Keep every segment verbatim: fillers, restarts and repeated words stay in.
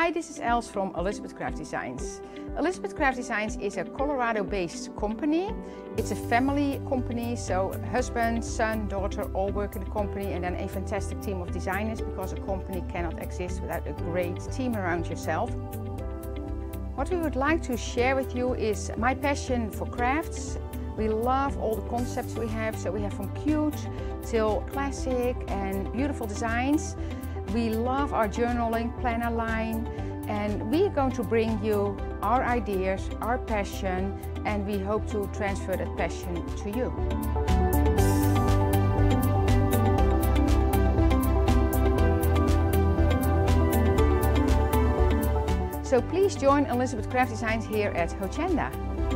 Hi, this is Els from Elizabeth Craft Designs. Elizabeth Craft Designs is a Colorado-based company. It's a family company, so husband, son, daughter all work in the company, and then a fantastic team of designers, because a company cannot exist without a great team around yourself. What we would like to share with you is my passion for crafts. We love all the concepts we have, so we have from cute till classic and beautiful designs. We love our journaling planner line, and we're going to bring you our ideas, our passion, and we hope to transfer that passion to you. So please join Elizabeth Craft Designs here at Hochanda.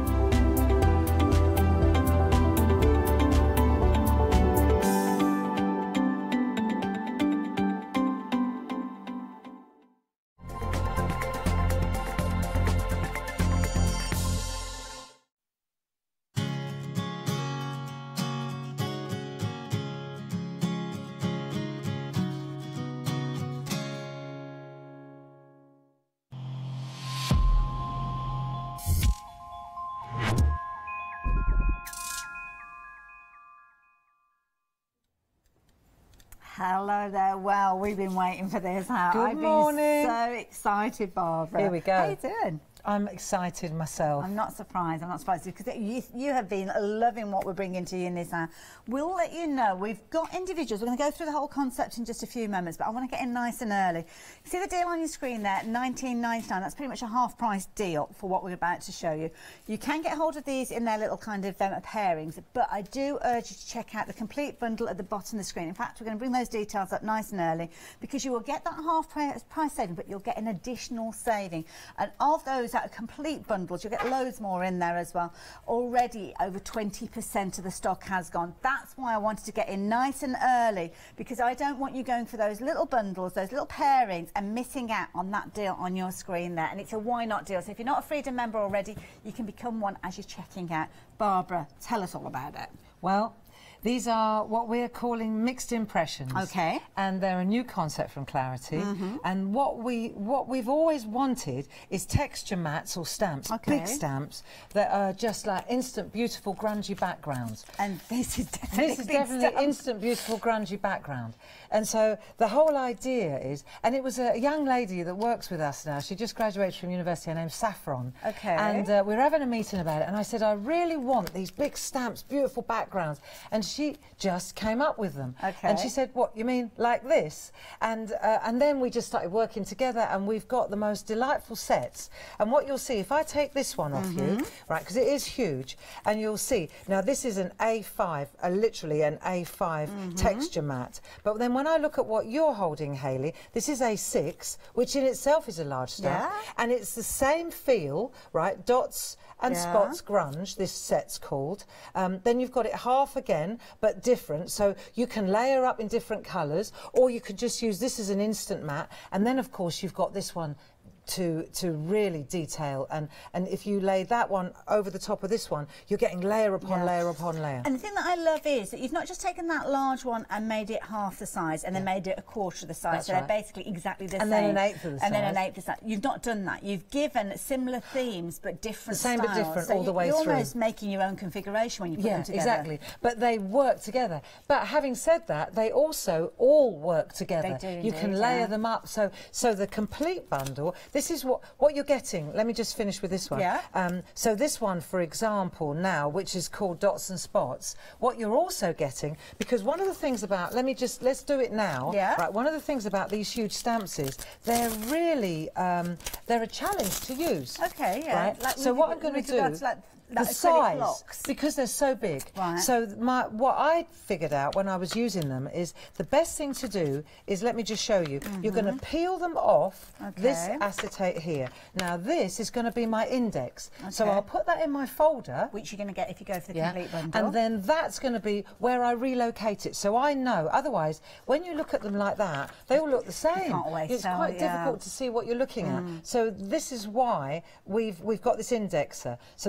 Hello there. Well, we've been waiting for this. How Good I've morning. been so excited, Barbara. Here we go. How you doing? I'm excited myself. I'm not surprised. I'm not surprised because you, you have been loving what we're bringing to you in this hour. We'll let you know. We've got individuals. We're going to go through the whole concept in just a few moments, but I want to get in nice and early. See the deal on your screen there, nineteen ninety-nine. That's pretty much a half-price deal for what we're about to show you. You can get hold of these in their little kind of um, pairings, but I do urge you to check out the complete bundle at the bottom of the screen. In fact, we're going to bring those details up nice and early because you will get that half-price saving, but you'll get an additional saving. And of those that are complete bundles, you'll get loads more in there as well. Already over twenty percent of the stock has gone. That's why I wanted to get in nice and early, because I don't want you going for those little bundles, those little pairings, and missing out on that deal on your screen there. And it's a why not deal. So if you're not a Freedom member already, you can become one as you're checking out. Barbara, tell us all about it. Well, these are what we're calling mixed impressions. Okay. And they're a new concept from Clarity. Mm-hmm. And what we what we've always wanted is texture mats or stamps, Okay. big stamps that are just like instant beautiful grungy backgrounds. And this is definitely This is big definitely stuff. instant beautiful grungy background. And so the whole idea is, and it was a young lady that works with us now. She just graduated from university. Her name's Saffron. Okay. And uh, we were having a meeting about it, and I said, I really want these big stamps, beautiful backgrounds. And she just came up with them. Okay. And she said, what, you mean like this? And uh, and then we just started working together, and we've got the most delightful sets. And what you'll see, if I take this one off Mm-hmm. you, right, because it is huge, and you'll see, now this is an A five, uh, literally an A five Mm-hmm. texture mat. But then when I look at what you're holding, Hayley, this is A six, which in itself is a large stamp. Yeah. And it's the same feel, right, dots and Yeah. spots grunge, this set's called. Um, then you've got it half again, but different, so you can layer up in different colours, or you could just use this as an instant mat. And then of course you've got this one to to really detail, and and if you lay that one over the top of this one, you're getting layer upon Yeah. layer upon layer. And the thing that I love is that you've not just taken that large one and made it half the size, and then made it a quarter of the size. That's so right. they're basically exactly the And same. then an eighth of the And then an size. eighth of the size. You've not done that. You've given similar themes but different The same but styles. different so all the you, way you're through. almost making your own configuration when you put Yeah, them together. exactly. But they work together. But having said that, they also all work together. They do You indeed, can layer yeah. them up. So, so the complete bundle. This is what what you're getting. Let me just finish with this one. Yeah. Um, so this one, for example, now, which is called Dots and Spots. What you're also getting, because one of the things about, let me just let's do it now. Yeah. Right. One of the things about these huge stamps is they're really um, they're a challenge to use. Okay. Yeah. Right. Like so with- what I'm going with to do. regards to, like, the like acrylic size, blocks. because they're so big. Right. So my, what I figured out when I was using them is the best thing to do is, let me just show you, Mm-hmm. you're going to peel them off this Okay. acetate here. Now this is going to be my index. So Okay. I'll put that in my folder. Which you're going to get if you go for the Yeah. complete bundle. And then that's going to be where I relocate it. So I know, otherwise, when you look at them like that, they all look the same. can't always it's tell, quite yeah. difficult to see what you're looking Mm. at. So this is why we've we've got this indexer. So that's going to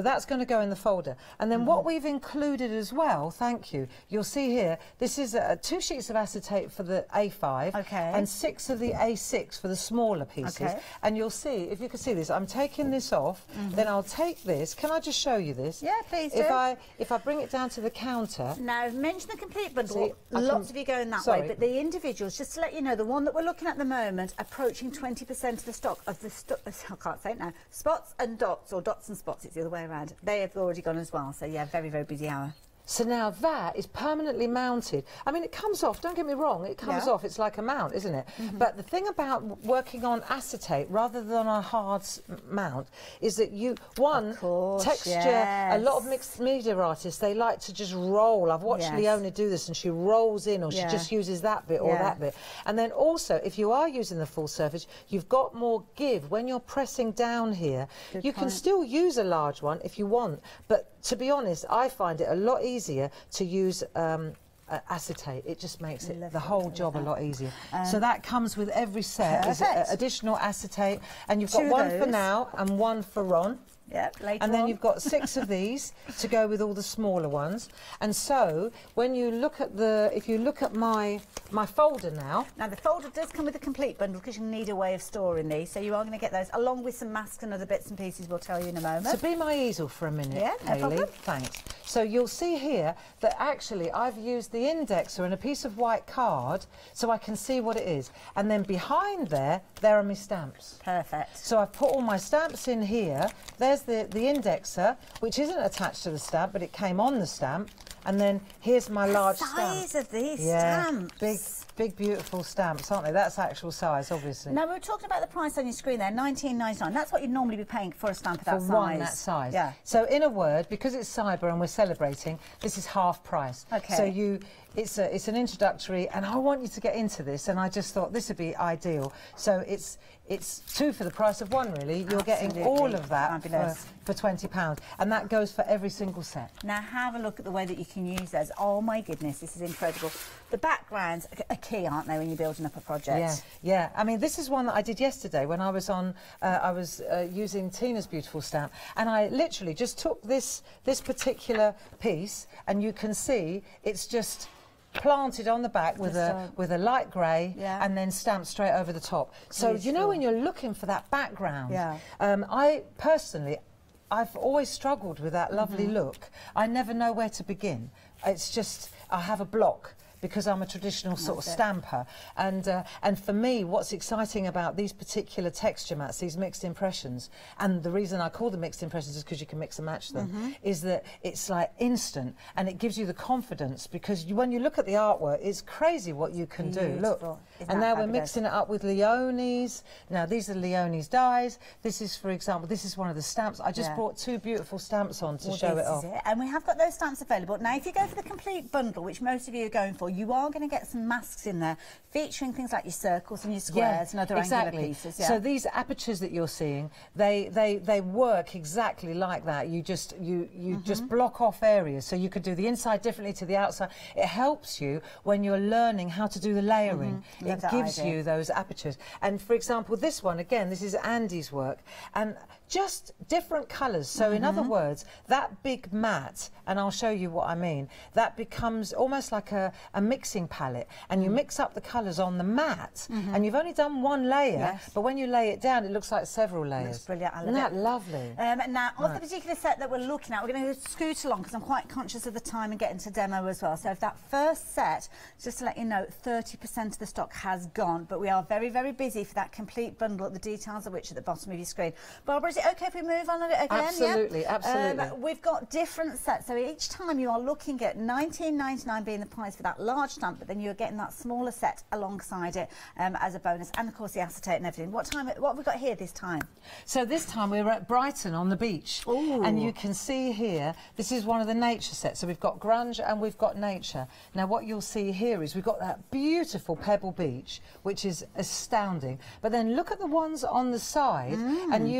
to go in the folder. And then mm-hmm. what we've included as well, thank you, you'll see here, this is uh, two sheets of acetate for the A five okay. and six of the A six for the smaller pieces. Okay. And you'll see, if you can see this, I'm taking this off, mm-hmm. then I'll take this. Can I just show you this? Yeah, please if do. I, if I bring it down to the counter. Now, mention the complete bundle. See, Lots can, of you going that sorry. way, but the individuals, just to let you know, the one that we're looking at the moment, approaching twenty percent of the stock of the stock, I can't say it now, spots and dots, or dots and spots, it's the other way around. They have already gone as well, so yeah, very, very busy hour. So now that is permanently mounted. I mean, it comes off, don't get me wrong, it comes yeah. off, it's like a mount, isn't it? Mm-hmm. But the thing about working on acetate rather than a hard mount is that you, one, course, texture, yes. a lot of mixed media artists, they like to just roll. I've watched yes. Leona do this and she rolls in or yeah. she just uses that bit or yeah. that bit. And then also, if you are using the full surface, you've got more give. When you're pressing down here, Good you point. can still use a large one if you want, but to be honest, I find it a lot easier to use um, uh, acetate. It just makes it the whole job a lot easier. Um, so that comes with every set, is uh, additional acetate, and you've got Two one those. for now and one for Ron. Yep, later and then on. you've got six of these to go with all the smaller ones. And so when you look at the, if you look at my my folder now. Now the folder does come with a complete bundle because you need a way of storing these. So you are going to get those along with some masks and other bits and pieces we'll tell you in a moment. So be my easel for a minute, yeah, no Hayley. problem. Thanks. So you'll see here that actually I've used the indexer and a piece of white card so I can see what it is. And then behind there, there are my stamps. Perfect. So I've put all my stamps in here. There's the, the indexer, which isn't attached to the stamp, but it came on the stamp. And then here's my the large size stamp. size of these yeah, stamps. Big, big, beautiful stamps, aren't they? That's actual size, obviously. Now, we were talking about the price on your screen there, nineteen ninety-nine. That's what you'd normally be paying for a stamp of that for size. one that size. Yeah. So, in a word, because it's cyber and we're celebrating, this is half price. Okay. So you, it's a, it's an introductory, and I want you to get into this, and I just thought this would be ideal. So it's, it's two for the price of one, really. You're Absolutely. getting all of that for, for for twenty pounds, and that goes for every single set. Now, have a look at the way that you can use those. Oh my goodness, this is incredible. The backgrounds are key, aren't they, when you're building up a project? Yeah, yeah. I mean, this is one that I did yesterday when I was on. Uh, I was uh, using Tina's beautiful stamp, and I literally just took this this particular piece, and you can see it's just planted on the back with just a a, with a light grey, yeah. and then stamped straight over the top. So Beautiful. you know, when you're looking for that background, yeah. um, I personally, I've always struggled with that lovely mm-hmm. look. I never know where to begin. It's just I have a block, because I'm a traditional sort That's of it. stamper. And, uh, and for me, what's exciting about these particular texture mats, these mixed impressions, and the reason I call them mixed impressions is because you can mix and match them, mm-hmm. is that it's like instant, and it gives you the confidence, because you, when you look at the artwork, it's crazy what you can Beautiful. do. Look. Isn't and now fabulous? we're mixing it up with Leonie's. Now, these are Leonie's dies. This is, for example, this is one of the stamps. I just yeah. brought two beautiful stamps on to well, show this it off. Is it. And we have got those stamps available. Now, if you go for the complete bundle, which most of you are going for, you are going to get some masks in there featuring things like your circles and your squares yeah, and other exactly. angular pieces. Yeah. So these apertures that you're seeing, they they they work exactly like that. You just you you mm-hmm. just block off areas, so you could do the inside differently to the outside. It helps you when you're learning how to do the layering. Mm-hmm. It gives idea. you those apertures. And for example, this one again, this is Andy's work, and just different colours. So mm-hmm. in other words, that big mat, and I'll show you what I mean, that becomes almost like a, a mixing palette, and you mix up the colours on the mat, mm-hmm. and you've only done one layer, yes. but when you lay it down, it looks like several layers. Looks brilliant. I love Isn't it. that lovely? Um, now, right. of the particular set that we're looking at, we're going to scoot along because I'm quite conscious of the time and getting to demo as well. So if that first set, just to let you know, thirty percent of the stock has gone, but we are very, very busy for that complete bundle, the details of which are at the bottom of your screen. Barbara, is it okay if we move on a bit again? Absolutely, yeah? absolutely. Um, we've got different sets, so each time you are looking at nineteen ninety-nine being the price for that large stamp, but then you're getting that smaller set alongside it um, as a bonus, and of course the acetate and everything. What time? What have we got here this time? So this time we were at Brighton on the beach. Ooh. And you can see here, this is one of the nature sets. So we've got grunge and we've got nature. Now what you'll see here is we've got that beautiful pebble beach, which is astounding. But then look at the ones on the side, mm. and you, if you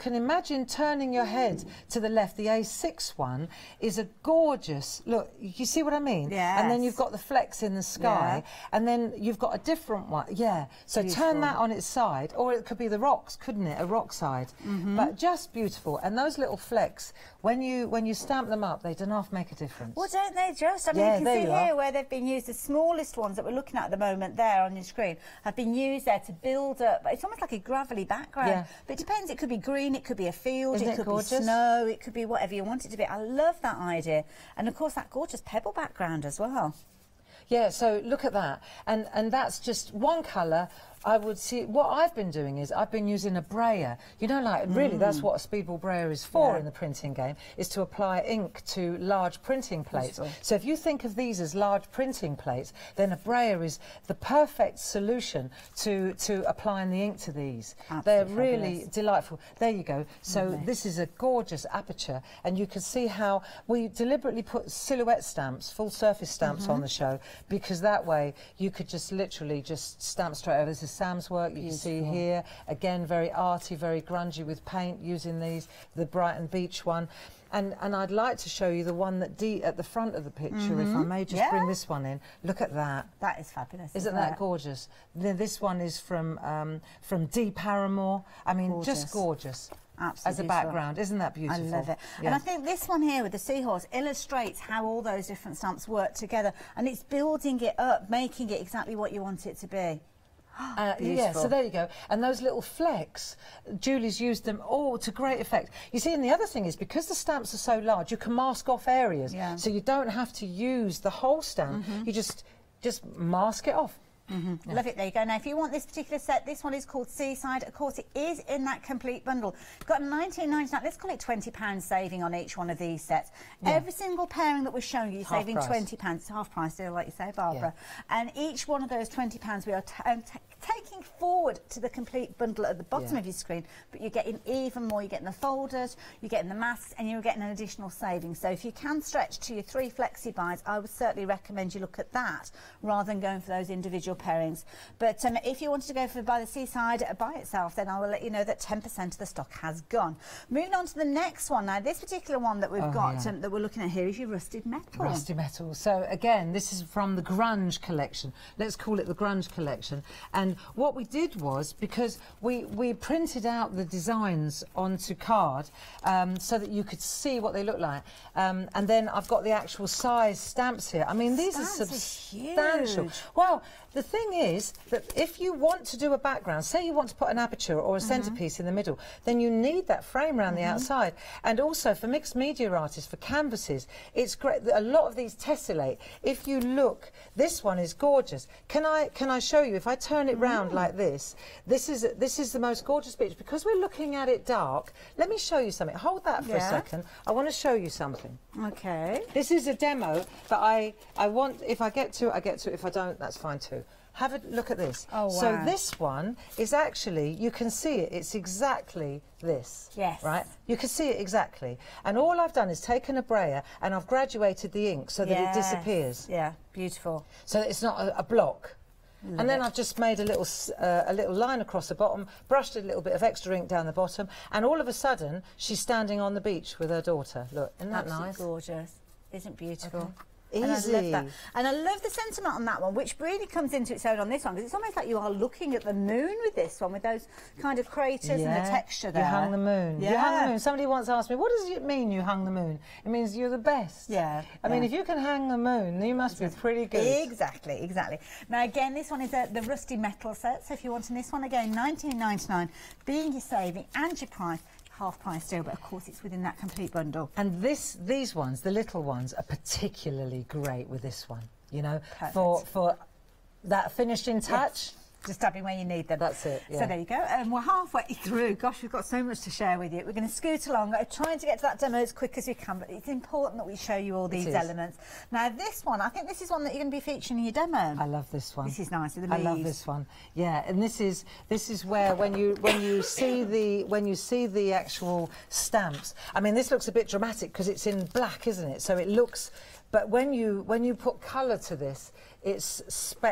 can imagine turning your head to the left. The A six one is a gorgeous, look, you see what I mean? Yes. And then you've got the flecks in the sky, Yeah. and then you've got a different one. Yeah, so Beautiful. turn that on its side, or it could be the rocks, couldn't it? A rock side. Mm-hmm. But just beautiful. And those little flecks, when you when you stamp them up, they don't half make a difference. Well, don't they just? I mean, Yeah, you can there see you here are. where they've been used, the smallest ones that we're looking at at the moment there on your screen, have been used there to build up. It's almost like a gravelly background. Yeah. But it depends. It could be green, it could be a field, Isn't it it could gorgeous? be snow, it could be whatever you want it to be. I love that idea. And, of course, that gorgeous pebble background as well. Yeah, so look at that. And, and that's just one colour. I would see, what I've been doing is I've been using a brayer. You know, like, really, mm. that's what a speedball brayer is for yeah. in the printing game, is to apply ink to large printing plates. Useful. So if you think of these as large printing plates, then a brayer is the perfect solution to, to applying the ink to these. Absolutely They're really fabulous. Delightful. There you go. So mm-hmm. this is a gorgeous aperture, and you can see how we deliberately put silhouette stamps, full surface stamps mm-hmm. on the show, because that way you could just literally just stamp straight over. This is Sam's work, you Beautiful. Can see here, again, very arty, very grungy with paint, using these, the Brighton Beach one. And, and I'd like to show you the one that D at the front of the picture, mm-hmm. if I may just yeah. bring this one in. Look at that. That is fabulous. Isn't, isn't that it? Gorgeous? Then this one is from, um, from D Paramore. I mean, gorgeous. Just gorgeous. Absolutely as a background. Isn't that beautiful? I love it. Yeah. And I think this one here with the seahorse illustrates how all those different stamps work together, and it's building it up, making it exactly what you want it to be. Uh, yeah, so there you go. And those little flecks, Julie's used them all to great effect. You see, and the other thing is, because the stamps are so large, you can mask off areas. Yeah. So you don't have to use the whole stamp. Mm-hmm. You just, just mask it off. Mm-hmm. Yeah. Love it. There you go. Now, if you want this particular set, this one is called Seaside. Of course, it is in that complete bundle. You've got nineteen ninety-nine. Let's call it twenty pounds saving on each one of these sets. Yeah. Every single pairing that we're showing you, you're half saving price. twenty pounds. It's half price deal, like you say, Barbara. Yeah. And each one of those twenty pounds we are t um, t taking forward to the complete bundle at the bottom yeah. of your screen, but you're getting even more. You're getting the folders, you're getting the masks, and you're getting an additional saving. So if you can stretch to your three flexi buys, I would certainly recommend you look at that rather than going for those individual pairings. But um, if you wanted to go for by the Seaside by itself, then I will let you know that ten percent of the stock has gone. Moving on to the next one now, this particular one that we've oh, got yeah. um, that we're looking at here is your rusted metal. Rusted metal. So again, this is from the grunge collection. Let's call it the grunge collection. And what we did was, because we, we printed out the designs onto card um, so that you could see what they look like. Um, and then I've got the actual size stamps here. I mean, these stamps are substantial. Huge. Well, the thing is that if you want to do a background, say you want to put an aperture or a mm-hmm. centrepiece in the middle, then you need that frame around mm-hmm. the outside. And also for mixed media artists, for canvases, it's great. A lot of these tessellate. If you look, this one is gorgeous. Can I can I show you? If I turn it round mm. like this, this is this is the most gorgeous picture. Because we're looking at it dark, let me show you something. Hold that for yeah. a second. I want to show you something. Okay. This is a demo that I, I want, if I get to it, I get to it. If I don't, that's fine too. Have a look at this. Oh, wow. So this one is actually, you can see it, it's exactly this. Yes. Right? You can see it exactly. And all I've done is taken a brayer and I've graduated the ink so that yes. it disappears. Yeah, beautiful. So it's not a, a block. Love and then it. I've just made a little uh, a little line across the bottom, brushed a little bit of extra ink down the bottom, and all of a sudden she's standing on the beach with her daughter. Look, isn't that Absolutely nice? Gorgeous. Isn't beautiful? Okay. And I Easy. love that. And I love the sentiment on that one, which really comes into its own on this one, because it's almost like you are looking at the moon with this one, with those kind of craters yeah. and the texture there. You hung the moon. Yeah. You hung the moon. Somebody once asked me, what does it mean you hung the moon? It means you're the best. Yeah. I yeah. mean, if you can hang the moon, you must be pretty good. Exactly, exactly. Now, again, this one is a, the rusty metal set, so if you want this one, again, nineteen ninety-nine, being your saving and your price, half price deal, but of course it's within that complete bundle. And this, these ones, the little ones, are particularly great with this one, you know, Perfect. for for that finishing touch. Yes. Just dabbing where you need them. That's it, yeah. So there you go. And um, we're halfway through. Gosh, we've got so much to share with you. We're going to scoot along, uh, trying to get to that demo as quick as we can, but it's important that we show you all these elements. Now, this one, I think this is one that you're going to be featuring in your demo. I love this one. This is nice. With the I love leaves. this one. Yeah, and this is this is where when you when you see the when you see the actual stamps. I mean, this looks a bit dramatic because it's in black, isn't it? So it looks. But when you when you put colour to this, it's spec.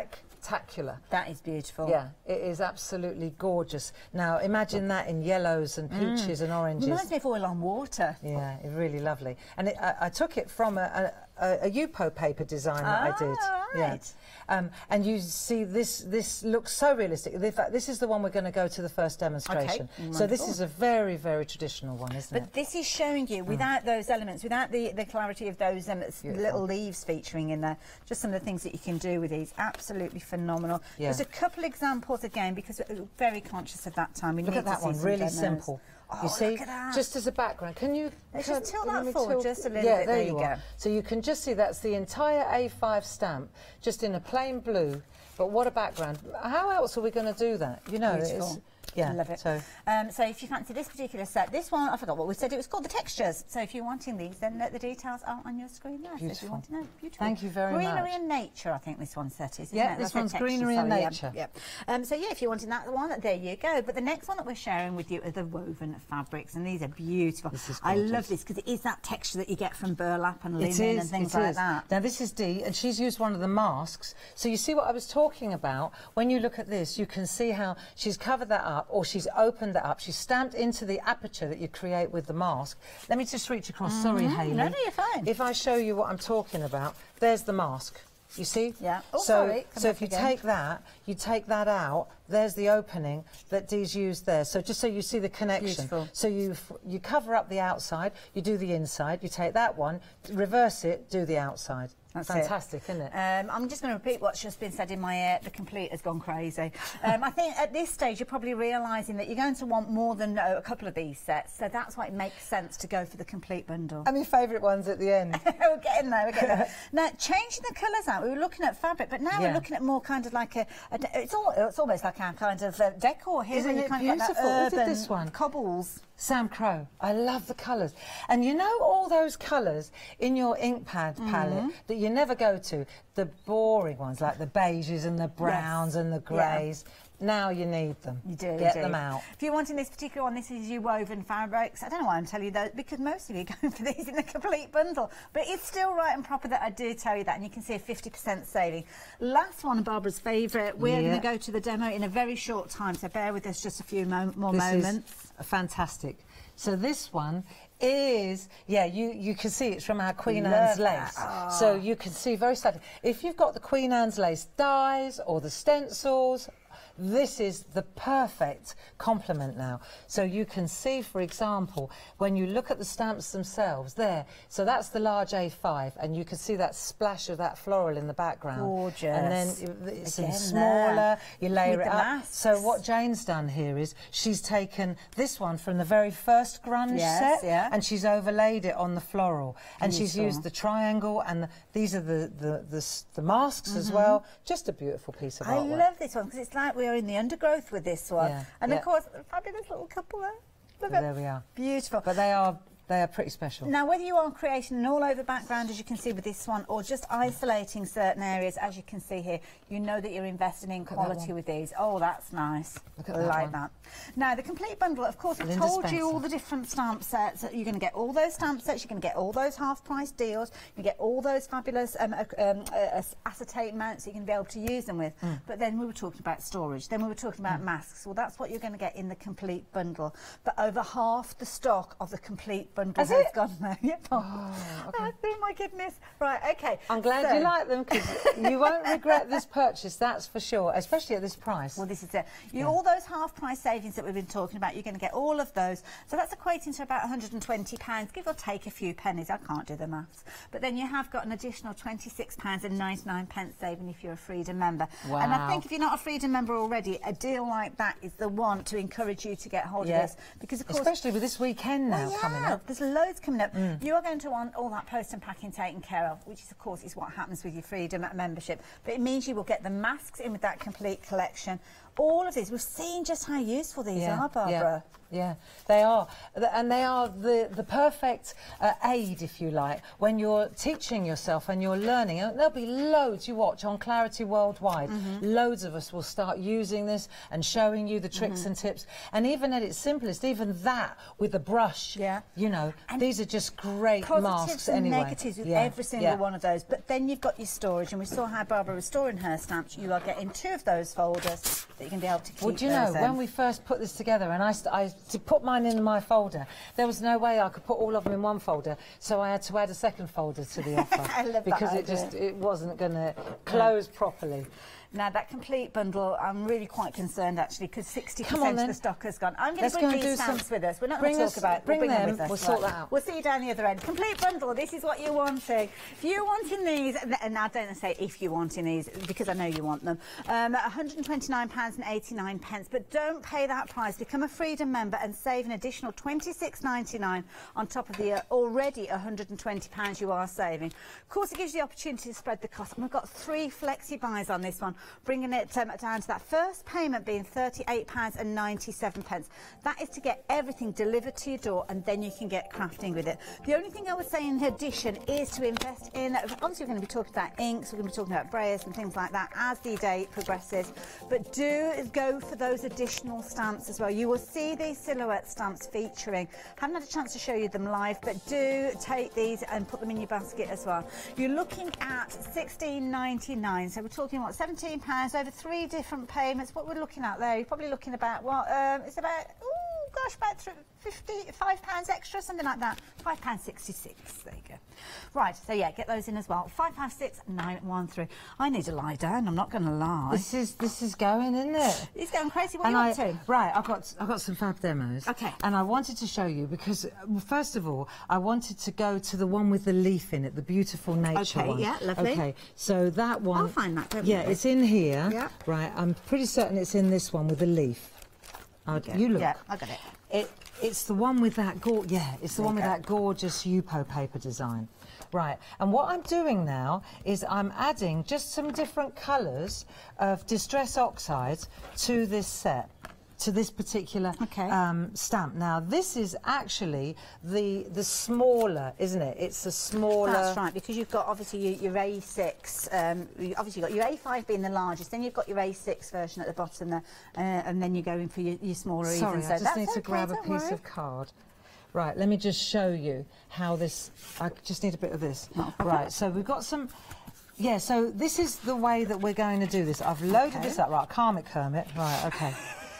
spectacular. That is beautiful. Yeah, it is absolutely gorgeous. Now, imagine that in yellows and peaches mm. and oranges. Reminds me of oil on water. Yeah, it's really lovely. And it, I, I took it from a, a, a U P O paper design that oh, I did. Right. Yeah. Um, and you see this this looks so realistic. In fact, this is the one we're going to go to the first demonstration. Okay. So this is a very, very traditional one, isn't but it? But this is showing you, without mm. those elements, without the, the clarity of those um, little leaves featuring in there, just some of the things that you can do with these. Absolutely phenomenal. Yeah. There's a couple examples again, because we're very conscious of that time. We look need at that to one, see really demos. simple. Oh, you see, look at that. Just as a background, can you Let's can, just tilt can that forward just a little yeah, bit. There, there you you are. go. So you can just see that's the entire A five stamp, just in a plain blue. But what a background. How else are we going to do that? You know, Beautiful. It's, yeah, love it. So, um, so if you fancy this particular set, this one, I forgot what we said, it was called the textures. So if you're wanting these, then the details are on your screen there. Beautiful. So if you want to know, beautiful. Thank you very greenery much. Greenery and nature, I think this one set is. Yeah, it? this That's one's texture, greenery and sorry, nature. Yeah, yeah. Um, so yeah, if you're wanting that one, there you go. But the next one that we're sharing with you are the woven fabrics, and these are beautiful. This is I love this because it is that texture that you get from burlap and linen it is, and things it like is. that. Now this is Dee, and she's used one of the masks. So you see what I was talking about? When you look at this, you can see how she's covered that up, or she's opened that up. She's stamped into the aperture that you create with the mask. Let me just reach across. Mm-hmm. Sorry, Hayley. No, no, you're fine. If I show you what I'm talking about, there's the mask. You see? Yeah. Oh, so, sorry. so if you again. take that, you take that out, there's the opening that Dee's used there. So just so you see the connection. Beautiful. So you you cover up the outside, you do the inside, you take that one, reverse it, do the outside. That's fantastic, it. isn't it? Um, I'm just going to repeat what's just been said in my ear. The complete has gone crazy. Um, I think at this stage you're probably realising that you're going to want more than uh, a couple of these sets, so that's why it makes sense to go for the complete bundle. And my favourite ones at the end. We're getting there, we're getting there. Now, changing the colours out, we were looking at fabric, but now yeah. we're looking at more kind of like a, a it's, all, it's almost like our kind of uh, decor here. Isn't you it kind beautiful? Of get that urban Look at this one. Cobbles. Sam Crow. I love the colours. And you know all those colours in your ink pad palette mm-hmm. that you never go to? The boring ones, like the beiges and the browns yes. and the greys. Yeah. Now you need them. You do. Get you do. them out. If you're wanting this particular one, this is your woven fabrics. I don't know why I'm telling you that, because most of you are going for these in the complete bundle. But it's still right and proper that I do tell you that, and you can see a fifty percent saving. Last one, Barbara's favourite. We're yeah. going to go to the demo in a very short time, so bear with us just a few mo more this moments. Is fantastic. So this one is, yeah, you, you can see it's from our Queen Love Anne's lace. Oh. So you can see very slightly. If you've got the Queen Anne's lace dies or the stencils, this is the perfect complement now. So you can see, for example, when you look at the stamps themselves there, so that's the large A five, and you can see that splash of that floral in the background. Gorgeous. And then it's Again, smaller, there. you layer With it the up. masks. So what Jane's done here is she's taken this one from the very first grunge yes, set yeah. and she's overlaid it on the floral. And Beautiful. She's used the triangle, and the, these are the, the, the, the masks mm-hmm. as well. Just a beautiful piece of I artwork. love this one because it's like we're in the undergrowth with this one. Yeah, and yeah. of course, a fabulous little couple there. Look So at there we are. Beautiful. But they are They are pretty special. Now, whether you are creating an all-over background, as you can see with this one, or just isolating certain areas, as you can see here, you know that you're investing in quality with these. Oh, that's nice. Look at I that like one. that. Now, the complete bundle, of course, I've Linda told Spencer. you all the different stamp sets. You're going to get all those stamp sets. You're going to get all those half-price deals. You get all those fabulous um, uh, um, uh, acetate mounts that you can be able to use them with. Mm. But then we were talking about storage. Then we were talking about mm. masks. Well, that's what you're going to get in the complete bundle. But over half the stock of the complete bundle Has has it? gone there. Yep. Oh, okay. Oh, my goodness. Right, okay. I'm glad So- you like them, because you won't regret this purchase, that's for sure, especially at this price. Well, this is it. You, Yeah. All those half-price savings that we've been talking about, you're going to get all of those. So that's equating to about one hundred and twenty pounds, give or take a few pennies. I can't do the maths. But then you have got an additional twenty-six pounds and ninety-nine pence saving if you're a Freedom member. Wow. And I think if you're not a Freedom member already, a deal like that is the one to encourage you to get hold Yeah. of this. Because, of course, Especially with this weekend now well, yeah, coming up. there's loads coming up. Mm. You are going to want all that post and packing taken care of, which is, of course, is what happens with your Freedom membership. But it means you will get the masks in with that complete collection. all of these. We've seen just how useful these Yeah, are, Barbara. Yeah, yeah, they are. And they are the, the perfect uh, aid, if you like, when you're teaching yourself and you're learning. And there'll be loads you watch on Clarity Worldwide. Mm-hmm. Loads of us will start using this and showing you the tricks mm-hmm. and tips. And even at its simplest, even that with a brush, yeah. you know, and these are just great masks and anyway. negatives with yeah. every single yeah. one of those. But then you've got your storage, and we saw how Barbara was storing her stamps. You are getting two of those folders that you can be able to keep. Well, do you know, in. when we first put this together, and I, I to put mine in my folder, there was no way I could put all of them in one folder, so I had to add a second folder to the offer I love because that it idea. just it wasn't going to close yeah. properly. Now, that complete bundle, I'm really quite concerned, actually, because sixty percent of the stock has gone. I'm going to bring these stamps with us. We're not going to talk about it. Bring, we'll bring them, them with us. We'll sort right. that out. We'll see you down the other end. Complete bundle, this is what you're wanting. If you're wanting these, and I don't say if you're wanting these, because I know you want them, um, one hundred and twenty-nine pounds eighty-nine, but don't pay that price. Become a Freedom member and save an additional twenty-six ninety-nine on top of the uh, already one hundred and twenty pounds you are saving. Of course, it gives you the opportunity to spread the cost. And we've got three flexi buys on this one, bringing it um, down to that first payment being thirty-eight pounds ninety-seven. That is to get everything delivered to your door, and then you can get crafting with it. The only thing I would say in addition is to invest in, obviously we're going to be talking about inks, we're going to be talking about brayers and things like that as the day progresses, but do go for those additional stamps as well. You will see these silhouette stamps featuring. Haven't had a chance to show you them live, but do take these and put them in your basket as well. You're looking at sixteen ninety-nine, so we're talking what, seventeen pounds over three different payments. What we're looking at there, you're probably looking about, well, um, it's about, oh gosh, about fifty-five pounds extra, something like that. five pounds sixty-six, there you go. Right, so yeah, get those in as well. five five six nine one three. I need to lie down, I'm not going to lie. This is this is going, isn't it? It's going crazy. What and are you I, up to? Right, I've got I've got some fab demos. Okay. And I wanted to show you because, well, first of all, I wanted to go to the one with the leaf in it, the beautiful nature okay, one. yeah, lovely. Okay, so that one. I'll find that, don't Yeah, we? it's in here. Yeah. Right, I'm pretty certain it's in this one with the leaf. Okay. You look. Yeah, I got it. It it's the one with that go yeah, it's the There one with go. that gorgeous Yupo paper design. Right, and what I'm doing now is I'm adding just some different colours of Distress Oxides to this set, to this particular okay. um, stamp. Now, this is actually the the smaller, isn't it? It's a smaller... That's right, because you've got obviously your, your A six, um, you obviously you've got your A five being the largest, then you've got your A six version at the bottom there, uh, and then you're going for your, your smaller Sorry, even. I So just that's need to okay, grab a don't piece worry. of card. Right, let me just show you how this... I just need a bit of this. Right, so we've got some... Yeah, so this is the way that we're going to do this. I've loaded Okay. this up. Right, calm it, Kermit. Right, okay.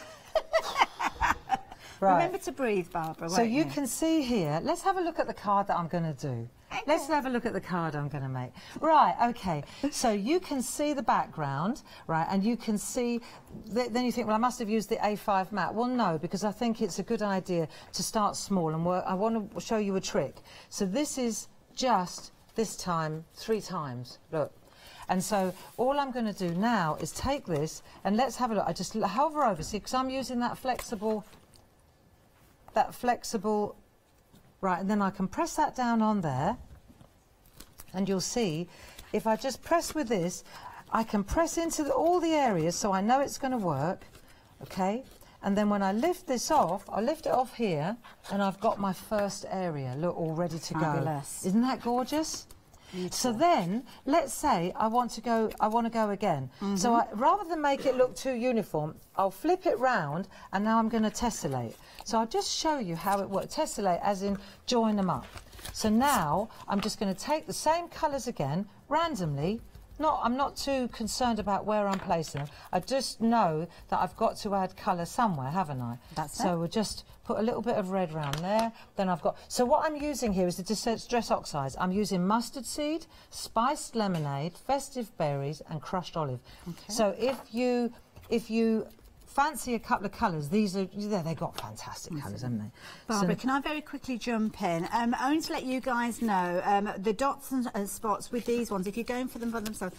Right. Remember to breathe, Barbara. So won't you can see here, let's have a look at the card that I'm going to do. Okay. Let's have a look at the card I'm going to make. Right, okay. So you can see the background, right, and you can see, th then you think, well, I must have used the A five matte. Well, no, because I think it's a good idea to start small, and work. I want to show you a trick. So this is just, this time, three times. Look. And so all I'm going to do now is take this, and let's have a look. I just hover over, see, because I'm using that flexible... that flexible, right, and then I can press that down on there, and you'll see, if I just press with this, I can press into the, all the areas, so I know it's going to work, okay, and then when I lift this off, I lift it off here, and I've got my first area, look, all ready to Fabulous. go. Isn't that gorgeous? Beautiful. So then, let's say I want to go. I want to go again. Mm-hmm. So I, rather than make it look too uniform, I'll flip it round, and now I'm going to tessellate. So I'll just show you how it works. Tessellate, as in join them up. So now I'm just going to take the same colours again, randomly. Not, I'm not too concerned about where I'm placing them. I just know that I've got to add colour somewhere, haven't I? That's so it. we'll just put a little bit of red round there. Then I've got... So what I'm using here is the Distress Oxides. I'm using mustard seed, spiced lemonade, festive berries, and crushed olive. Okay. So if you if you fancy a couple of colours, these are... There, they've got fantastic colours, haven't they? Barbara, So, can I very quickly jump in? Um, only to let you guys know, um, the dots and uh, spots with these ones, if you're going for them by themselves,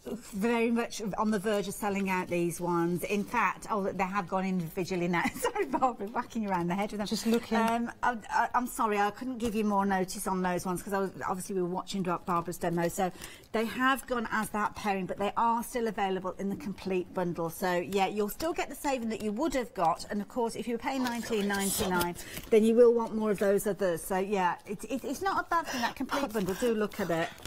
very much on the verge of selling out these ones. In fact, oh, they have gone individually now. Sorry, Barbara, whacking you around the head with them. Just looking. Um, I, I, I'm sorry, I couldn't give you more notice on those ones because I was, obviously we were watching Barbara's demo. So they have gone as that pairing, but they are still available in the complete bundle. So yeah, you'll still get the saving that you would have got. And of course, if you were paying nineteen ninety-nine, then you will want more of those others. So yeah, it, it, it's not a bad thing, that complete bundle. Do look at it.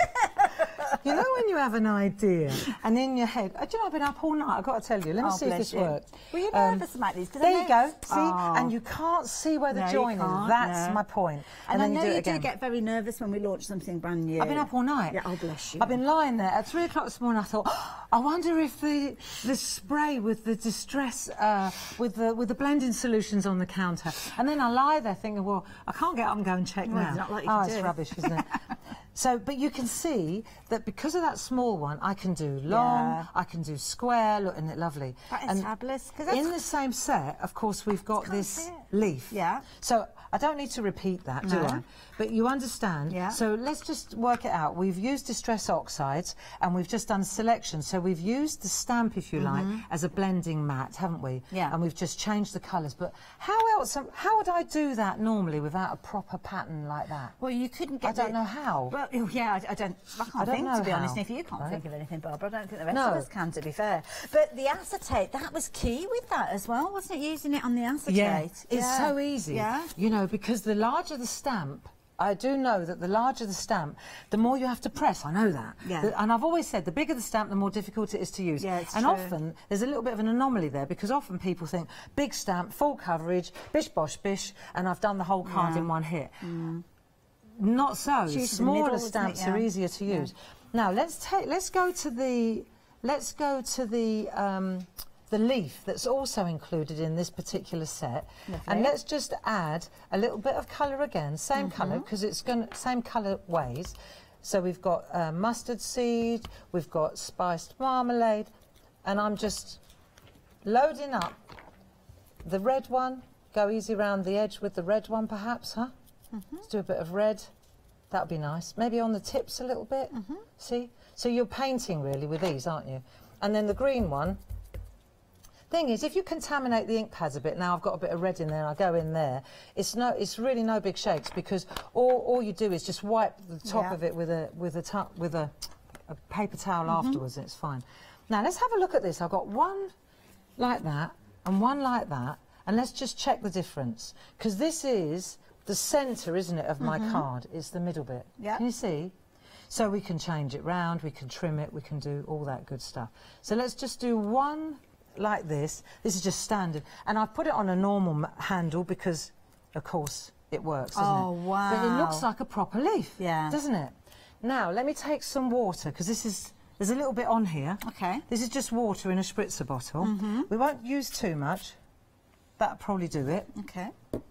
You know when you have an idea and in your head, oh, do you know, I've been up all night, I've got to tell you, let me Oh, see if bless this you. works. Were you Um, nervous about these? 'Cause I There know- you go, see? Oh. And you can't see where the No, you join is. can't, That's no. my point. And, And, I then know you do you it again. do get very nervous when we launch something brand new. I've been up all night. Yeah, oh, bless you. I've been lying there at three o'clock this morning. I thought, oh, I wonder if the the spray with the distress, uh, with the with the blending solutions on the counter. And then I lie there thinking, well, I can't get up and go and check Well, now. it's not like you oh, can it's do. rubbish, isn't it? So, but you can see that because of that small one, I can do long, Yeah. I can do square. Look, isn't it lovely? That is and fabulous, 'cause that's- in the same set, of course, we've got can't this see it. leaf. Yeah. So I don't need to repeat that, do No. I? But you understand. Yeah. So let's just work it out. We've used distress oxides and we've just done selection. So we've used the stamp, if you like, as a blending mat, haven't we? Yeah. And we've just changed the colours. But how else? How would I do that normally without a proper pattern like that? Well, you couldn't get. I don't the- know how. Well, yeah, I, I don't. I can't I don't think know to be how, honest. And if you can't right? think of anything, Barbara, I don't think the rest No. of us can. To be fair, but the acetate, that was key with that as well, wasn't it? Using it on the acetate. Yeah, it's Yeah. so easy. Yeah. You know, because the larger the stamp, I do know that the larger the stamp, the more you have to press. I know that. Yeah. The- and I've always said the bigger the stamp, the more difficult it is to use. Yeah, it's and true. often there's a little bit of an anomaly there because often people think big stamp, full coverage, bish bosh bish, and I've done the whole card Yeah. in one hit. Not so. Choose the Smaller middle, isn't it? stamps Yeah. are easier to use. Now let's take. Let's go to the. Let's go to the. Um, the leaf that's also included in this particular set. Lovely. And let's just add a little bit of colour again, same Mm-hmm. colour, because it's going to, same colour ways. So we've got uh, mustard seed, we've got spiced marmalade, and I'm just loading up the red one. Go easy round the edge with the red one perhaps, huh? Mm-hmm. Let's do a bit of red. That would be nice. Maybe on the tips a little bit. Mm-hmm. See? So you're painting really with these, aren't you? And then the green one. Thing is, if you contaminate the ink pads a bit, now I've got a bit of red in there, I go in there, it's no, it's really no big shakes because all, all you do is just wipe the top Yeah. of it with a with a tu- with a, a paper towel Mm-hmm. afterwards, and it's fine. Now let's have a look at this. I've got one like that and one like that, and let's just check the difference because this is the centre, isn't it, of my card? It's the middle bit. Yeah. Can you see? So we can change it round, we can trim it, we can do all that good stuff. So let's just do one like this. This is just standard, and I've put it on a normal m- handle because, of course, it works, doesn't Oh, it? wow. But it looks like a proper leaf, Yeah. doesn't it? Now let me take some water because this is there's a little bit on here. Okay. This is just water in a spritzer bottle. We won't use too much. That'll probably do it. Okay.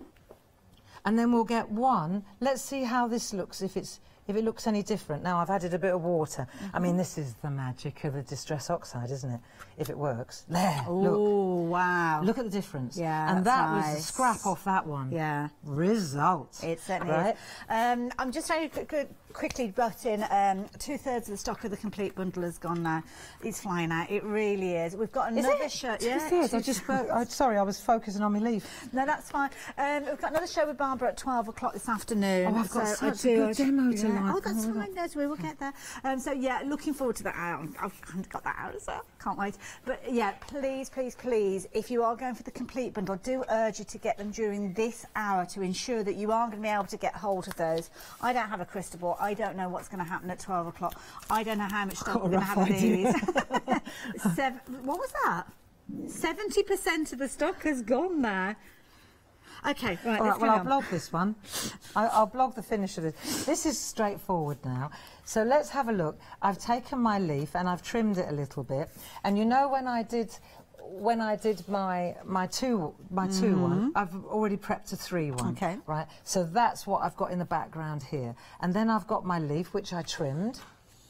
And then we'll get one. Let's see how this looks. If it's if it looks any different. Now I've added a bit of water. I mean, this is the magic of the distress oxide, isn't it? If it works. There. Look. Oh, wow. Look at the difference. Yeah, And that's that was nice. the scrap off that one. Yeah. Results. It certainly right? is. Um, I'm just very quick, quick, quickly butting. Um, two thirds of the stock of the complete bundle has gone now. It's flying out. It really is. We've got Is another it? shirt. Two Yeah, thirds. I two just. thirds. fo- I, sorry, I was focusing on my leaf. No, that's fine. Um, we've got another show with Barbara at twelve o'clock this afternoon. Oh, I've got I such a do- good demo to yeah. like. Oh, that's Oh, fine. No, we will get there. Um, so yeah, looking forward to that. I've, I've got that out as well. Can't wait. But yeah, please, please, please, if you are going for the complete bundle, I do urge you to get them during this hour to ensure that you are going to be able to get hold of those. I don't have a crystal ball. I don't know what's going to happen at twelve o'clock. I don't know how much stock got a we're going to rough have of idea. these. Seven, what was that? seventy percent of the stock has gone there. Okay, right, All let's right, well, carry I'll on. blog this one. I, I'll blog the finish of this. This is straightforward now. So let's have a look. I've taken my leaf and I've trimmed it a little bit. And you know when I did, when I did my my two my two one, I've already prepped a three one. Okay. Right. So that's what I've got in the background here. And then I've got my leaf, which I trimmed.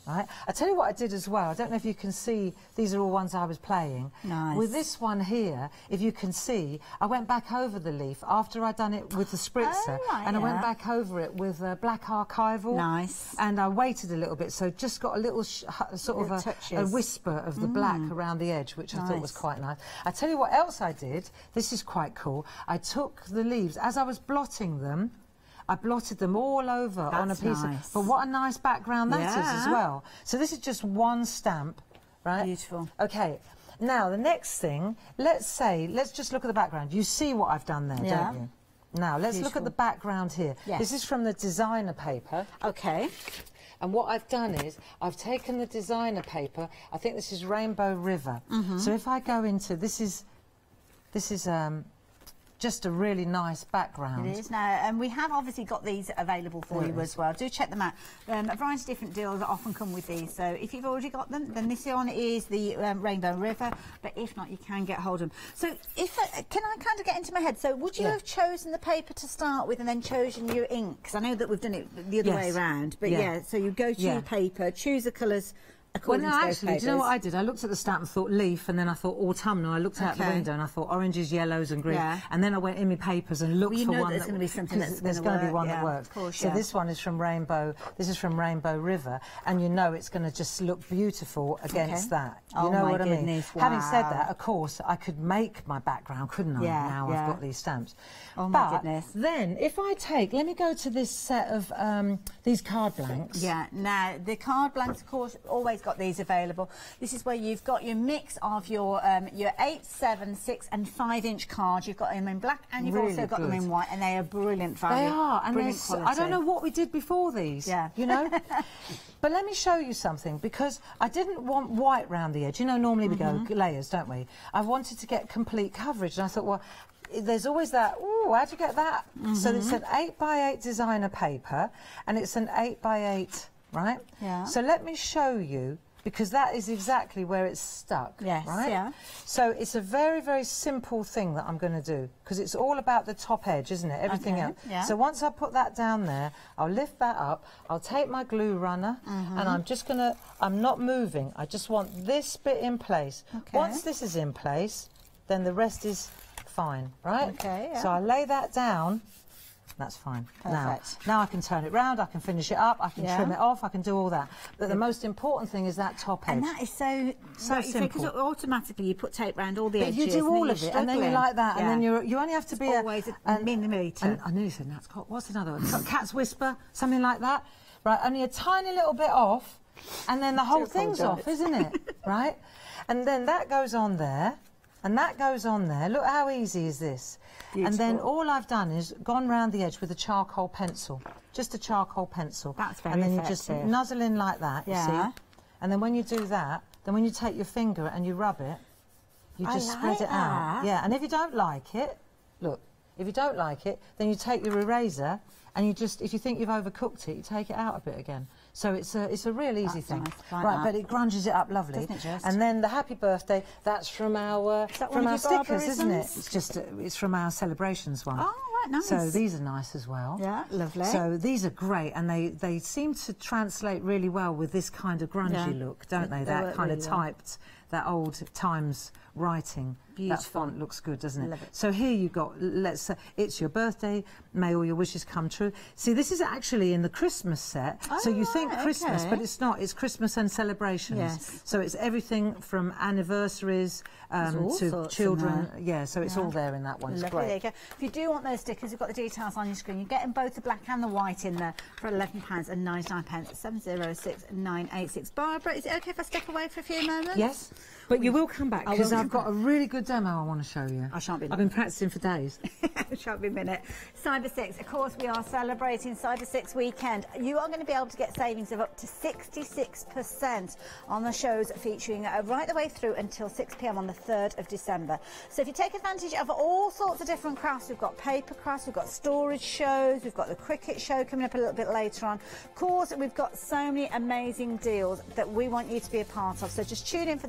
Right? I tell you what I did as well. I don't know if you can see, these are all ones I was playing. Nice. With this one here, if you can see, I went back over the leaf after I'd done it with the spritzer, Oh, right, and I yeah. went back over it with uh, black archival. Nice. And I waited a little bit, so just got a little sh sort Little of a, a touches. whisper of the mm. black around the edge, which I thought was Nice. quite nice. I tell you what else I did. This is quite cool. I took the leaves, as I was blotting them, I blotted them all over That's on a piece nice. of... But what a nice background that Yeah. is as well. So this is just one stamp, right? Beautiful. Okay. Now, the next thing, let's say, let's just look at the background. You see what I've done there, Yeah. don't you? Now, let's look Beautiful. at the background here. Yes. This is from the designer paper. Okay. And what I've done is, I've taken the designer paper, I think this is Rainbow River. Mm-hmm. So if I go into, this is, this is um, just a really nice background. It is now, and we have obviously got these available for There you it as is. well. Do check them out. Um, a variety of different deals that often come with these. So if you've already got them, then this one is the um, Rainbow River. But if not, you can get hold of them. So if I, can I kind of get into my head? So would you Yeah. have chosen the paper to start with and then chosen your ink? Because I know that we've done it the other Yes. way around. But Yeah. yeah, so you go to Yeah. your paper, choose the colours Well, according no, to those actually, do you know papers. what I did? I looked at the stamp and thought leaf, and then I thought autumnal. I looked out the Okay. window and I thought oranges, yellows, and green. Yeah. And then I went in my papers and looked Well, you for know one. there's that- gonna be something 'cause that's there's gonna going to be work, one yeah, that works. of course, so yeah. this one is from Rainbow. This is from Rainbow River, and you know it's going to just look beautiful against Okay. that. You Oh, know my what I mean? goodness, Having said wow. that, of course, I could make my background, couldn't I? Yeah, now yeah. I've got these stamps. Oh, my but goodness. then, if I take, let me go to this set of um, these card blanks. Yeah, now the card blanks, of course, always got these available. This is where you've got your mix of your um, your eight, seven, six, and five inch cards. You've got them in black, and you've Really also got them good. in white, and they are brilliant value. They are, and brilliant there's- I quality. don't know what we did before these. Yeah. You know. But let me show you something, because I didn't want white round the edge. You know, normally we Mm-hmm. go layers, don't we? I wanted to get complete coverage, and I thought, well, there's always that. Oh, how'd you get that? So it's an eight by eight designer paper, and it's an eight by eight, right? Yeah. So let me show you, because that is exactly where it's stuck. Yes, Right? yeah. So it's a very, very simple thing that I'm going to do, because it's all about the top edge, isn't it? Everything Okay, else. yeah. So once I put that down there, I'll lift that up, I'll take my glue runner, Mm-hmm. and I'm just going to, I'm not moving, I just want this bit in place. Okay. Once this is in place, then the rest is fine, right? Okay, yeah. So I lay that down. That's fine. Perfect. Now, now I can turn it round, I can finish it up, I can Yeah. trim it off, I can do all that. But the most important thing is that top edge. And that is so So like you say, 'cause simple. automatically you put tape round all the But edges. you do and all then of you're it, and then you struggling. like that, and then Yeah. you're, you only have to be always a and- millimetre. And I nearly said Nat's Cot. What's another one? Cat's Whisper, something like that. Right, only a tiny little bit off, and then the whole thing's apologise. off, isn't it? Right? And then that goes on there, and that goes on there. Look how easy is this? And then Beautiful. all I've done is gone round the edge with a charcoal pencil, just a charcoal pencil. That's very And then you just effective. nuzzle in like that, you Yeah. see? And then when you do that, then when you take your finger and you rub it, you I just spread like it out. that. Yeah, and if you don't like it, look, if you don't like it, then you take your eraser and you just, if you think you've overcooked it, you take it out a bit again. So it's a, it's a real easy That's thing. nice, like right, that. but it grunges it up lovely. Doesn't it just? And then the happy birthday, that's from our, that from one our of your stickers, isn't it? barbarisms? It's just, uh, it's from our celebrations one. Oh, right, nice. So these are nice as well. Yeah, lovely. So these are great, and they, they seem to translate really well with this kind of grungy Yeah. look, don't they? They That work kind really of well. typed, that old Times writing. That Beautiful. font looks good, doesn't it? Love it. So here you got, let's say, it's your birthday, may all your wishes come true. See, this is actually in the Christmas set, so you Oh, think right, Christmas, okay. but it's not, it's Christmas and celebrations. Yes. So it's everything from anniversaries um, all to sorts in children. there. Yeah, so it's Yeah. all there in that one. It's Lovely, there you great. go. If you do want those stickers, you've got the details on your screen. You're getting both the black and the white in there for eleven pounds and ninety-nine pence. seven zero six nine eight six. Barbara, is it okay if I step away for a few moments? Yes, but you will come back, I will because come I've got back. a really good demo I want to show you. I shan't be I've long. been practicing for days. It shan't be a minute. Cyber six, of course, we are celebrating Cyber six weekend. You are going to be able to get savings of up to sixty-six percent on the shows featuring uh, right the way through until six p m on the third of December. So if you take advantage of all sorts of different crafts, we've got paper crafts, we've got storage shows, we've got the cricket show coming up a little bit later on. Of course, we've got so many amazing deals that we want you to be a part of. So just tune in for those live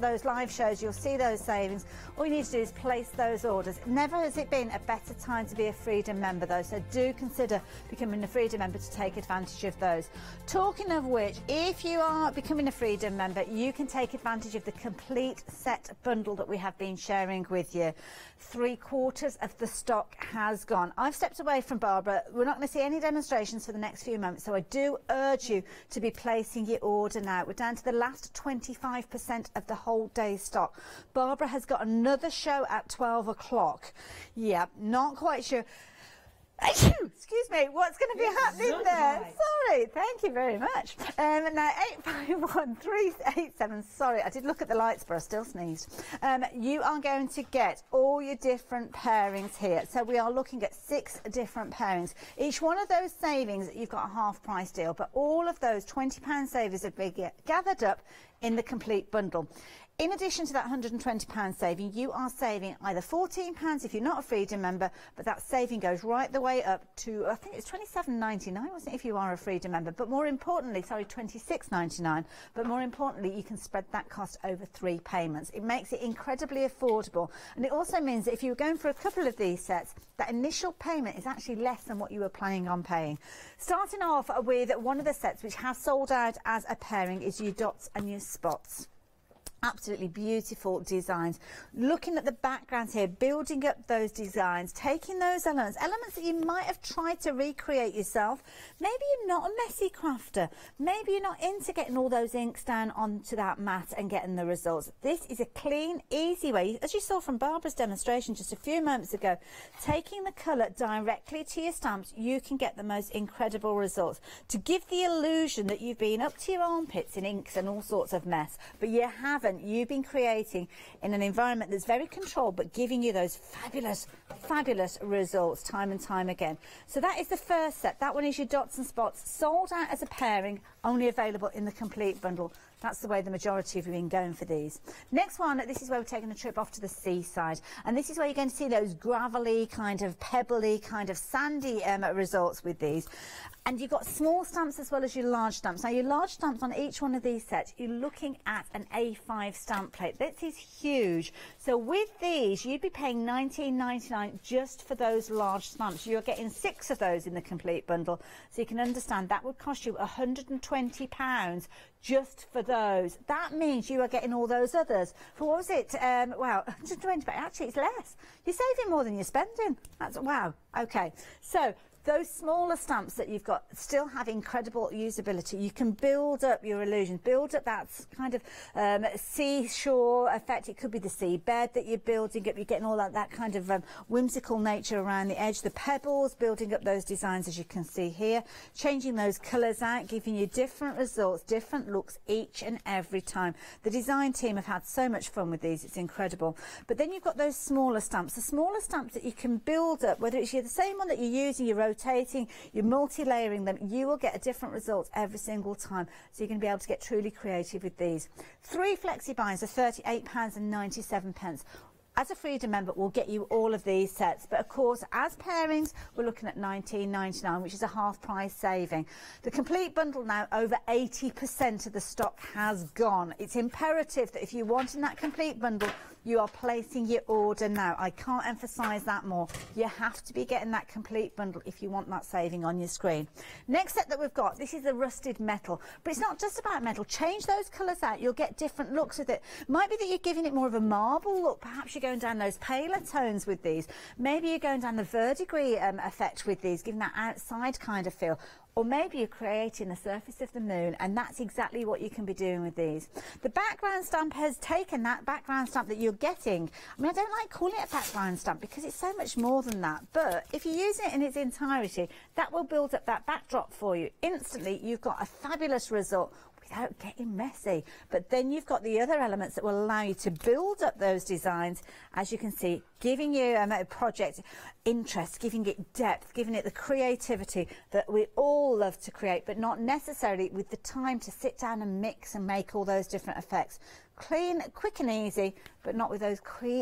live shows, you'll see those savings. All you need to do is place those orders. Never has it been a better time to be a Freedom member though, so do consider becoming a Freedom member to take advantage of those. Talking of which, if you are becoming a Freedom member, you can take advantage of the complete set bundle that we have been sharing with you. Three quarters of the stock has gone. I've stepped away from Barbara. We're not going to see any demonstrations for the next few moments, so I do urge you to be placing your order now. We're down to the last twenty-five percent of the whole day's stock. Barbara has got another show at twelve o'clock. Yeah, not quite sure. Excuse me, what's going to be happening there? Right. Sorry, thank you very much. Um, now, eight five one three eight seven, sorry, I did look at the lights, but I still sneezed. Um, you are going to get all your different pairings here. So we are looking at six different pairings. Each one of those savings, you've got a half price deal, but all of those twenty pound savings are big, gathered up in the complete bundle. In addition to that one hundred and twenty pound saving, you are saving either fourteen pounds if you're not a Freedom member, but that saving goes right the way up to, I think it's twenty-seven ninety-nine, wasn't it, if you are a Freedom member? But more importantly, sorry, twenty-six ninety-nine, but more importantly, you can spread that cost over three payments. It makes it incredibly affordable, and it also means that if you were going for a couple of these sets, that initial payment is actually less than what you were planning on paying. Starting off with one of the sets which has sold out as a pairing is your dots and your spots. Absolutely beautiful designs. Looking at the backgrounds here, building up those designs, taking those elements, elements that you might have tried to recreate yourself. Maybe you're not a messy crafter. Maybe you're not into getting all those inks down onto that mat and getting the results. This is a clean, easy way, as you saw from Barbara's demonstration just a few moments ago, taking the colour directly to your stamps, you can get the most incredible results. To give the illusion that you've been up to your armpits in inks and all sorts of mess, but you haven't. You've been creating in an environment that's very controlled, but giving you those fabulous, fabulous results time and time again. So that is the first set. That one is your dots and spots, sold out as a pairing, only available in the complete bundle. That's the way the majority of you have been going for these. Next one, this is where we're taking a trip off to the seaside. And this is where you're going to see those gravelly, kind of pebbly, kind of sandy um, results with these. And you've got small stamps as well as your large stamps. Now, your large stamps on each one of these sets, you're looking at an A five stamp plate. This is huge. So with these, you'd be paying nineteen ninety-nine just for those large stamps. You're getting six of those in the complete bundle. So you can understand that would cost you one hundred and twenty pounds just for those. That means you are getting all those others for, what was it? Um, wow, one hundred and twenty, but actually it's less. You're saving more than you're spending. That's, wow. Okay. So those smaller stamps that you've got still have incredible usability. You can build up your illusions, build up that kind of um, seashore effect. It could be the seabed that you're building up. You're getting all that, that kind of um, whimsical nature around the edge. The pebbles, building up those designs as you can see here. Changing those colours out, giving you different results, different looks each and every time. The design team have had so much fun with these. It's incredible. But then you've got those smaller stamps. The smaller stamps that you can build up, whether it's the same one that you're using, you're rotating, you're multi-layering them, you will get a different result every single time. So you're going to be able to get truly creative with these. Three flexi binds are thirty-eight pounds ninety-seven. As a Freedom member, we'll get you all of these sets. But of course, as pairings, we're looking at nineteen ninety-nine, which is a half price saving. The complete bundle now, over eighty percent of the stock has gone. It's imperative that if you're wanting that complete bundle, you are placing your order now. I can't emphasise that more. You have to be getting that complete bundle if you want that saving on your screen. Next set that we've got, this is the rusted metal. But it's not just about metal. Change those colours out. You'll get different looks with it. Might be that you're giving it more of a marble look. Perhaps you're going down those paler tones with these. Maybe you're going down the verdigris um, effect with these, giving that outside kind of feel. Or maybe you're creating the surface of the moon, and that's exactly what you can be doing with these. The background stamp has taken that background stamp that you're getting. I mean, I don't like calling it a background stamp because it's so much more than that. But if you use it in its entirety, that will build up that backdrop for you. Instantly, you've got a fabulous result without getting messy. But then you've got the other elements that will allow you to build up those designs, as you can see, giving you um, a project interest, giving it depth, giving it the creativity that we all love to create, but not necessarily with the time to sit down and mix and make all those different effects. Clean, quick and easy, but not with those cre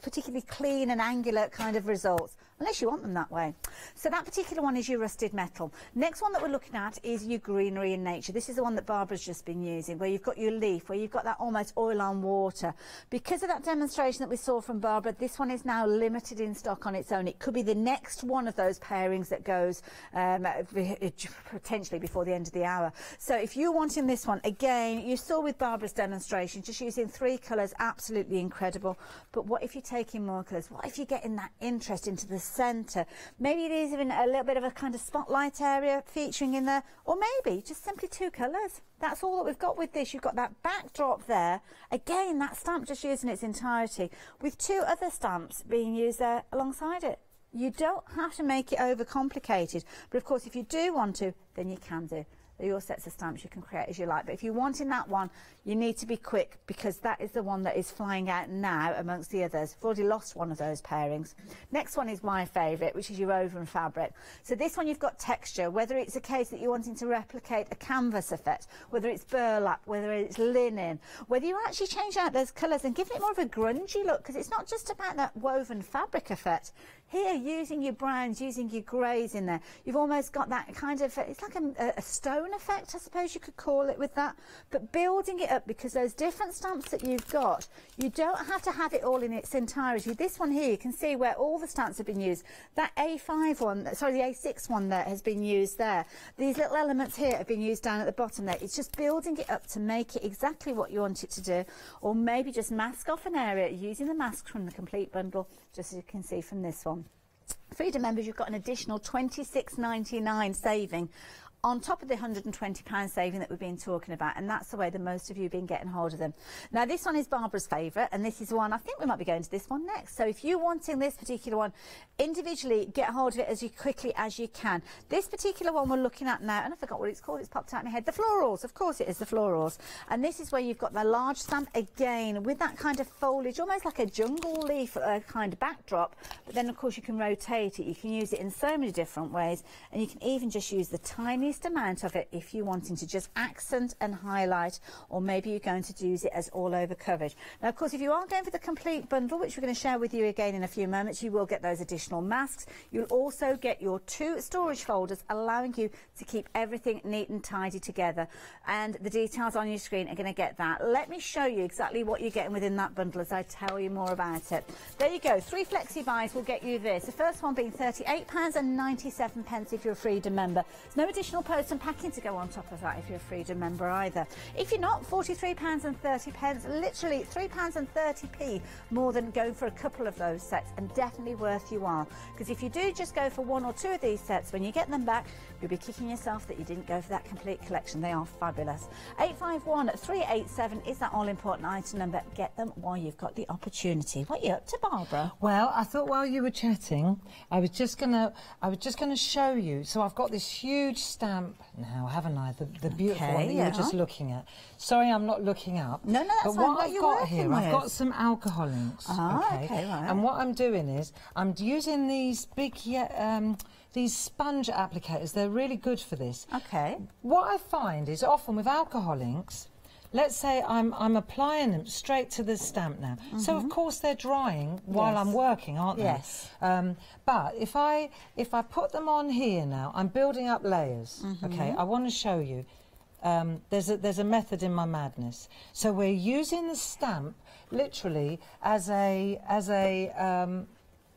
particularly clean and angular kind of results, unless you want them that way. So that particular one is your rusted metal. Next one that we're looking at is your greenery in nature. This is the one that Barbara's just been using, where you've got your leaf, where you've got that almost oil on water. Because of that demonstration that we saw from Barbara, this one is now limited in stock on its own. It could be the next one of those pairings that goes um, potentially before the end of the hour. So if you're wanting this one, again, you saw with Barbara's demonstration, just using three colours, absolutely incredible. But what if you're taking more colours? What if you're getting that interest into the centre? Maybe it is even a little bit of a kind of spotlight area featuring in there, or maybe just simply two colours. That's all that we've got with this. You've got that backdrop there. Again, that stamp just used in its entirety, with two other stamps being used there alongside it. You don't have to make it overcomplicated, but of course if you do want to, then you can do. They're your sets of stamps, you can create as you like. But if you want in that one, you need to be quick, because that is the one that is flying out now amongst the others. We've already lost one of those pairings. Next one is my favourite, which is your woven fabric. So this one you've got texture, whether it's a case that you're wanting to replicate a canvas effect, whether it's burlap, whether it's linen, whether you actually change out those colours and give it more of a grungy look, because it's not just about that woven fabric effect. Here, using your browns, using your greys in there, you've almost got that kind of, it's like a, a stone effect, I suppose you could call it, with that. But building it up, because those different stamps that you've got, you don't have to have it all in its entirety. This one here, you can see where all the stamps have been used. That A five one, sorry, the A six one there has been used there. These little elements here have been used down at the bottom there. It's just building it up to make it exactly what you want it to do, or maybe just mask off an area using the masks from the complete bundle, just as you can see from this one. Freedom members, you've got an additional twenty-six ninety-nine saving on top of the one hundred and twenty pound saving that we've been talking about, and that's the way that most of you have been getting hold of them. Now this one is Barbara's favourite, and this is one, I think we might be going to this one next. So if you're wanting this particular one individually, get hold of it as quickly as you can. This particular one we're looking at now, and I forgot what it's called, it's popped out of my head, the florals. Of course it is the florals, and this is where you've got the large stamp again with that kind of foliage, almost like a jungle leaf uh, kind of backdrop, but then of course you can rotate it, you can use it in so many different ways, and you can even just use the tiniest amount of it if you're wanting to just accent and highlight, or maybe you're going to use it as all over coverage. Now of course if you are going for the complete bundle, which we're going to share with you again in a few moments, you will get those additional masks. You'll also get your two storage folders, allowing you to keep everything neat and tidy together, and the details on your screen are going to get that. Let me show you exactly what you're getting within that bundle as I tell you more about it. There you go, three flexi buys will get you this. The first one being thirty-eight pounds ninety-seven if you're a Freedom member. There's no additional post and packing to go on top of that if you're a Freedom member either. If you're not, forty-three pounds thirty, literally three pounds thirty p more than going for a couple of those sets, and definitely worth you while, because if you do just go for one or two of these sets, when you get them back, you'll be kicking yourself that you didn't go for that complete collection. They are fabulous. eight five one three eight seven is that all-important item number. Get them while you've got the opportunity. What are you up to, Barbara? Well, I thought while you were chatting, I was just gonna, I was just gonna show you. So I've got this huge stamp now, haven't I? The, the beautiful Okay, one that yeah. you were just looking at. Sorry, I'm not looking up. No, no, that's but fine. what What I've you got working here, with? I've got some alcohol inks. Ah, okay, right. And what I'm doing is I'm using these big, yeah, um, these sponge applicators. They're really good for this. Okay. What I find is often with alcohol inks, let's say I'm, I'm applying them straight to the stamp now. Mm-hmm. So of course they're drying while Yes. I'm working, aren't they? Yes. Um, but if I, if I put them on here now, I'm building up layers. Mm-hmm. Okay, I want to show you. Um, there's, a, there's a method in my madness. So we're using the stamp literally as a, as a, um,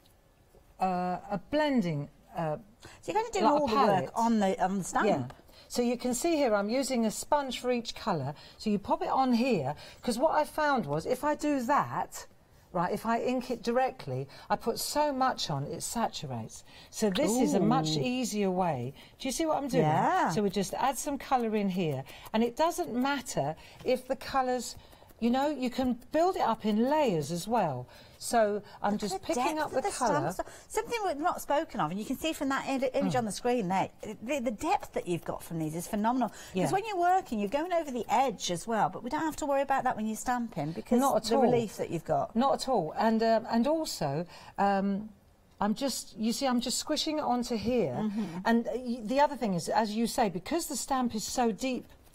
uh, a blending. Uh, So you're going to do like a all the palette. work on the, on the stamp? Yeah. So you can see here I'm using a sponge for each colour. So you pop it on here, because what I found was if I do that, right, if I ink it directly, I put so much on, it saturates. So this Ooh. is a much easier way. Do you see what I'm doing? Yeah. So we just add some colour in here. And it doesn't matter if the colours, you know, you can build it up in layers as well. So I'm Look just at the picking depth up of the, the colour. stamps. Something we've not spoken of, and you can see from that i- image Mm. on the screen there, the, the depth that you've got from these is phenomenal. Because Yeah. when you're working, you're going over the edge as well, but we don't have to worry about that when you're stamping, because Not at the all. relief that you've got. Not at all. And, um, and also, um, I'm just, you see, I'm just squishing it onto here. Mm-hmm. And uh, y the other thing is, as you say, because the stamp is so deep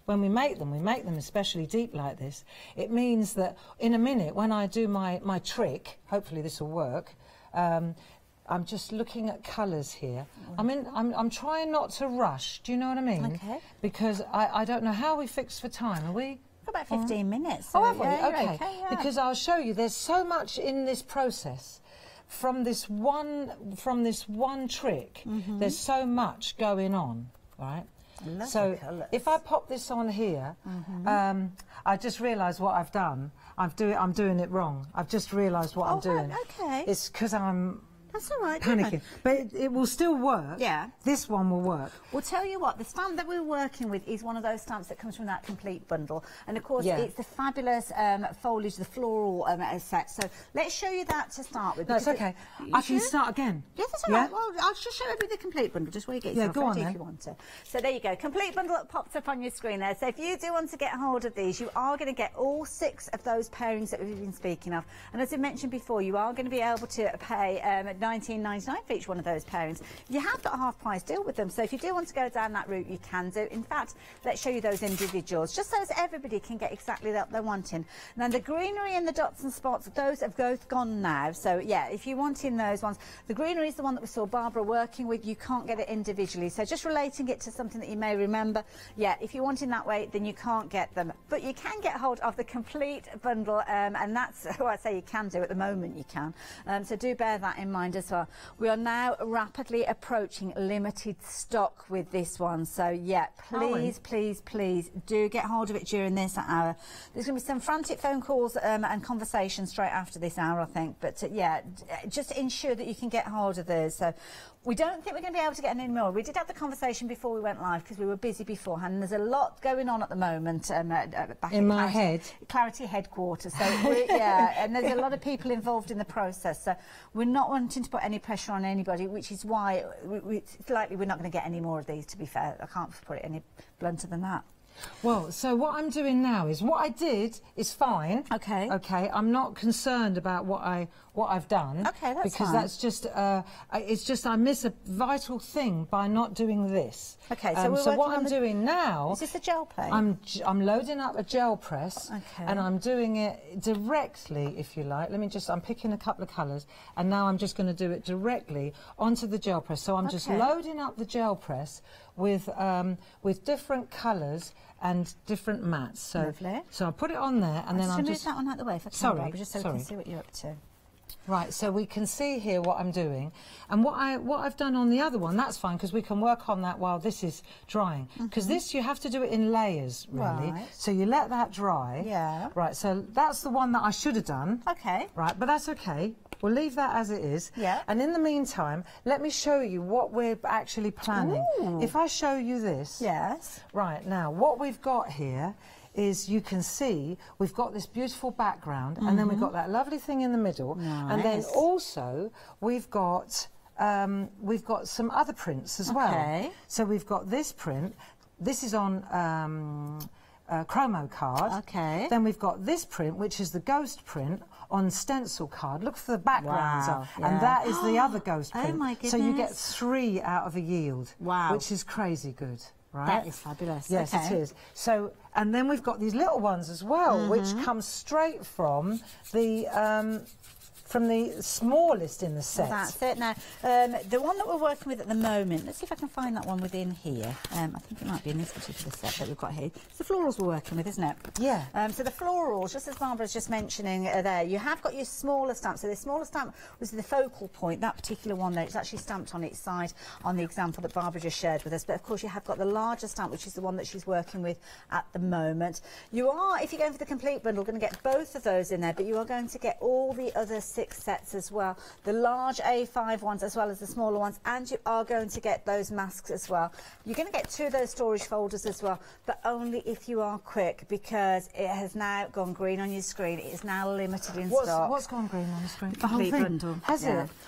when we make them, we make them especially deep like this. It means that in a minute, when I do my, my trick, hopefully this will work, um, I'm just looking at colours here. I mean, I'm, I'm trying not to rush, do you know what I mean? Okay. Because I, I don't know how we fixed for time, are we? For about fifteen minutes. So Oh, have we? yeah, Okay. okay yeah. Because I'll show you, there's so much in this process. From this one, from this one trick, mm-hmm. there's so much going on, right? Love so if I pop this on here, mm-hmm. um, I just realised what I've done. I've do it, I'm doing it wrong. I've just realised what oh, I'm doing. Okay. It's because I'm That's all right. panicking. But it, it will still work. Yeah. This one will work. Well, tell you what, the stamp that we're working with is one of those stamps that comes from that complete bundle. And, of course, yeah. it's the fabulous um, foliage, the floral um, set. So let's show you that to start with. No, it's okay. It, I can start again. Yes, that's all yeah? right. Well, I'll just show you the complete bundle, just where you get yeah, yourself go ready on, if you want to. So there you go. Complete bundle that pops up on your screen there. So if you do want to get hold of these, you are going to get all six of those pairings that we've been speaking of. And as I mentioned before, you are going to be able to pay um, nineteen ninety-nine for each one of those pairings. You have got a half price deal with them, so if you do want to go down that route, you can do. In fact, let's show you those individuals, just so as everybody can get exactly what they're wanting. Now, the greenery and the dots and spots, those have both gone now. So, yeah, if you're wanting those ones, the greenery is the one that we saw Barbara working with. You can't get it individually. So just relating it to something that you may remember, yeah, if you're wanting that way, then you can't get them. But you can get hold of the complete bundle, um, and that's what I say you can do at the moment, you can. Um, so do bear that in mind as well. We are now rapidly approaching limited stock with this one, so yeah, please please please do get hold of it during this hour. There's going to be some frantic phone calls um, and conversations straight after this hour, I think, but uh, yeah, just ensure that you can get hold of those. So we don't think we're going to be able to get any more. We did have the conversation before we went live because we were busy beforehand, and there's a lot going on at the moment um, uh, back in, in my Clarity, head Clarity headquarters. So we're, yeah, and there's a lot of people involved in the process, so we're not wanting to put any pressure on anybody, which is why we, we, it's likely we're not going to get any more of these, to be fair. I can't put it any blunter than that. Well, so what I'm doing now is what I did is fine. Okay. Okay. I'm not concerned about what I what I've done. Okay, that's because fine. that's just uh, it's just I miss a vital thing by not doing this. Okay. So, um, we're so what I'm the... doing now is this a gel paint? I'm I'm loading up a gel press. Okay. And I'm doing it directly, if you like. Let me just I'm picking a couple of colours, and now I'm just going to do it directly onto the gel press. So I'm just Okay. loading up the gel press with um, with different colours and different mats. So, Lovely. so I'll put it on there, and I'm then just I'll move just that one out the way if I can, sorry, Barbara, just so sorry. we can see what you're up to. Right, so we can see here what I'm doing, and what I what I've done on the other one. That's fine because we can work on that while this is drying. Because mm-hmm. this you have to do it in layers, really. Right. So you let that dry. Yeah. Right. So that's the one that I should have done. Okay. Right, but that's okay. We'll leave that as it is. Yeah. And in the meantime, let me show you what we're actually planning. Ooh. If I show you this. Yes. Right, now what we've got here is you can see we've got this beautiful background, mm-hmm. and then we've got that lovely thing in the middle. Nice. And then also we've got um, we've got some other prints as well. Okay. So we've got this print. This is on um, uh, chromo card. Okay. Then we've got this print, which is the ghost print on stencil card. Look for the backgrounds Wow, up. yeah. And that is the other ghost Oh, print. my So you get goodness. three out of a yield. Wow. Which is crazy good. Right? That is fabulous. Yes, okay. it is. So, and then we've got these little ones as well, Mm-hmm. which come straight from the um, from the smallest in the set. Well, that's it. Now, um, the one that we're working with at the moment, let's see if I can find that one within here. Um, I think it might be in this particular set that we've got here. It's the florals we're working with, isn't it? Yeah. Um, so the florals, just as Barbara's just mentioning uh, there, you have got your smaller stamp. So the smaller stamp was the focal point, that particular one there. It's actually stamped on its side on the example that Barbara just shared with us. But, of course, you have got the larger stamp, which is the one that she's working with at the moment. You are, if you're going for the complete bundle, going to get both of those in there, but you are going to get all the other six sets as well, the large A five ones as well as the smaller ones, and you are going to get those masks as well. You're going to get two of those storage folders as well, but only if you are quick, because it has now gone green on your screen. It is now limited in What's, stock. what's gone green on the screen? The complete bundle. Has Yeah. it?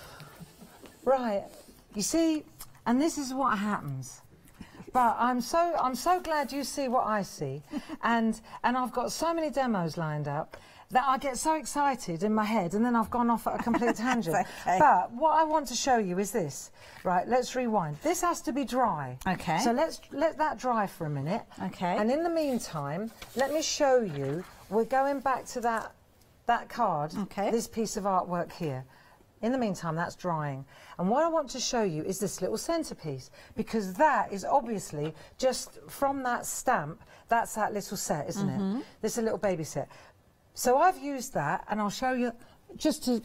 Right. You see, and this is what happens. But I'm so I'm so glad you see what I see, and and I've got so many demos lined up, that I get so excited in my head and then I've gone off at a complete tangent. Okay. But what I want to show you is this. Right, let's rewind. This has to be dry. Okay. So let's let that dry for a minute. Okay. And in the meantime, let me show you, we're going back to that, that card, okay. this piece of artwork here. In the meantime, that's drying. And what I want to show you is this little centerpiece, because that is obviously just from that stamp, that's that little set, isn't mm-hmm. it? This is a little baby set. So I've used that, and I'll show you, just to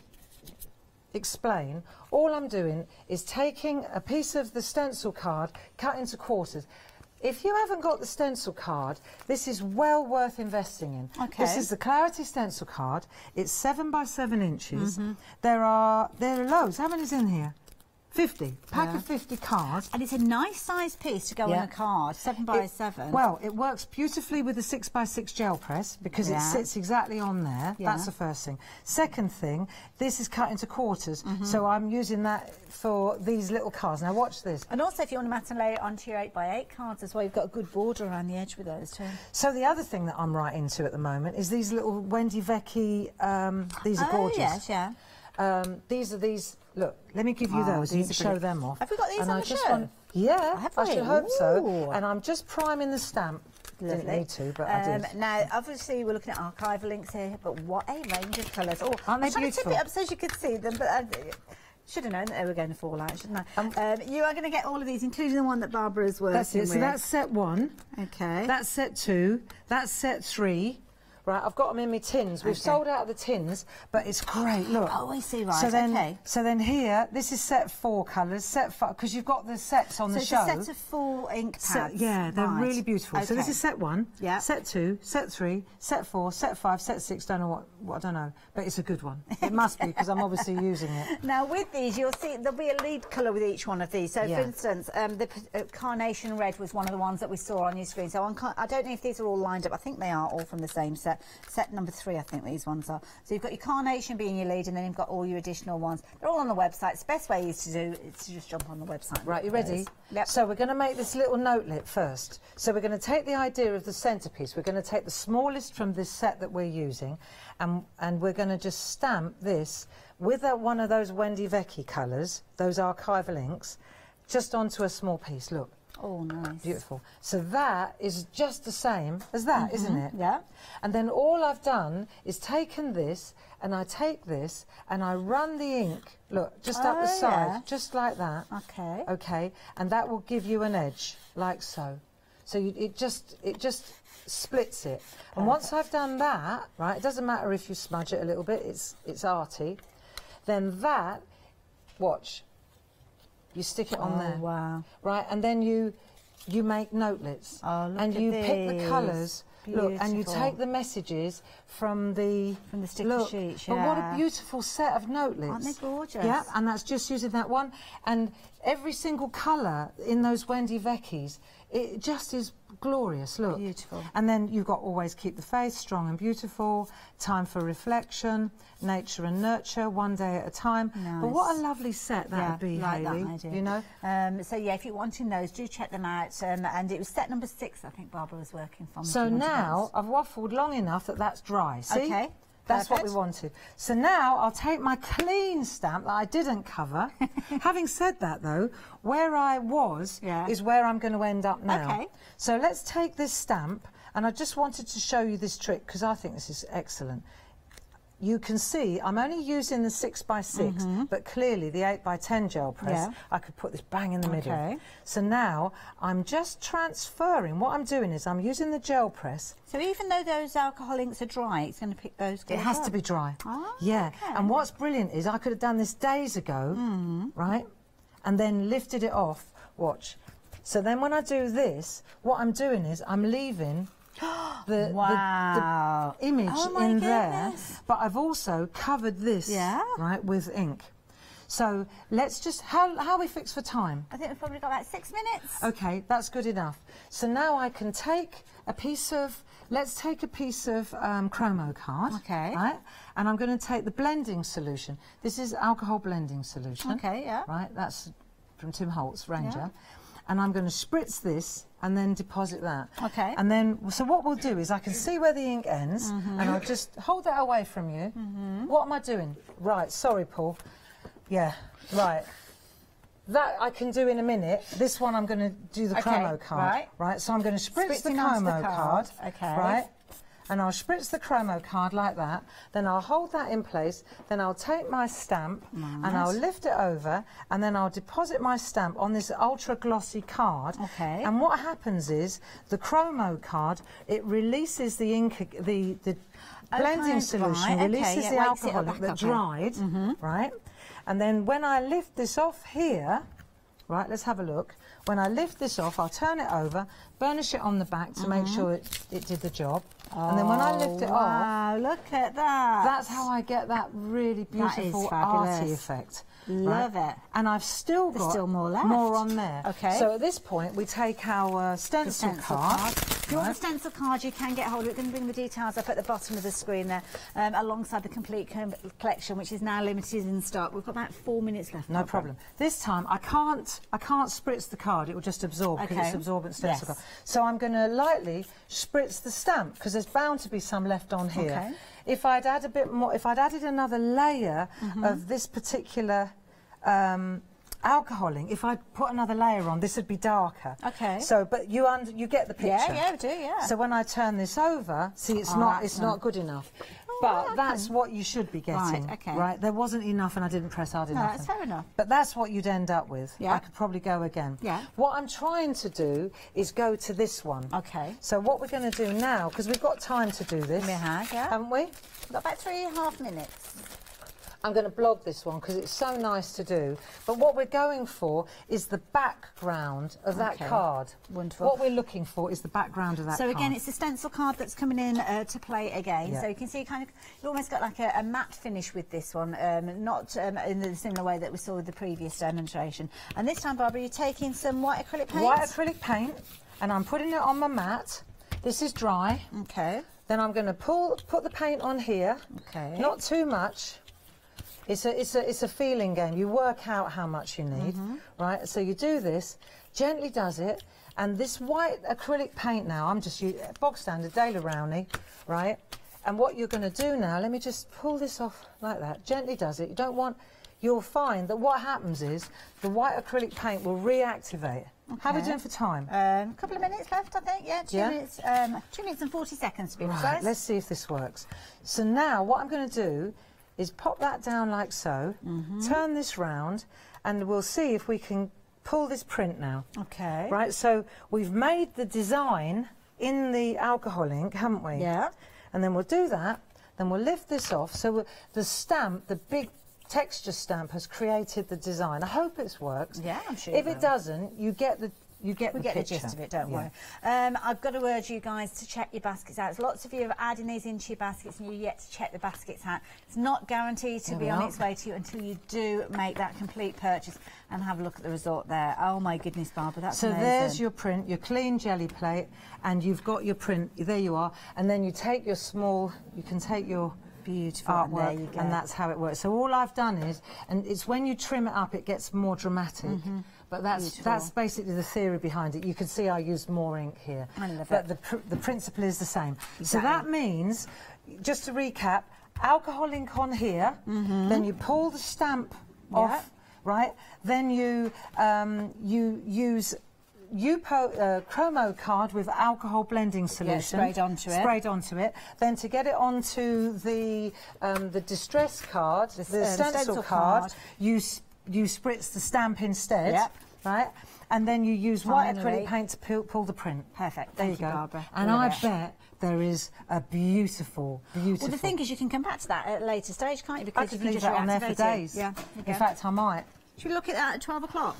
explain, all I'm doing is taking a piece of the stencil card, cut into quarters. If you haven't got the stencil card, this is well worth investing in. Okay. This is the Clarity stencil card. It's seven by seven inches. Mm-hmm. There are there are loads. How many's in here? fifty. Pack yeah. of fifty cards. And it's a nice size piece to go yeah. on a card, seven by it, seven. Well, it works beautifully with the six by six gel press because yeah. it sits exactly on there. Yeah. That's the first thing. Second thing, this is cut into quarters, mm-hmm. so I'm using that for these little cards. Now watch this. And also, if you want to mat and lay it onto your eight by eight cards as well, you've got a good border around the edge with those too. So the other thing that I'm right into at the moment is these little Wendy Vecchi, um, these are oh, gorgeous. yes, yeah. Um, these are these, look, let me give you Oh, those and you these can are show brilliant. them off. Have we got these and on I the just show? want, yeah, Have I we? should hope so. Ooh. And I'm just priming the stamp. Lovely. Didn't need to, but um, I did. Now, obviously, we're looking at archival links here, but what a range of colours. Oh, Aren't they I'm trying beautiful? to tip it up so you could see them, but I should have known that they were going to fall out, shouldn't I? Um, um, you are going to get all of these, including the one that Barbara's working That's it. with. So that's set one. Okay. That's set two. That's set three. Right, I've got them in my tins. We've Okay. sold out of the tins, but it's great. Look. Oh, I see, right, So then, okay. so then here, this is set four colours. Set five, because you've got the sets on so the it's show. a set of four ink pads. Set, yeah, they're right. really beautiful. So this Okay. is set one, Yeah. set two, set three, set four, set five, set six. Don't know what, what I don't know, but it's a good one. It must be because I'm obviously using it. Now, with these, you'll see there'll be a lead colour with each one of these. So, Yeah. for instance, um, the uh, carnation red was one of the ones that we saw on your screen. So, on, I don't know if these are all lined up. I think they are all from the same set. Set number three, I think these ones are. So, you've got your carnation being your lead, and then you've got all your additional ones. They're all on the website. The best way is to do is to just jump on the website. and Right, you look at ready? those. Yep. So we're going to make this little notelet first. So we're going to take the idea of the centrepiece. We're going to take the smallest from this set that we're using, and, and we're going to just stamp this with a, one of those Wendy Vecchi colours, those archival inks, just onto a small piece. Look. Oh, nice. Beautiful. So that is just the same as that, Mm-hmm. isn't it? Yeah. And then all I've done is taken this, and I take this, and I run the ink, look, just up the Oh, side, yeah. just like that. Okay. Okay, and that will give you an edge, like so. So you, it just it just splits it. And once I've done that, right, it doesn't matter if you smudge it a little bit, it's, it's arty. Then that, watch, you stick it on Oh, there. wow. Right, and then you you make notelets. Oh, look and at you pick the these. colours. Look, and you Beautiful. take the messages from the From the sticker look, sheets, But what a yeah. beautiful set of notelets. Aren't they gorgeous? Yeah, and that's just using that one. And every single colour in those Wendy Vecchis, it just is glorious. Look. Beautiful. And then you've got always keep the faith, strong and beautiful, time for reflection, nature and nurture, one day at a time. But Nice. what a lovely set that Yeah, would be, like that Hayley. idea. You know? Um, so yeah, if you're wanting those, do check them out. Um, and it was set number six, I think Barbara was working from. So now I've waffled long enough that that's dry. See? Okay, That's what perfect. we wanted. So now I'll take my clean stamp that I didn't cover. Having said that, though, where I was Yeah. is where I'm going to end up now. Okay. So let's take this stamp, and I just wanted to show you this trick because I think this is excellent. You can see I'm only using the six by six, Mm-hmm. but clearly the eight by ten gel press, Yeah. I could put this bang in the middle. Okay. So now I'm just transferring. What I'm doing is I'm using the gel press. So even though those alcohol inks are dry, it's going to pick those It colours has up. to be dry. Oh, yeah. okay. And what's brilliant is I could have done this days ago, right? And then lifted it off. Watch. So then when I do this, what I'm doing is I'm leaving the, Wow. the, the image Oh my in there, goodness. but I've also covered this, Yeah. right, with ink. So let's just, how, how are we fixed for time? I think we've probably got about six minutes. Okay, that's good enough. So now I can take a piece of, let's take a piece of um, chromo card. Okay. Right? And I'm going to take the blending solution. This is alcohol blending solution. Okay, yeah. Right, that's from Tim Holtz, Ranger. and I'm going to spritz this and then deposit that. Okay. And then, so what we'll do is I can see where the ink ends, mm-hmm. and I'll just hold that away from you. Mm-hmm. What am I doing? Right, sorry, Paul. Yeah, right. That I can do in a minute. This one I'm going to do the okay, chromo card. Right. Right, so I'm going to spritz Spritzing the chromo the card. card. Okay. Right. And I'll spritz the chromo card like that, then I'll hold that in place, then I'll take my stamp nice. and I'll lift it over, and then I'll deposit my stamp on this ultra glossy card. Okay. And what happens is, the chromo card, it releases the ink, the, the blending okay, solution, right. releases okay, yeah, the alcohol that that dried, mm-hmm. right? And then when I lift this off here, right, let's have a look. When I lift this off, I'll turn it over, burnish it on the back to mm-hmm. make sure it, it did the job. Oh, and then when I lift it wow, off... Wow, look at that. That's how I get that really beautiful arty effect. Love right? it. And I've still There's got still more left. more on there. Okay. So at this point, we take our stencil, stencil card. card. If you want the stencil card, you can get hold of it. We're going to bring the details up at the bottom of the screen there, um, alongside the complete collection, which is now limited in stock. We've got about four minutes left. No problem. This time, I can't, I can't spritz the card. It will just absorb because okay. it's absorbent stencil yes. card. So I'm going to lightly spritz the stamp because there's bound to be some left on here. Okay. If I'd add a bit more, if I'd added another layer mm-hmm. of this particular um, alcohol ink, if I'd put another layer on, this would be darker. Okay. So, but you under, you get the picture. Yeah, yeah, I do, yeah. So when I turn this over, see, it's oh, not, it's not... not good enough. Oh, but okay. that's what you should be getting. Right, okay. Right, there wasn't enough, and I didn't press hard enough. No, that's fair enough. But that's what you'd end up with. Yeah. I could probably go again. Yeah. What I'm trying to do is go to this one. Okay. So what we're going to do now, because we've got time to do this. We have, yeah. Haven't we? We've got about three and a half minutes. I'm going to blog this one because it's so nice to do. But what we're going for is the background of that okay. card. Wonderful. What we're looking for is the background of that so card. So again, it's the stencil card that's coming in uh, to play again. Yeah. So you can see kind of, you almost got like a, a matte finish with this one, um, not um, in the similar way that we saw with the previous demonstration. And this time, Barbara, you're taking some white acrylic paint? White acrylic paint, and I'm putting it on my mat. This is dry. Okay. Then I'm going to pull, put the paint on here. Okay. Not too much. It's a, it's a, it's a feeling game. You work out how much you need, mm-hmm. right? So you do this, gently does it, and this white acrylic paint now, I'm just using bog standard Daler Rowney, right? And what you're going to do now, let me just pull this off like that. Gently does it. You don't want, you'll find that what happens is the white acrylic paint will reactivate. Okay. How are we doing for time? A um, couple of minutes left, I think. Yeah, two yeah? minutes. Um, two minutes and forty seconds to be precise. Right, let's see if this works. So now what I'm going to do is pop that down like so, mm-hmm. turn this round, and we'll see if we can pull this print now. Okay. Right, so we've made the design in the alcohol ink, haven't we? Yeah. And then we'll do that, then we'll lift this off. So the stamp, the big texture stamp, has created the design. I hope it works. Yeah, I'm sure If it it will. doesn't, you get the You get, we the, get picture. the gist of it, don't yeah. worry. Um, I've got to urge you guys to check your baskets out. Lots of you are adding these into your baskets and you're yet to check the baskets out. It's not guaranteed to there be on its way to you until you do make that complete purchase and have a look at the result there. Oh my goodness, Barbara, that's so amazing. There's your print, your clean jelly plate, and you've got your print. There you are. And then you take your small, you can take your beautiful artwork, and, there you go. and that's how it works. So all I've done is, and it's when you trim it up, it gets more dramatic. Mm-hmm. But that's Beautiful. that's basically the theory behind it. You can see I used more ink here. I love but it. the pr the principle is the same. Exactly. So that means, just to recap, alcohol ink on here, mm-hmm. then you pull the stamp yeah. off, right? Then you um, you use Upo, uh, chromo card with alcohol blending solution. Yeah, sprayed onto it. Sprayed onto it. Then to get it onto the um, the distress card, the, the um, stencil, stencil card, card. you you spritz the stamp instead. Yep. Right, and then you use white acrylic paint to pull, pull the print. Perfect. There Thank you you, go. Barbara. And I it. bet there is a beautiful, beautiful. Well, the thing is, you can come back to that at a later stage, can't you? Because I could you can leave just that on there for days. It. Yeah. In fact, I might. Should we look at that at twelve o'clock?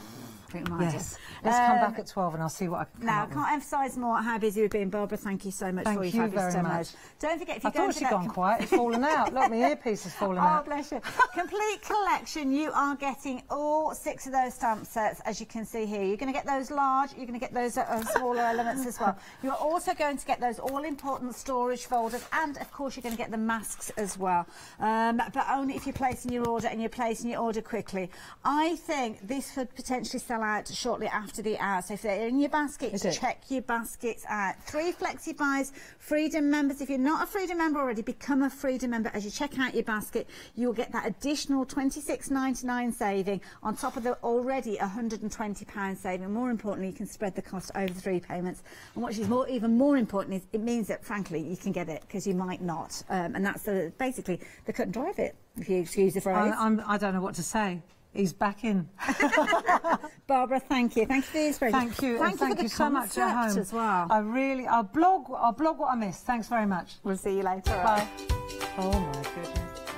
Yes. Let's um, come back at twelve and I'll see what I can come Now, I can't with. emphasise more how busy we've been. Barbara, thank you so much thank for your you fabulous very demos. much. Don't forget, if you I go thought she'd gone that... quiet. It's fallen out. Look, my earpiece has fallen oh, out. Oh, bless you. Complete collection. You are getting all six of those stamp sets, as you can see here. You're going to get those large. You're going to get those uh, smaller elements as well. You're also going to get those all-important storage folders, and, of course, you're going to get the masks as well. Um, but only if you're placing your order, and you're placing your order quickly. I think this could potentially sell out shortly after the hour. So if they're in your basket, Is it? check your baskets out. Three flexi buys, Freedom members. If you're not a Freedom member already, become a Freedom member. As you check out your basket, you'll get that additional twenty-six ninety-nine saving on top of the already one hundred and twenty pound saving. More importantly, you can spread the cost over three payments. And what is more, even more important is it means that, frankly, you can get it because you might not. Um, and that's the, basically the cut and dry of it, if you excuse the phrase. I, I'm, I don't know what to say. He's back in. Barbara, thank you. Thank you for the inspiration. Thank you. Thank and you thank for the you so much at concept home. as well. I really, I'll blog, I'll blog what I missed. Thanks very much. We'll see you later. Bye. Oh my goodness.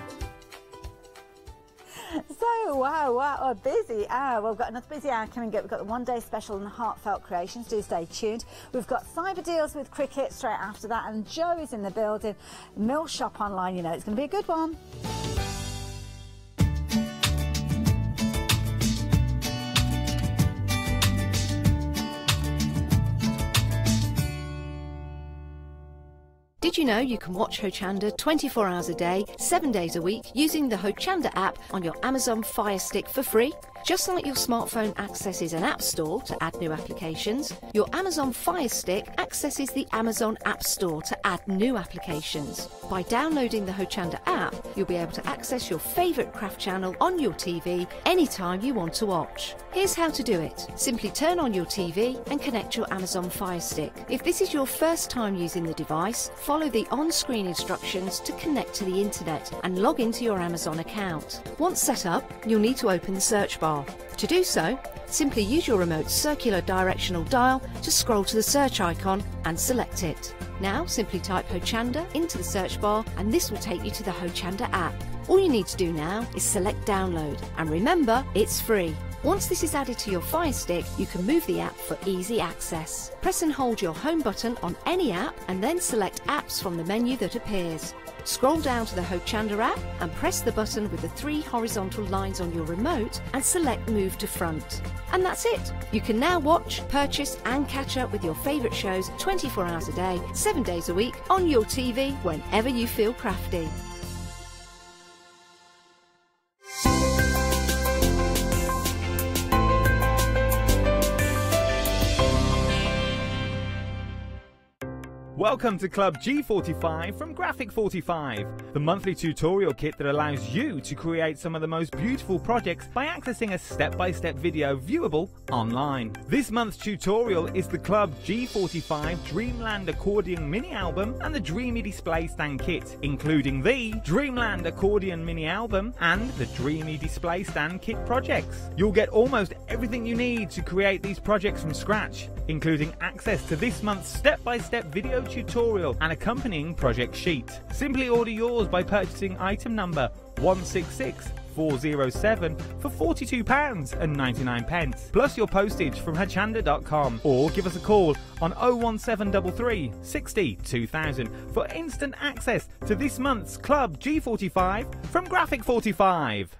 So, wow, wow, a busy hour. We've got another busy hour coming up. We've got the one-day special and the heartfelt creations. Do stay tuned. We've got cyber deals with cricket straight after that, and Joe is in the building. Mill Shop Online, you know, it's going to be a good one. Did you know you can watch Hochanda twenty-four hours a day, seven days a week using the Hochanda app on your Amazon Fire Stick for free? Just like your smartphone accesses an app store to add new applications, your Amazon Fire Stick accesses the Amazon App Store to add new applications. By downloading the Hochanda app, you'll be able to access your favourite craft channel on your T V anytime you want to watch. Here's how to do it. Simply turn on your T V and connect your Amazon Fire Stick. If this is your first time using the device, follow the on-screen instructions to connect to the internet and log into your Amazon account. Once set up, you'll need to open the search bar. To do so, simply use your remote circular directional dial to scroll to the search icon and select it. Now simply type Hochanda into the search bar and this will take you to the Hochanda app. All you need to do now is select download, and remember, it's free. Once this is added to your Fire Stick, you can move the app for easy access. Press and hold your home button on any app and then select apps from the menu that appears. Scroll down to the Hochanda app and press the button with the three horizontal lines on your remote and select Move to Front. And that's it! You can now watch, purchase and catch up with your favourite shows twenty-four hours a day, seven days a week on your T V whenever you feel crafty. Welcome to Club G forty-five from Graphic forty-five, the monthly tutorial kit that allows you to create some of the most beautiful projects by accessing a step-by-step video viewable online. This month's tutorial is the Club G forty-five Dreamland Accordion Mini Album and the Dreamy Display Stand Kit, including the Dreamland Accordion Mini Album and the Dreamy Display Stand Kit projects. You'll get almost everything you need to create these projects from scratch, including access to this month's step-by-step video tutorial and accompanying project sheet. Simply order yours by purchasing item number one six six four zero seven for forty-two pounds ninety-nine, plus your postage from hochanda dot com, or give us a call on oh one seven three three six oh two thousand for instant access to this month's Club G forty-five from Graphic forty-five.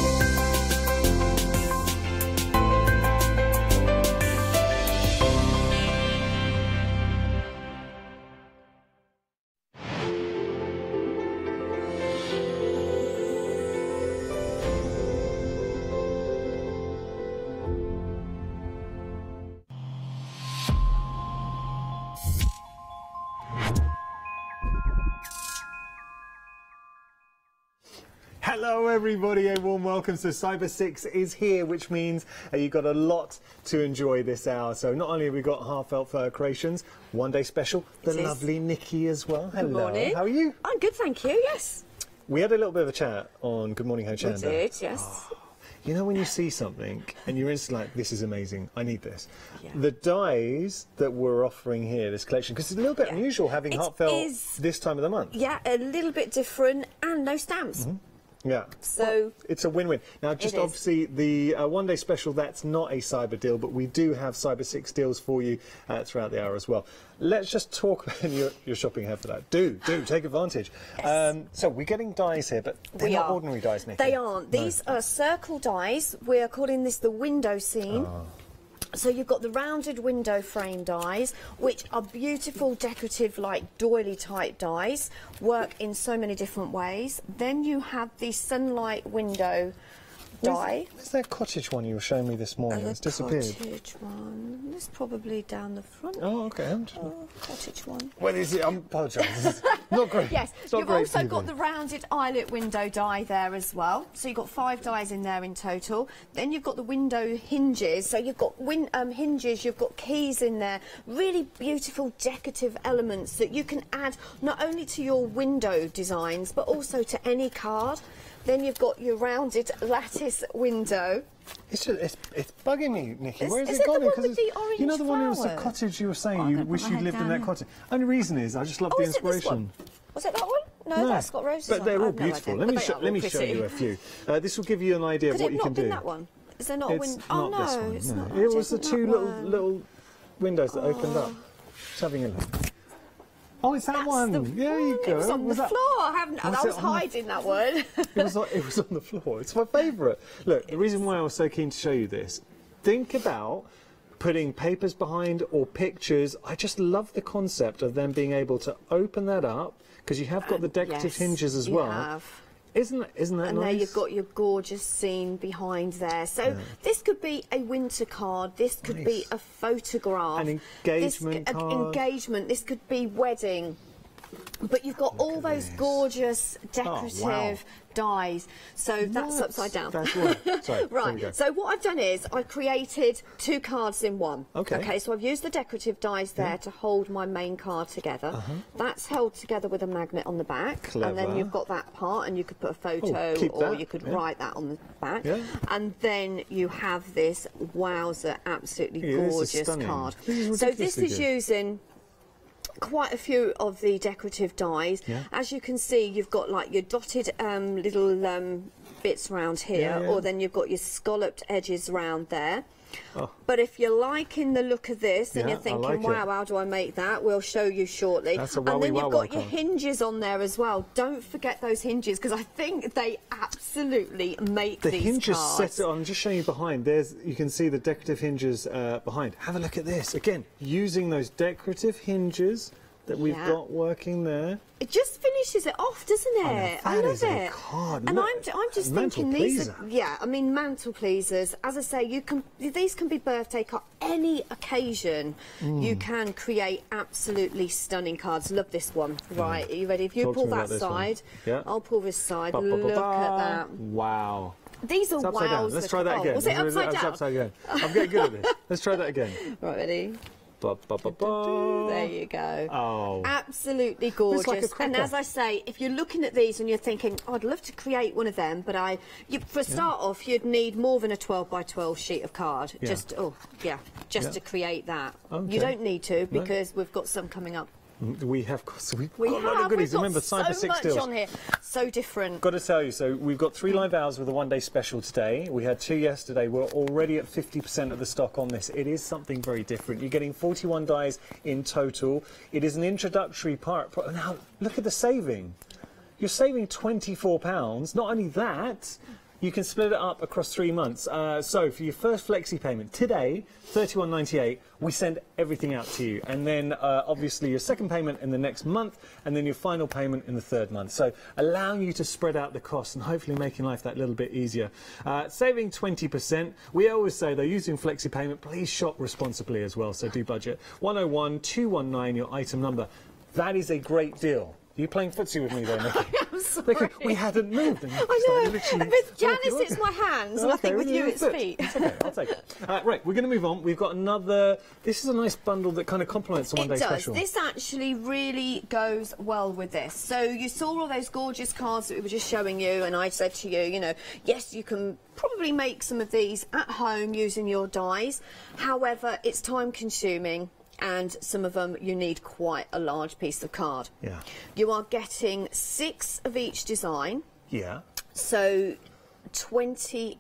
Hello everybody, a warm welcome. So Cyber six is here, which means uh, you've got a lot to enjoy this hour. So not only have we got Heartfelt Fur Creations, one day special, the It is. lovely Nikki as well. Hello. Good morning. How are you? I'm good, thank you, yes. We had a little bit of a chat on Good Morning We Hochanda. did, yes. Oh, you know when you see something and you're instantly like, this is amazing, I need this. Yeah. The dyes that we're offering here, this collection, because it's a little bit Yeah. unusual having It Heartfelt is. this time of the month. Yeah, a little bit different and no stamps. Mm-hmm. Yeah. So Well, it's a win-win. Now, just It is. obviously the uh, one-day special, that's not a cyber deal, but we do have Cyber six deals for you uh, throughout the hour as well. Let's just talk about your, your shopping ahead for that. Do, do, take advantage. Yes. Um, so we're getting dies here, but they're we not are. ordinary dies, Nikki. They aren't. No. These are circle dies. We're calling this the window scene. Oh. So you've got the rounded window frame dies, which are beautiful, decorative, like doily type dies, work in so many different ways. Then you have the sunlight window die. Where's that cottage one you were showing me this morning? Uh, It's disappeared. Cottage one. It's probably down the front. Oh, okay. I'm just... Oh, cottage one. Well, is it? I apologise. Not great. Yes, It's not you've great also T V. got the rounded eyelet window die there as well. So you've got five dies in there in total. Then you've got the window hinges. So you've got win um, hinges, you've got keys in there. Really beautiful decorative elements that you can add not only to your window designs, but also to any card. Then you've got your rounded lattice window. It's, just, it's it's bugging me, Nikki. Is- Where has is it it the gone? one Because with it's- the orange you know the one who was the flowers? cottage you were saying Oh, I you don't wish put you my head lived in down that here. cottage. Only reason is I just love Oh, the is it this inspiration. one? Was it that one? No, that's got roses but on they're it. I all have no beautiful. idea. Let me But show, they are let me all show pretty. you a few. Uh, this will give you an idea Could of what it you not can been do. that one? Is there not a It's window? not Oh no, this one. it's no. not. It was the isn't two that little one? little windows that opened up. Just having a look. Oh, it's that That's one. the There you one. go. It was on Was the that- floor. I haven't. Was I it was on the- hiding that one. It was, on, it was on the floor. It's my favourite. Look, the reason why I was so keen to show you this, think about putting papers behind or pictures. I just love the concept of them being able to open that up because you have got the decorative Yes, hinges as you well. have. Isn't that, isn't that And nice? there you've got your gorgeous scene behind there. So this could be a winter card. This could Nice. be a photograph. An engagement this, card. An engagement. This could be wedding. But you've got all at those this. gorgeous decorative wow. dies. So that's What? upside down. That's right. Sorry, there we Right. go. So what I've done is I've created two cards in one. Okay. Okay. So I've used the decorative dies there to hold my main card together. Uh-huh. That's held together with a magnet on the back, and then Clever. you've got that part, and you could put a photo, Oh, keep or that, you could yeah. write that on the back. Yeah. And then you have this wowzer, absolutely Yeah, this is gorgeous stunning. card. This is So this ridiculously is good. using quite a few of the decorative dies. Yeah. As you can see, you've got like your dotted um, little um, bits around here, Yeah, yeah. or then you've got your scalloped edges round there. Oh. But if you're liking the look of this and Yeah, you're I thinking, like it. wow, how do I make that? We'll show you shortly. That's a and then wowie you've wow got wow your card. hinges on there as well. Don't forget those hinges, because I think they absolutely make The these hinges cards. set it on. I'm just showing you behind. There's, you can see the decorative hinges uh, behind. Have a look at this. Again, using those decorative hinges that we've Yeah. got working there. It just finishes it off, doesn't it? Oh, now I that love is a it. card. And Look, I'm, I'm just mantle thinking these are, pleaser. yeah, I mean, mantle pleasers. As I say, you can these can be birthday cards. Any occasion, Mm. you can create absolutely stunning cards. Love this one. Right, are you ready? If you Talk to pull me that about this one. side, Yeah. I'll pull this side. Ba, ba, ba, Look ba. at that. Wow. These are It's upside down. wows. Let's try that oh, again. Was it Let's- upside let's down? upside down. I'm getting good at this. Let's try that again. Right, ready? Ba, ba, ba, ba. There you go. Oh. Absolutely It's gorgeous. like a And cracker. as I say, if you're looking at these and you're thinking, oh, I'd love to create one of them, but I, you, for a start off, you'd need more than a twelve by twelve sheet of card. Yeah. Just, oh, yeah, just Yeah. to create that. Okay. You don't need to, No. because we've got some coming up. We have got, so we've We got a lot have, of goodies. we've got Remember, so Cyber Six much deals. on here. So different. Got to tell you, so we've got three live hours with a one-day special today. We had two yesterday. We're already at fifty percent of the stock on this. It is something very different. You're getting forty-one dies in total. It is an introductory part. Now, look at the saving. You're saving twenty-four pounds. Not only that, you can split it up across three months. Uh, so for your first flexi payment today, thirty-one ninety-eight, we send everything out to you. And then uh, obviously your second payment in the next month, and then your final payment in the third month. So allowing you to spread out the costs and hopefully making life that little bit easier. Uh, saving twenty percent. We always say, though, using flexi payment, please shop responsibly as well. So do budget. one oh one two one nine, your item number. That is a great deal. Are you playing footsie with me there, Nikki? I'm sorry. Because we hadn't moved. And I know. literally- With Janice, Oh, it's my hands, and I think with you, it's good. feet. It's okay, I'll take it. Uh, right, we're going to move on. We've got another. This is a nice bundle that kind of complements the one day It does. special. This actually really goes well with this. So you saw all those gorgeous cards that we were just showing you, and I said to you, you know, yes, you can probably make some of these at home using your dies. However, it's time consuming. And some of them you need quite a large piece of card. Yeah. You are getting six of each design, Yeah. so twenty-four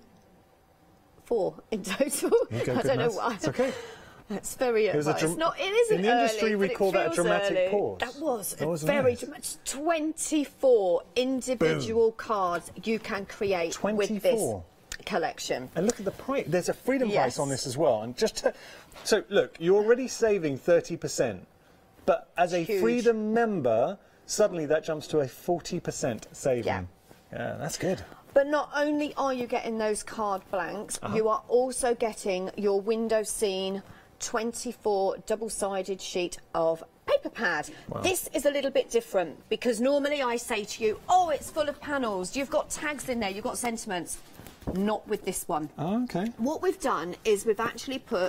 in total. You go, I good don't know maths. why. It's okay. It's very It was a well, it's dram- not. It isn't in the industry, early, we but it call that a feels dramatic early. pause. That was That a was very nice. dramatic. twenty-four individual cards you can create with this twenty-four. collection. And look at the price. There's a freedom Yes. price on this as well. And just to, so look, you're already saving thirty percent, but as a Huge. freedom member, suddenly that jumps to a forty percent saving. Yeah. Yeah, that's good. But not only are you getting those card blanks, uh-huh. you are also getting your window scene twenty-four double-sided sheet of paper pad. Wow. This is a little bit different because normally I say to you, oh, it's full of panels, you've got tags in there, you've got sentiments. Not with this one. Oh, okay. What we've done is we've actually put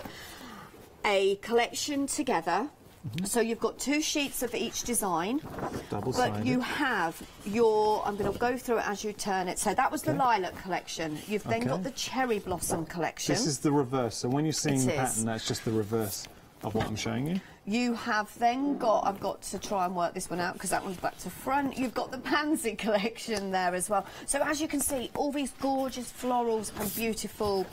a collection together. Mm-hmm. So you've got two sheets of each design, double-sided. But you have your, I'm going to go through it as you turn it. So that was okay. the lilac collection. You've then okay. got the cherry blossom collection. This is the reverse. So when you're seeing the pattern, that's just the reverse of what I'm showing you. You have then got, I've got to try and work this one out because that one's back to front. You've got the pansy collection there as well. So as you can see, all these gorgeous florals and beautiful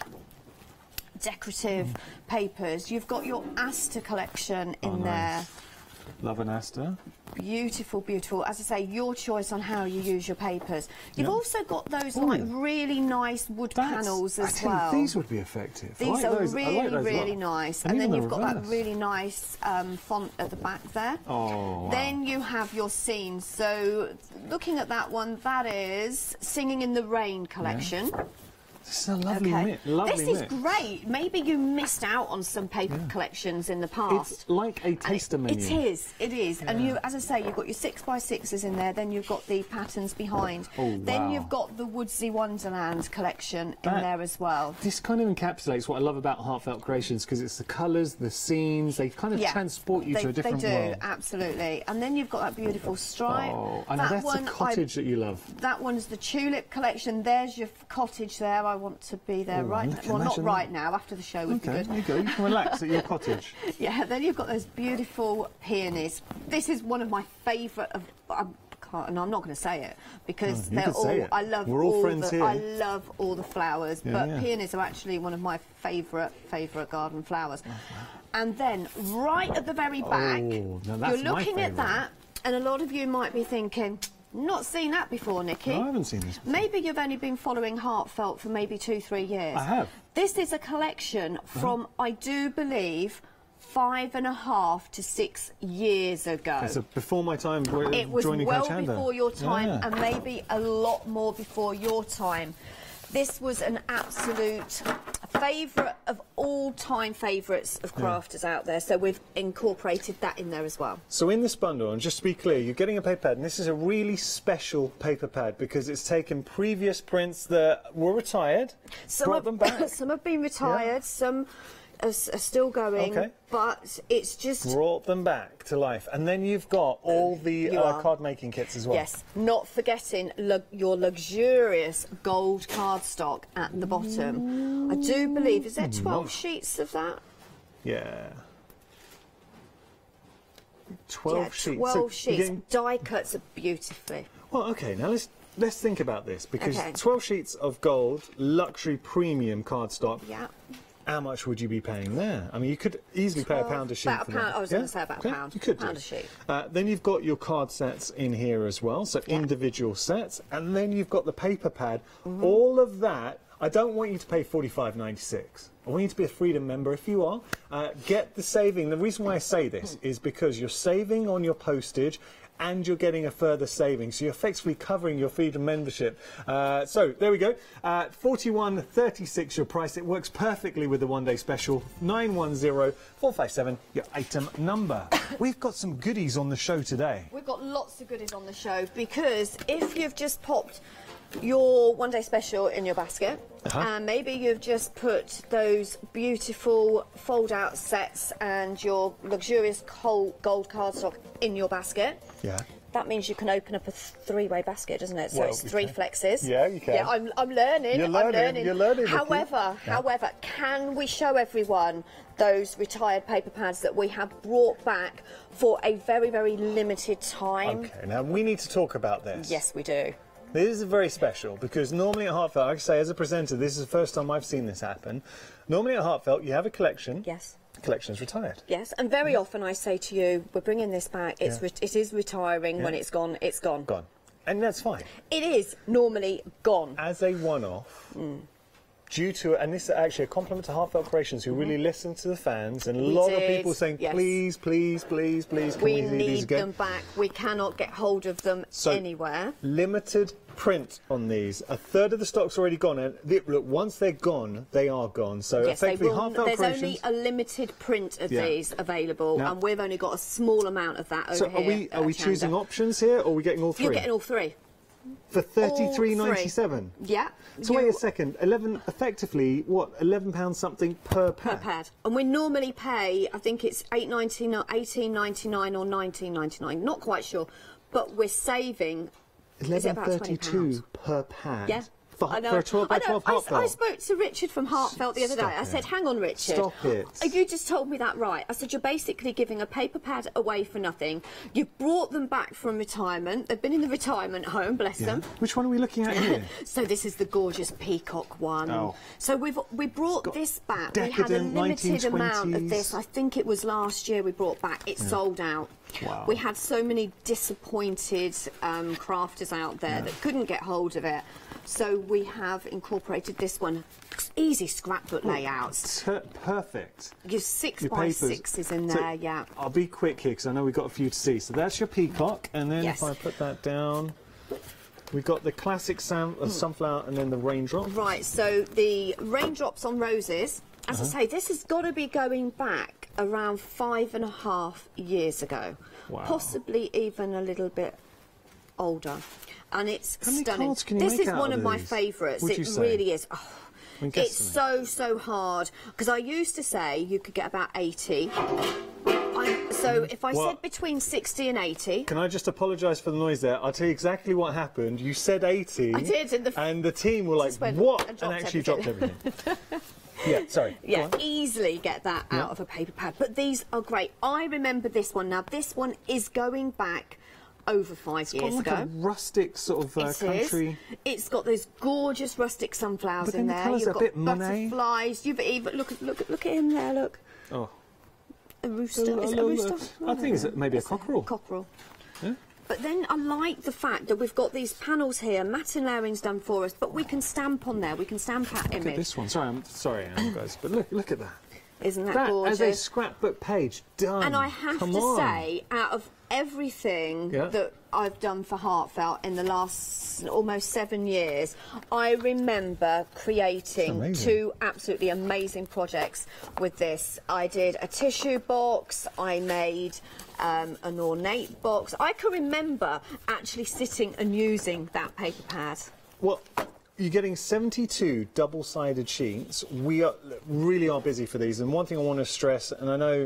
decorative mm. papers. You've got your Aster collection in oh, nice. there. Love an Aster. Beautiful, beautiful. As I say, your choice on how you use your papers. You've yep. also got those Ooh. like really nice wood That's, panels as I well. These would be effective. These like are those. really, like those really lot. nice. And, and then the you've reverse. got that really nice um, font at the back there. Oh, wow. Then you have your scenes. So looking at that one, that is Singing in the Rain collection. Yeah. This is a lovely okay. mix. Lovely this is mix. great. Maybe you missed out on some paper yeah. collections in the past. It's like a taster it, menu. It is, it is. Yeah. And you, as I say, you've got your six by sixes in there, then you've got the patterns behind. Oh, then wow. you've got the Woodsy Wonderland collection that, in there as well. This kind of encapsulates what I love about Heartfelt Creations because it's the colours, the scenes, they kind of yeah. transport you they, to a different world. They do, world. absolutely. And then you've got that beautiful stripe. Oh, I know that that's one, the cottage I, that you love. That one's the tulip collection. There's your cottage there. I want to be there. Oh, right now. Well, not that. right now, after the show would okay, be good. There you go, you can relax at your cottage. Yeah, then you've got those beautiful peonies. This is one of my favourite of... I can't, and I'm not going to say it because oh, they're all... Say it. I love We're all, all friends the, here. I love all the flowers, yeah, but yeah. peonies are actually one of my favourite, favourite garden flowers. Oh, wow. And then right at the very back, oh, you're looking at that, and a lot of you might be thinking... Not seen that before, Nikki. No, I haven't seen this before. Maybe you've only been following Heartfelt for maybe two, three years. I have. This is a collection from, oh. I do believe, five and a half to six years ago. So before my time joining It was well Hochanda. before your time yeah. and maybe a lot more before your time. This was an absolute favourite of all-time favourites of crafters yeah. out there, so we've incorporated that in there as well. So in this bundle, and just to be clear, you're getting a paper pad, and this is a really special paper pad because it's taken previous prints that were retired, some brought have, them back. Some have been retired, yeah. some are, are still going, okay. but it's just... Brought them back to life. And then you've got all the uh, card-making kits as well. Yes, not forgetting lu your luxurious gold cardstock at the bottom. I do believe, is there twelve Love. sheets of that? Yeah. twelve yeah, sheets. twelve so sheets. Getting... Die cuts are beautifully. Well, OK, now let's... Let's think about this, because okay. twelve sheets of gold, luxury premium cardstock, yeah. how much would you be paying there? I mean, you could easily pay a pound a sheet about for a pound, that. I was yeah? going to say about okay. a pound. You could pound do. a sheet. Uh, then you've got your card sets in here as well, so yeah. individual sets, and then you've got the paper pad. Mm-hmm. All of that, I don't want you to pay forty-five ninety-six. I want you to be a Freedom member. If you are, uh, get the saving. The reason why I say this is because you're saving on your postage and you're getting a further saving, so you're effectively covering your Freedom membership. Uh, so there we go, uh, forty-one thirty-six your price. It works perfectly with the one-day special. Nine one zero four five seven your item number. We've got some goodies on the show today. We've got lots of goodies on the show because if you've just popped your one-day special in your basket, uh-huh. and maybe you've just put those beautiful fold-out sets and your luxurious gold cardstock in your basket. Yeah. That means you can open up a three-way basket, doesn't it? So well, it's three can. flexes. Yeah, you can. Yeah, I'm, I'm learning. You're learning. I'm learning. You're learning. However, yeah. however, can we show everyone those retired paper pads that we have brought back for a very, very limited time? Okay. Now we need to talk about this. Yes, we do. This is very special because normally at Heartfelt, like I say, as a presenter, this is the first time I've seen this happen. Normally at Heartfelt, you have a collection. Yes. The collection is retired. Yes, and very often I say to you, we're bringing this back. It's yeah. re it is retiring. Yeah. When it's gone, it's gone. Gone. And that's fine. It is normally gone. As a one-off, mm. due to, and this is actually a compliment to Heartfelt Creations, who really listen to the fans, and a We lot did, of people saying, yes. please, please, please, please, can we, We see these need again? them back. We cannot get hold of them So, anywhere. Limited print on these. A third of the stock's already gone, and the, look, once they're gone, they are gone. So Yes, they effectively, will, Heartfelt there's Creations. only a limited print of Yeah. these available, Now- and we've only got a small amount of that over So here. are we are at we Hochanda. choosing options here, or are we getting all three? You're getting all three. For thirty-three ninety-seven. Yeah. So you- wait a second. Eleven, effectively, what? Eleven pounds something per Per pad. pad. And we normally pay, I think it's eight ninety-nine, eighteen ninety-nine or nineteen ninety-nine, not quite sure, but we're saving. Is it Eleven about twenty thirty-two pounds? per pad. Yeah. For, I know. for a twelve by I know. twelve I, Heartfelt. I spoke to Richard from Heartfelt the other day. Stop I it. said, hang on, Richard. Stop it. You just told me that right. I said, you're basically giving a paper pad away for nothing. You brought them back from retirement. They've been in the retirement home, bless Yeah. them. Which one are we looking at here? So this is the gorgeous peacock one. Oh. So we've we brought got this back. We had a decadent limited amount of nineteen twenties. this. I think it was last year we brought back. It sold out. Wow. We had so many disappointed um, crafters out there that couldn't get hold of it. So we have incorporated this one. Easy scrapbook layouts. Per- perfect. Your six Your by papers. sixes in So, there, yeah. I'll be quick here because I know we've got a few to see. So that's your peacock, and then Yes. if I put that down, we've got the classic sun, uh, sunflower, and then the raindrop. Right, so the raindrops on roses, as Uh-huh. I say, this has got to be going back around five and a half years ago. Wow. Possibly even a little bit older. And it's How many stunning. cards can you This make is out one of of my these, favourites. would It you say? really is. Oh, I mean, it's guesstimate. so, so hard. Because I used to say you could get about eighty. I, so if I Well- said between sixty and eighty... Can I just apologise for the noise there? I'll tell you exactly what happened. You said eighty. I did, and the- and the team were like, Just went what? and And, dropped actually everything. dropped everything. Yeah, sorry. Go Yeah, on. easily get that out Yeah. of a paper pad. But these are great. I remember this one. Now, this one is going back over five It's got years like ago. a rustic sort of uh, It is. country. It's got those gorgeous rustic sunflowers But then in the there. colours You've are a got bit Monet. butterflies. You've even look at look at look at him there. Look, Oh. a rooster. A Is it a little- rooster? I think it's maybe a cockerel. Cockerel. Yeah. But then I like the fact that we've got these panels here. Matin layering's done for us, but we can stamp on there. We can stamp our Look at image. this one. Sorry, I'm sorry, Anne, guys, but look, look at that. Isn't that, That gorgeous? as a scrapbook page, done. And I have Come to on. say, out of everything Yeah. that I've done for Heartfelt in the last almost seven years, I remember creating amazing. two absolutely amazing projects with this. I did a tissue box, I made um, an ornate box. I can remember actually sitting and using that paper pad. Well, you're getting seventy-two double-sided sheets. We are really are busy for these, and one thing I want to stress, and I know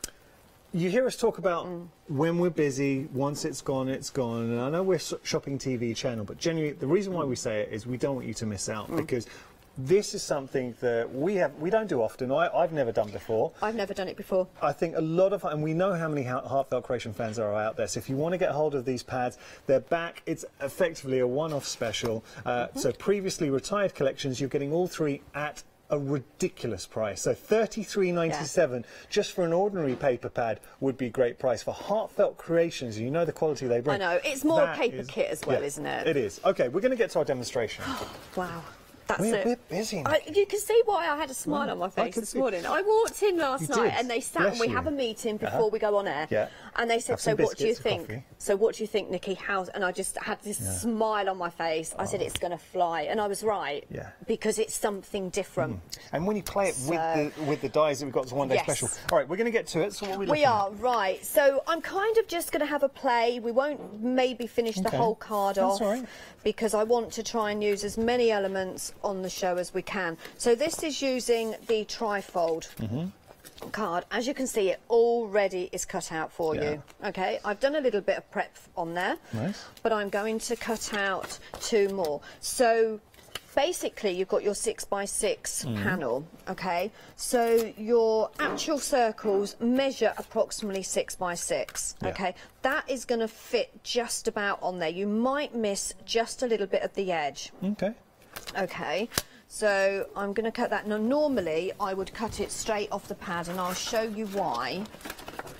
you hear us talk about Mm. when we're busy, once it's gone, it's gone. And I know we're s- shopping T V channel, but genuinely, the reason why we say it is we don't want you to miss out Mm. because this is something that we have we don't do often. I, I've never done before. I've never done it before. I think a lot of, and we know how many Heart- Heartfelt Creation fans are out there, so if you want to get hold of these pads, they're back. It's effectively a one-off special. Uh, So previously retired collections, you're getting all three at a ridiculous price. So thirty-three ninety-seven just for an ordinary paper pad would be a great price. For Heartfelt Creations, you know the quality they bring. I know, it's more a That paper is- kit as well, yeah, isn't it? It is. Okay, we're going to get to our demonstration. Wow. That's We're a it. bit busy, I, Nikki. you can see why I had a smile Well, on my I face can this see. morning. I walked in last You night did. and they sat Bless and we you. have a meeting before Uh-huh. we go on air. Yeah. And they said, Have so some what do you biscuits and think? coffee." So what do you think, Nikki? How's... And I just had this smile on my face. I said, it's going to fly. And I was right. Yeah. Because it's something different. And when you play it So- with the with the dies that we've got as a one day Yes. special. All right, we're going to get to it. So what are we looking We at? are, right. So I'm kind of just going to have a play. We won't maybe finish the Okay. whole card That's off all right. because I want to try and use as many elements on the show as we can. So this is using the trifold Mm-hmm. card. As you can see, it already is cut out for Yeah. you. Okay, I've done a little bit of prep on there, Nice. but I'm going to cut out two more. So basically you've got your six by six Mm-hmm. panel, okay? So your actual circles measure approximately six by six, Yeah. okay? That is going to fit just about on there. You might miss just a little bit of the edge, Okay. okay? So I'm going to cut that. Now normally I would cut it straight off the pad and I'll show you why.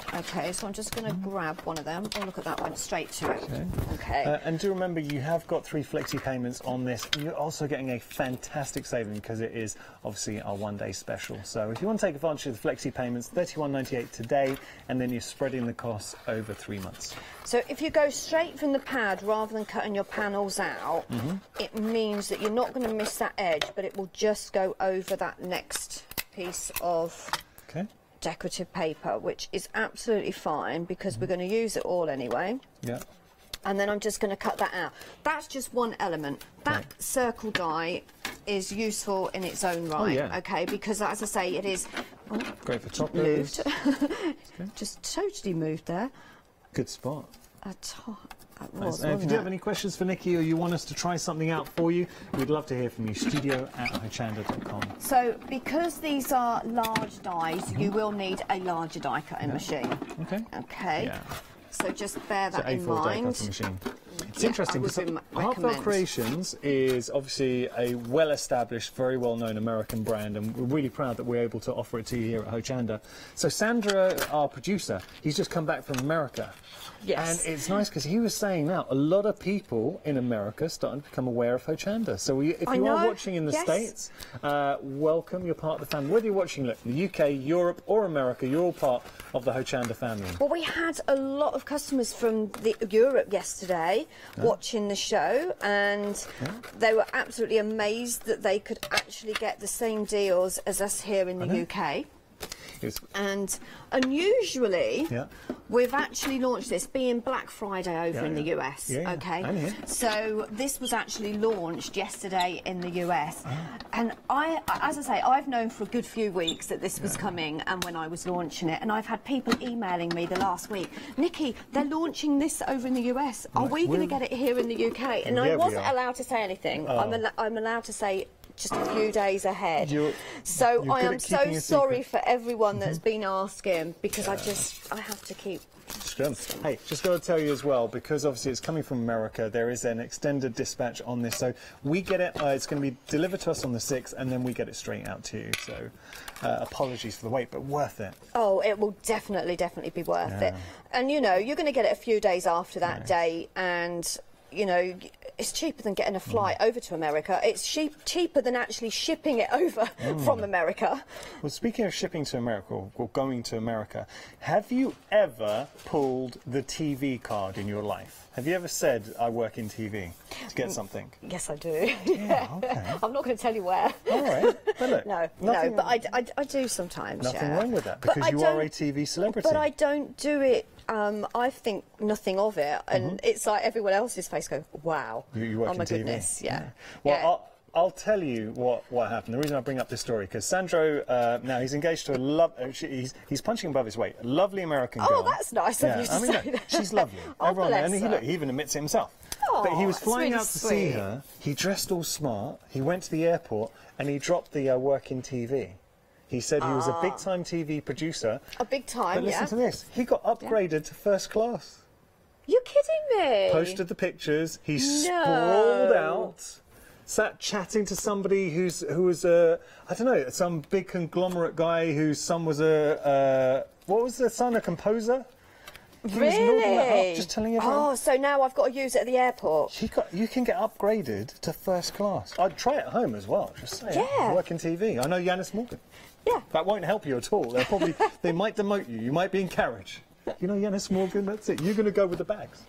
Okay, so I'm just going to grab one of them. Oh, look at that, went straight to it. Okay. Okay. Uh, and do remember, you have got three flexi payments on this. You're also getting a fantastic saving because it is obviously our one-day special. So if you want to take advantage of the flexi payments, thirty-one ninety-eight today, and then you're spreading the costs over three months. So if you go straight from the pad rather than cutting your panels out, mm-hmm. it means that you're not going to miss that edge, but it will just go over that next piece of okay. decorative paper, which is absolutely fine because mm-hmm. we're going to use it all anyway. Yeah. And then I'm just going to cut that out. That's just one element. That right. circle die is useful in its own right, oh, yeah. okay, because as I say, it is oh, great for toppers. Moved. Okay. Just totally moved there. Good spot. A top. Was, uh, if you do have any questions for Nikki, or you want us to try something out for you, we'd love to hear from you. Studio at hochanda dot com. So, because these are large dies, mm-hmm. you will need a larger die cutting yeah. machine. Okay. Okay. Yeah. So just bear that so in A four mind. die cutting machine. It's yeah, interesting because Heartfelt Creations is obviously a well-established, very well-known American brand, and we're really proud that we're able to offer it to you here at Hochanda. So Sandra, our producer, he's just come back from America. Yes. And it's nice because he was saying now a lot of people in America are starting to become aware of Hochanda. So we, if I you know. are watching in the yes. States, uh, welcome, you're part of the family. Whether you're watching look, the U K, Europe or America, you're all part of the Hochanda family. Well, we had a lot of customers from the, Europe yesterday yeah. watching the show, and yeah. they were absolutely amazed that they could actually get the same deals as us here in the U K. Yes. And unusually, yeah. we've actually launched this, being Black Friday over yeah, in yeah. the U S. Yeah, yeah. Okay, I'm here. so this was actually launched yesterday in the U S. Oh. And I, as I say, I've known for a good few weeks that this was yeah. coming, and when I was launching it, and I've had people emailing me the last week, Nikki, they're launching this over in the U S. Are we going to get it here in the U K? And yeah, I wasn't allowed to say anything. Oh. I'm, al I'm allowed to say just a few days ahead. You're, so you're I am so sorry for everyone that's mm-hmm. been asking, because yeah. I just, I have to keep... Hey, just got to tell you as well, because obviously it's coming from America, there is an extended dispatch on this. So we get it, uh, it's going to be delivered to us on the sixth, and then we get it straight out to you. So uh, apologies for the wait, but worth it. Oh, it will definitely, definitely be worth yeah. it. And, you know, you're going to get it a few days after that nice. day, and... you know, it's cheaper than getting a flight mm. over to America. It's cheap, cheaper than actually shipping it over mm. from America. Well, speaking of shipping to America, or going to America, have you ever pulled the T V card in your life? Have you ever said, I work in T V, to get something? Yes, I do. Yeah, okay. I'm not going to tell you where. All right. But look, no, no, but I, I, I do sometimes, Nothing yeah. wrong with that, because you are a T V celebrity. But I don't do it... Um, I think nothing of it, and mm-hmm. it's like everyone else's face going, wow, you, you work oh my in T V. goodness, yeah. yeah. Well, yeah. I'll, I'll tell you what, what happened. The reason I bring up this story, because Sandro, uh, now he's engaged to a love, uh, she, he's, he's punching above his weight, a lovely American girl. Oh, that's nice yeah. of you to I mean, say look, that. she's lovely. Oh, Everyone, bless and he, her. look, he even admits it himself. Oh, but he was flying really out to sweet. see her, he dressed all smart, he went to the airport, and he dropped the uh, work in T V. He said he was a big-time T V producer. A big time, But listen yeah. to this, he got upgraded yeah. to first class. You're kidding me? Posted the pictures. He no. sprawled out, sat chatting to somebody who's who was a I don't know, some big conglomerate guy whose son was a uh, what was the son, a composer? He really? was nodding that up, just telling everyone. Oh, so now I've got to use it at the airport. You, got, you can get upgraded to first class. I'd try it at home as well. Just say, yeah. work in T V. I know Yanis Morgan. Yeah. That won't help you at all. They'll probably they might demote you. You might be in carriage. You know, Yanis Morgan, that's it. You're going to go with the bags.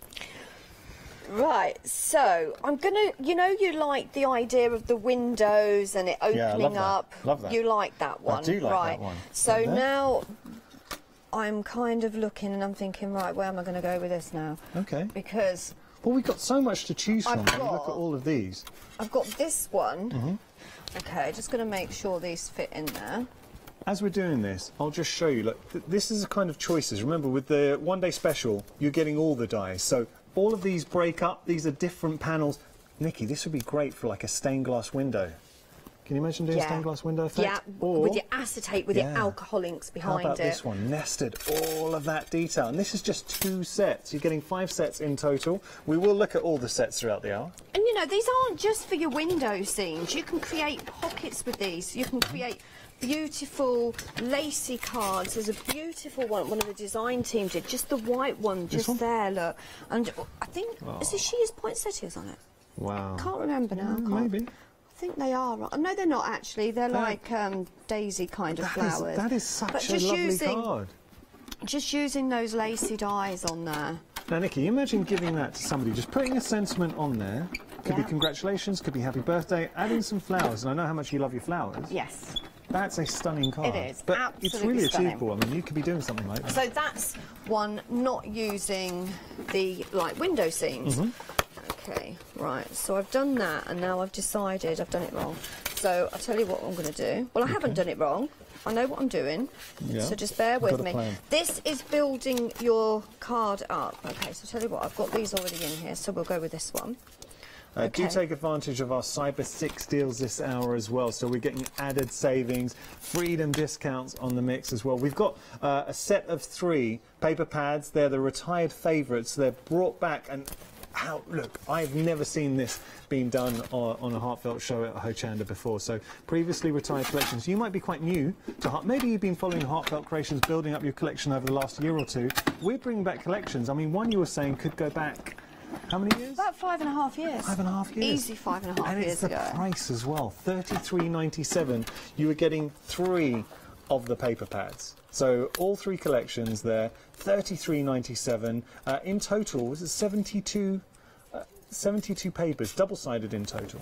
Right, so I'm going to, you know, you like the idea of the windows and it opening yeah, I love that. up. Love that. You like that one. I do like right. that one. So yeah. now I'm kind of looking and I'm thinking, right, where am I going to go with this now? Okay. Because... well, we've got so much to choose from. I've When you got, look at all of these. I've got this one. Mm-hmm. Okay, just going to make sure these fit in there. As we're doing this, I'll just show you. Look, th this is a kind of choices. Remember, with the one-day special, you're getting all the dies. So all of these break up. These are different panels. Nikki, this would be great for like a stained glass window. Can you imagine doing Yeah. a stained glass window effect? Yeah, Or, with your acetate, with yeah. your alcohol inks how behind about it. this one? Nested, all of that detail. And this is just two sets. You're getting five sets in total. We will look at all the sets throughout the hour. And you know, these aren't just for your window scenes. You can create pockets with these. You can create beautiful lacy cards. There's a beautiful one one of the design team did, just the white one just one? there, look. And I think, Oh. is it Shears poinsettias on it? Wow. Can't remember now. Mm, can't- maybe. I think they are. right. No, they're not actually. They're That- like um, daisy kind of That is, flowers. that is such But a just lovely using, card. Just using those lacy dies on there. Now, Nikki, imagine giving that to somebody, just putting a sentiment on there. Could be Yeah. congratulations, could be happy birthday, adding some flowers. And I know how much you love your flowers. Yes. That's a stunning card. It is, But it's absolutely really stunning. achievable. I mean, you could be doing something like that. So that's one not using the like window scenes. Mm-hmm. Okay, right. So I've done that, and now I've decided I've done it wrong. So I'll tell you what I'm going to do. Well, I haven't done it wrong. I know what I'm doing. Yeah. So just bear You've with got a me. plan. This is building your card up. Okay, so tell you what, I've got these already in here, so we'll go with this one. Uh, Do Okay. take advantage of our Cyber six deals this hour as well. So we're getting added savings, freedom discounts on the mix as well. We've got uh, a set of three paper pads. They're the retired favourites. They're brought back and how, look, I've never seen this being done on, on a heartfelt show at Hochanda before. So previously retired collections. You might be quite new to heart. Maybe you've been following heartfelt creations, building up your collection over the last year or two. We're bringing back collections. I mean, one you were saying could go back. How many years? About five and a half years. Five and a half years. Easy five and a half and years it's the ago. price as well, thirty-three ninety-seven. You were getting three of the paper pads. So all three collections there, thirty-three ninety-seven. Uh, in total, was it seventy-two, uh, seventy-two papers, double-sided in total.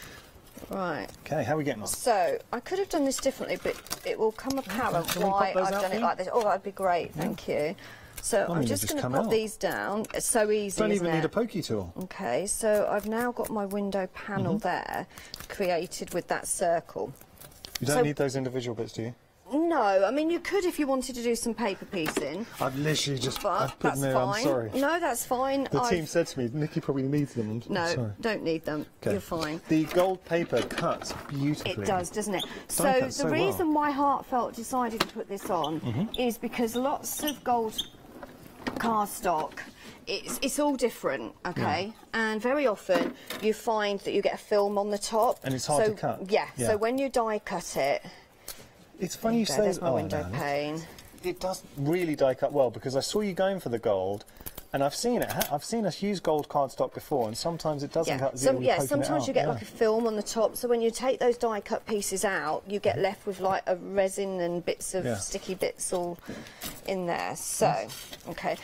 Right. Okay, how are we getting on? So I could have done this differently, but it will come apparent Can we pop why those I've out done for it you? like this. Oh, that'd be great. Thank you. So mean, I'm they just just going to come pop out. these down. It's so easy, Don't isn't even need it? a pokey tool. Okay, so I've now got my window panel Mm-hmm. there, created with that circle. You don't So- need those individual bits, do you? No, I mean you could if you wanted to do some paper piecing, I've literally just but I've put that's them there, fine. I'm sorry. No, that's fine. The I've- team said to me, Nikki probably needs them. I'm No, sorry. don't need them. Okay. You're fine. The gold paper cuts beautifully. It does, doesn't it? So Die the cuts so well. reason why Heartfelt decided to put this on Mm-hmm. is because lots of gold cardstock, it's, it's all different, okay? And very often you find that you get a film on the top. And it's hard so, to cut. Yeah, Yeah. so when you die cut it, It's funny you there, say there's my oh, window no. pane. It does really die cut well because I saw you going for the gold, and I've seen it. I've seen us use gold cardstock before, and sometimes it doesn't Yeah, cut. Some, when you're yeah poking it sometimes out. you get Yeah. like a film on the top, so when you take those die cut pieces out, you get left with like a resin and bits of Yeah. sticky bits all in there. So, okay.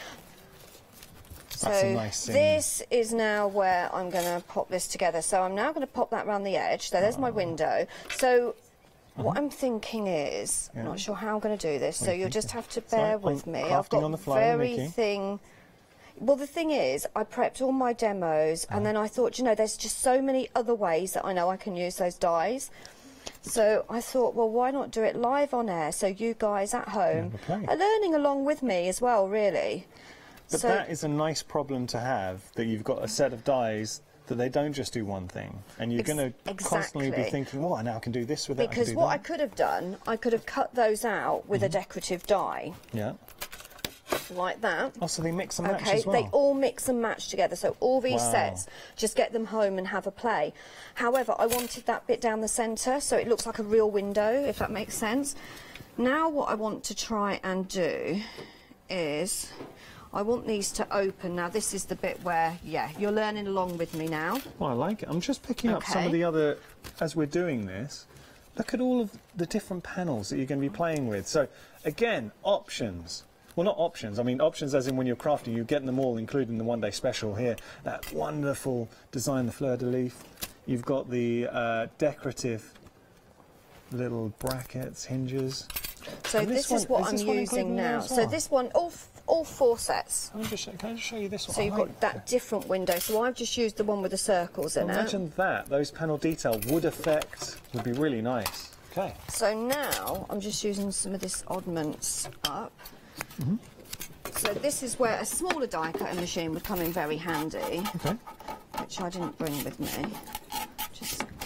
So That's a nice scene. this is now where I'm going to pop this together. So I'm now going to pop that around the edge. So there's my window. So what I'm thinking is, I'm not sure how I'm going to do this, so you'll just have to bear right, I'm with me. crafting I've got on the fly, very Nikki. thing. Well, the thing is, I prepped all my demos, and then I thought, you know, there's just so many other ways that I know I can use those dies. So I thought, well, why not do it live on air, so you guys at home Okay. are learning along with me as well, really. But so, that is a nice problem to have, that you've got a set of dies that they don't just do one thing, and you're Ex- going to constantly be exactly. thinking, well, I now can do this with that. I can because do what that. I could have done, I could have cut those out with a decorative die, Yeah. like that. Oh, so they mix and match Okay, as well. they all mix and match together. So all these Wow. sets, just get them home and have a play. However, I wanted that bit down the centre, so it looks like a real window, if that makes sense. Now what I want to try and do is, I want these to open. Now this is the bit where, yeah, you're learning along with me now. Well, I like it. I'm just picking up some Okay. of the other, as we're doing this, look at all of the different panels that you're going to be playing with. So, again, options. Well, not options. I mean, options as in when you're crafting, you're getting them all, including the one-day special here. That wonderful design, the fleur-de-lis. You've got the uh, decorative little brackets, hinges. So And this, this is one- what is this I'm one using included in there now. as So well? this one, all, f- all four sets. Let me just show, can I just show you this one? So you've I got like that different window. So I've just used the one with the circles in it. Imagine that. Those panel detail would affect, would be really nice. Okay. So now I'm just using some of this oddments up. Mm-hmm. So this is where a smaller die cutting machine would come in very handy, Okay. which I didn't bring with me. Just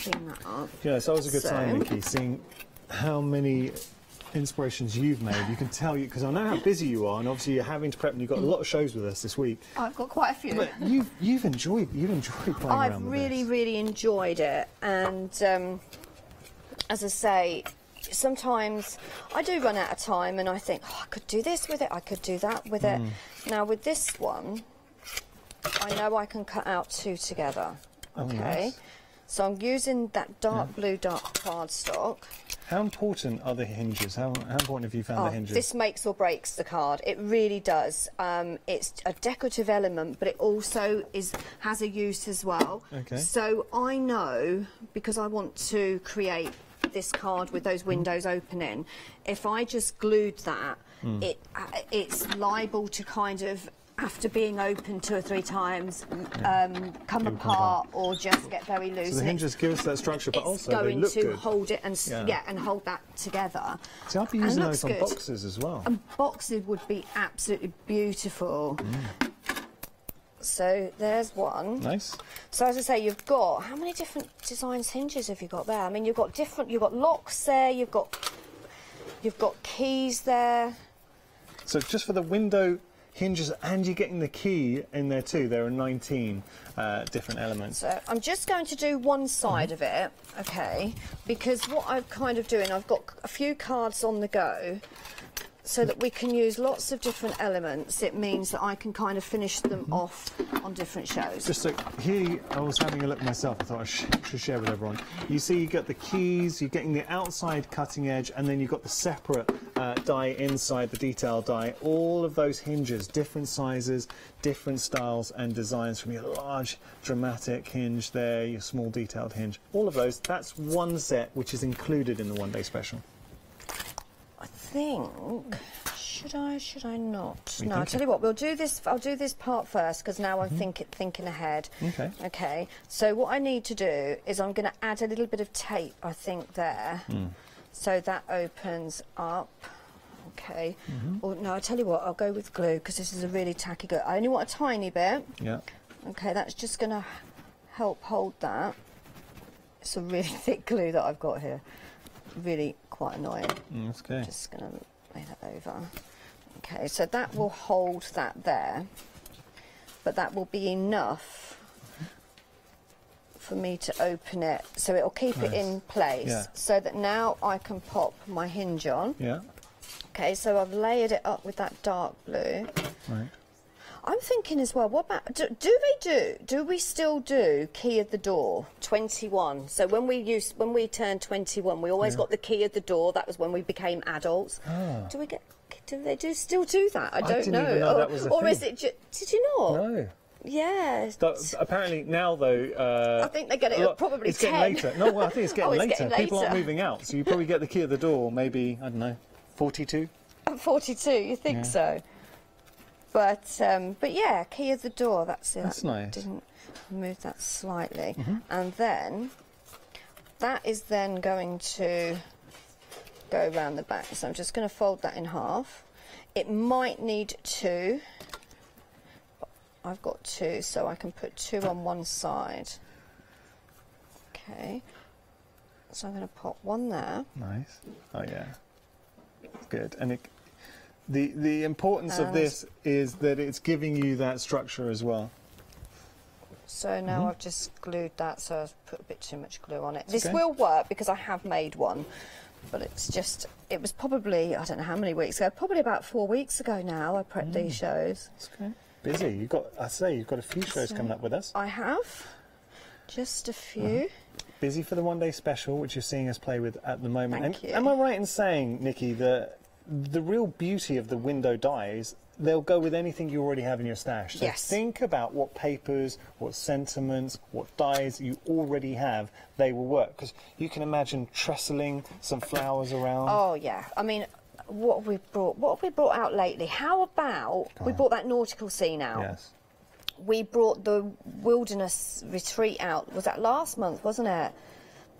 clean that up. Yeah, so that was a good So- sign, Nikki, seeing how many inspirations you've made. You can tell you, because I know how busy you are, and obviously you're having to prep, and you've got a lot of shows with us this week. I've got quite a few. But you've you've enjoyed you've enjoyed playing I've around with really, this. really enjoyed it, and um, as I say, sometimes I do run out of time, and I think, oh, I could do this with it, I could do that with Mm. it. Now with this one, I know I can cut out two together. Oh, Okay, nice. so I'm using that dark blue dark cardstock. How important are the hinges? How, how important have you found Oh, the hinges? this makes or breaks the card. It really does. Um, it's a decorative element, but it also is has a use as well. Okay. So I know, because I want to create this card with those windows opening, if I just glued that, Mm. it uh, it's liable to kind of, after being open two or three times, um, come apart or just get very loose. So the and hinges give us that structure, but it's also they going look to good. hold it and s- Yeah. yeah. and hold that together. See, I'll be And using looks those on good. boxes as well. And boxes would be absolutely beautiful. Mm. So there's one. Nice. So as I say, you've got, how many different designs hinges have you got there? I mean, you've got different, you've got locks there, you've got, you've got keys there. So just for the window hinges, and you're getting the key in there too. There are nineteen uh, different elements. So I'm just going to do one side of it, okay, because what I'm kind of doing, I've got a few cards on the go, so that we can use lots of different elements. It means that I can kind of finish them off on different shows. Just so here, I was having a look myself. I thought I sh should share with everyone. You see, you get the keys, you're getting the outside cutting edge, and then you've got the separate uh, die inside the detail die. All of those hinges, different sizes, different styles and designs, from your large dramatic hinge there, your small detailed hinge. All of those. That's one set which is included in the one day special. I think, should I, should I not? We No, I'll think tell you what, we'll do this, I'll do this part first, because now I'm think, thinking ahead. Okay. Okay, so what I need to do is I'm going to add a little bit of tape, I think, there. Mm. So that opens up. Okay. Mm-hmm. Or no, I'll tell you what, I'll go with glue, because this is a really tacky glue. I only want a tiny bit. Yeah. Okay, that's just going to help hold that. It's a really thick glue that I've got here. Really quite annoying. Mm, that's okay. Just going to lay that over. Okay, so that will hold that there, but that will be enough for me to open it, so it'll keep Nice. it in place, Yeah. so that now I can pop my hinge on. Yeah. Okay, so I've layered it up with that dark blue. Right. I'm thinking as well, what about, do, do they do, do we still do key of the door, twenty-one? So when we used, when we turned twenty-one, we always Yeah. got the key of the door, that was when we became adults. Ah. Do we get, do they do still do that? I don't didn't know. even know or that was a or thing. is it, ju did you not? No. Yeah. But apparently now, though, uh, I think they get it a lot- at probably it's ten. getting later. No, well, I think it's getting, Oh, it's later. getting People aren't later. moving out, so you probably get the key at the door. Maybe, I don't know, forty-two. At forty-two, you think Yeah. so? But um, but yeah, key of the door. That's it. That's that nice. Didn't move that slightly, Mm-hmm. and then that is then going to go around the back. So I'm just going to fold that in half. It might need two. I've got two, so I can put two on one side. Okay. So I'm going to pop one there. Nice. Oh yeah. Good. And it, the the importance of And- this is that it's giving you that structure as well. So now Mm-hmm. I've just glued that, so I've put a bit too much glue on it. This okay. will work because I have made one, but it's just, it was probably, I don't know how many weeks ago, probably about four weeks ago now I prepped these shows. That's okay. Busy. You've got. I say you've got a few shows So- coming up with us. I have, just a few. Uh-huh. Busy for the one day special, which you're seeing us play with at the moment. Thank and you. Am I right in saying, Nikki, that the real beauty of the window dies, they'll go with anything you already have in your stash? So Yes. think about what papers, what sentiments, what dyes you already have, they will work. Because you can imagine trestling some flowers around. Oh yeah, I mean, what have we brought, what have we brought out lately? How about, we brought that nautical scene out. Yes. We brought the wilderness retreat out. Was that last month, wasn't it?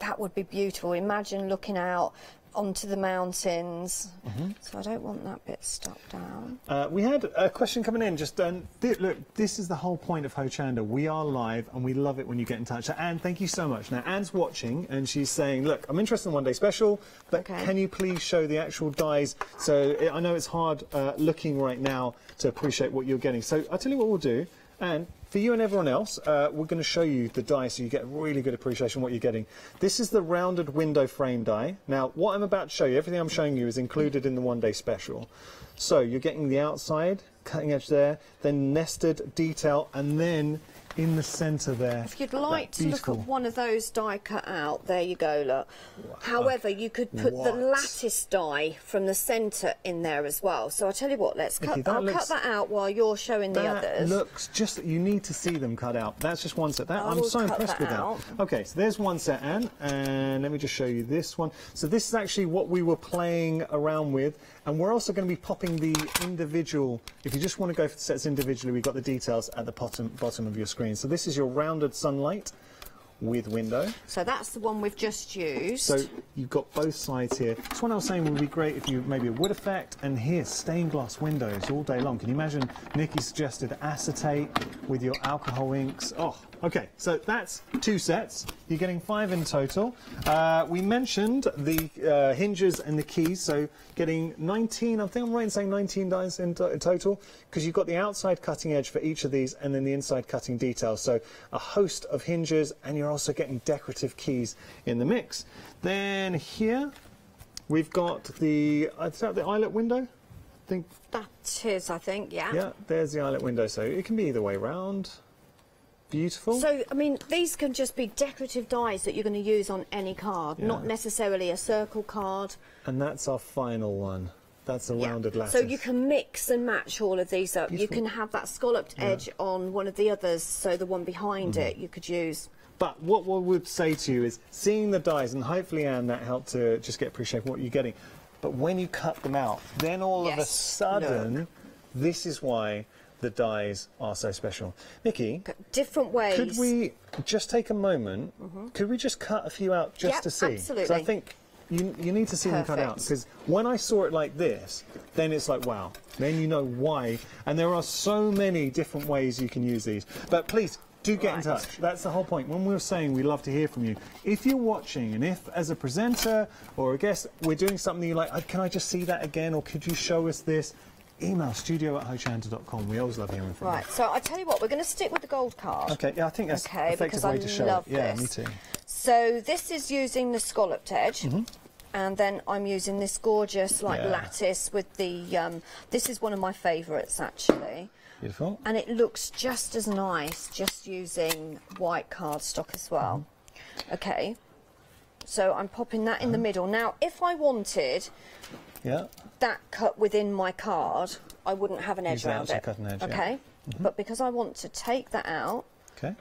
that would be beautiful. Imagine looking out onto the mountains. Mm-hmm. So I don't want that bit stuck down. Uh, we had a question coming in. Just um, th look, this is the whole point of Hochanda. We are live, and we love it when you get in touch. So, Anne, thank you so much. Now, Anne's watching, and she's saying, "Look, I'm interested in One Day Special, but Okay. can you please show the actual dies?" So I know it's hard uh, looking right now to appreciate what you're getting. So I'll tell you what we'll do, and for you and everyone else, uh, we're going to show you the die so you get a really good appreciation of what you're getting. This is the rounded window frame die. Now, what I'm about to show you, everything I'm showing you is included in the One Day Special. So you're getting the outside, cutting edge there, then nested detail, and then in the centre there. If you'd like that to look beautiful- at one of those die cut out, there you go, look. However, you could put What? the lattice die from the centre in there as well. So I'll tell you what, let's Nikki, cut, that I'll looks- cut that out while you're showing the That others. looks just, you need to see them cut out. That's just one set. That, I I'm will so cut impressed that with out. that. Okay, so there's one set, Anne, and let me just show you this one. So this is actually what we were playing around with, and we're also going to be popping the individual, if you just want to go for the sets individually, we've got the details at the bottom, bottom of your screen. So this is your rounded sunlight with window. So that's the one we've just used. So you've got both sides here. This one I was saying would be great if you maybe a wood effect, and here stained glass windows all day long. Can you imagine? Nikki suggested acetate with your alcohol inks. Oh, okay. So that's two sets. You're getting five in total. Uh, we mentioned the uh, hinges and the keys, so getting nineteen. I think I'm right in saying nineteen dies in, to in total, because you've got the outside cutting edge for each of these, and then the inside cutting details. So a host of hinges, and you're also getting decorative keys in the mix. Then here we've got the, is that the eyelet window? I think, That is, I think, yeah. yeah, there's the eyelet window. So it can be either way round. Beautiful. So, I mean, these can just be decorative dies that you're going to use on any card, Yeah. not necessarily a circle card. And that's our final one. That's a Yeah. rounded lattice. So you can mix and match all of these up. Beautiful. You can have that scalloped edge on one of the others, so the one behind it you could use. But what we would say to you is, seeing the dies, and hopefully, Anne, that helped to just get appreciate what you're getting. But when you cut them out, then all of a Yes, sudden, look. this is why the dies are so special. Nikki, Different ways. could we just take a moment? Could we just cut a few out just Yep, to see? 'Cause absolutely. I think you, you need to see them cut out. Perfect. Because when I saw it like this, then it's like, wow. Then you know why. And there are so many different ways you can use these. But please, do get in Right. touch. That's the whole point. When we were saying we love to hear from you, if you're watching and if as a presenter or a guest we're doing something you're like, oh, can I just see that again, or could you show us this? Email studio at hochanda dot com. We always love hearing from Right, so I tell you what, we're going to stick with the gold card. you. Okay, yeah, I think that's Okay, an effective because way I to show love it. Yeah, this. me too. So this is using the scalloped edge. And then I'm using this gorgeous like Yeah. lattice with the, um, this is one of my favourites actually. Beautiful. And it looks just as nice just using white cardstock as well. Okay, so I'm popping that in the middle. Now, if I wanted Yeah. that cut within my card, I wouldn't have an edge Use the around outside it. cutting edge, yeah. Okay, but because I want to take that out, Okay.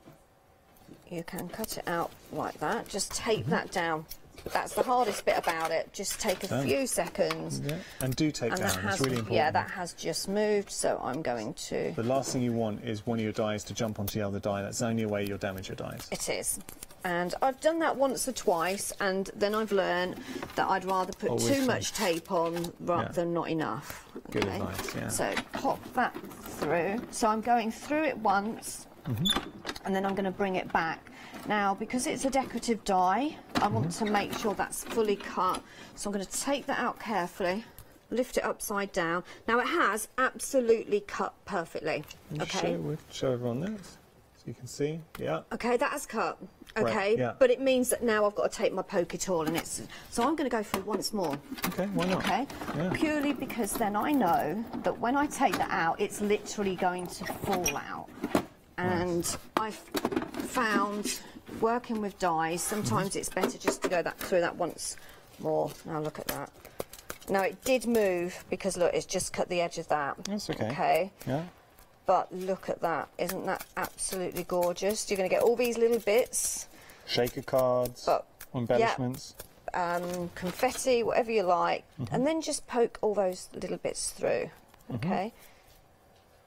you can cut it out like that. Just tape that down. That's the hardest bit about it. Just take a Done. few seconds. Yeah. And do take And down. that has, It's really important. yeah, that has just moved, so I'm going to... The last thing you want is one of your dies to jump onto the other die. That's the only way you'll damage your dies. It is. And I've done that once or twice, and then I've learned that I'd rather put Always too think. much tape on rather Yeah. than not enough. Good okay? advice, yeah. So pop that through. So I'm going through it once, Mm-hmm. and then I'm going to bring it back. Now, because it's a decorative die, I want Mm-hmm. to make sure that's fully cut. So I'm going to take that out carefully, lift it upside down. Now, it has absolutely cut perfectly. Just Okay. Show, show everyone this so you can see. Yeah. Okay, that has cut. Right, Okay, yeah. but it means that now I've got to take my poker tool, and it's so I'm going to go through once more. Okay, why not? Okay, Yeah. purely because then I know that when I take that out, it's literally going to fall out. And I've found working with dies, sometimes it's better just to go that through that once more. Now look at that. Now it did move because look, it's just cut the edge of that. That's okay. Okay. Yeah. But look at that. Isn't that absolutely gorgeous? You're going to get all these little bits, Shaker cards, But- embellishments. um, confetti, whatever you like, Mm-hmm. and then just poke all those little bits through. Okay.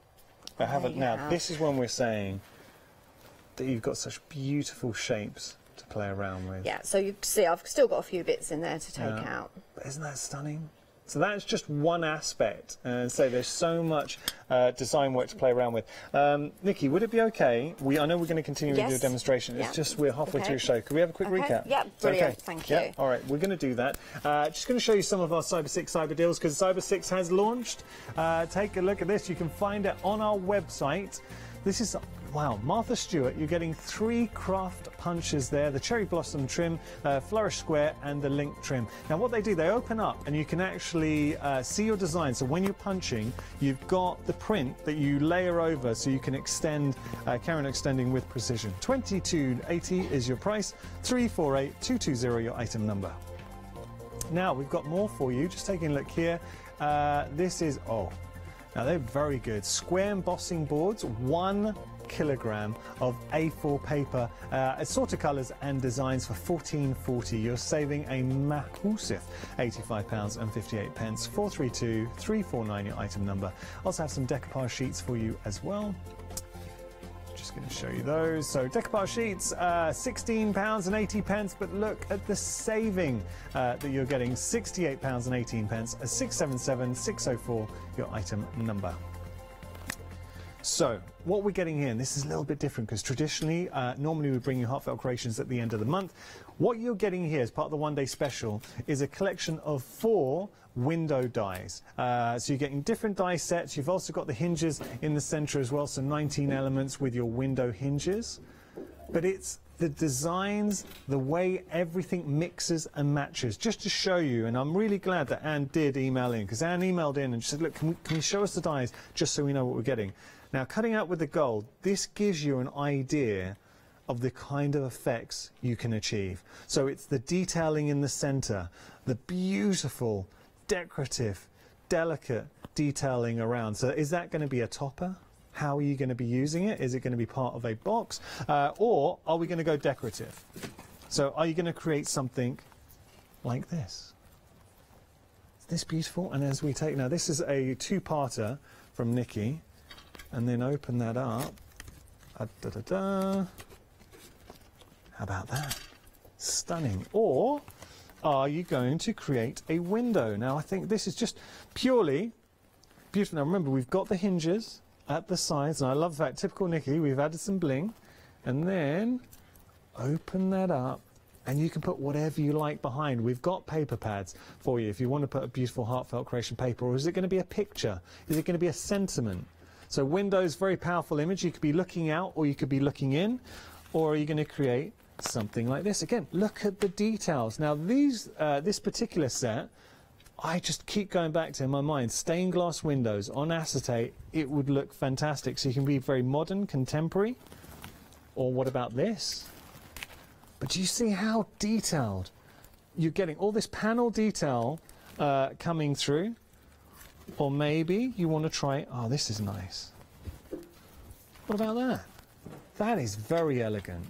I have There it you now. have. This is when we're saying that you've got such beautiful shapes to play around with. Yeah, so you can see I've still got a few bits in there to take Yeah. out. But isn't that stunning? So that's just one aspect, and so there's so much uh, design work to play around with. Um, Nikki, would it be okay? We I know we're going to continue Yes. with your demonstration. Yeah. It's just we're halfway Okay. through the show. Can we have a quick Okay. recap? Yeah, Is that brilliant. okay? Thank Yeah. you. All right, we're going to do that. Uh, just going to show you some of our Cyber six cyber deals because Cyber six has launched. Uh, take a look at this. You can find it on our website. This is. Wow, Martha Stewart, you're getting three craft punches there, the cherry blossom trim, uh, flourish square and the link trim. Now what they do, they open up and you can actually uh, see your design. So when you're punching, you've got the print that you layer over so you can extend, uh, carry on extending with precision. twenty-two eighty is your price, three four eight two two zero your item number. Now we've got more for you, just taking a look here. Uh, this is, oh, now they're very good. Square embossing boards, one kilogram of A four paper, uh, assorted colours and designs for fourteen forty. You're saving a massive eighty-five pounds and fifty-eight pence. four three two three four nine your item number. Also have some decoupage sheets for you as well. Just going to show you those. So decoupage sheets, uh, sixteen pounds and eighty pence, but look at the saving uh, that you're getting, sixty-eight pounds and eighteen pence, a six seven seven six oh four your item number. So what we're getting here, and this is a little bit different because traditionally, uh, normally we bring you heartfelt creations at the end of the month. What you're getting here as part of the one day special is a collection of four window dies. Uh, so you're getting different die sets. You've also got the hinges in the center as well, so nineteen elements with your window hinges. But it's the designs, the way everything mixes and matches, just to show you. And I'm really glad that Anne did email in, because Anne emailed in and she said, look, can we, can we show us the dies just so we know what we're getting? Now, cutting out with the gold, this gives you an idea of the kind of effects you can achieve. So it's the detailing in the center, the beautiful, decorative, delicate detailing around. So is that going to be a topper? How are you going to be using it? Is it going to be part of a box? Uh, or are we going to go decorative? So are you going to create something like this? Is this beautiful? And as we take, now this is a two-parter from Nikki, and then open that up. Uh, da, da, da. How about that? Stunning. Or are you going to create a window? Now I think this is just purely beautiful. Now remember, we've got the hinges at the sides, and I love that, typical Nikki, we've added some bling, and then open that up and you can put whatever you like behind. We've got paper pads for you if you want to put a beautiful heartfelt creation paper. Or is it going to be a picture? Is it going to be a sentiment? So windows, very powerful image. You could be looking out or you could be looking in. Or are you going to create something like this? Again, look at the details. Now these, uh, this particular set, I just keep going back to in my mind, stained glass windows on acetate, it would look fantastic. So you can be very modern, contemporary. Or what about this? But do you see how detailed you're getting? All this panel detail uh, coming through. Or maybe you want to try, oh, this is nice. What about that? That is very elegant.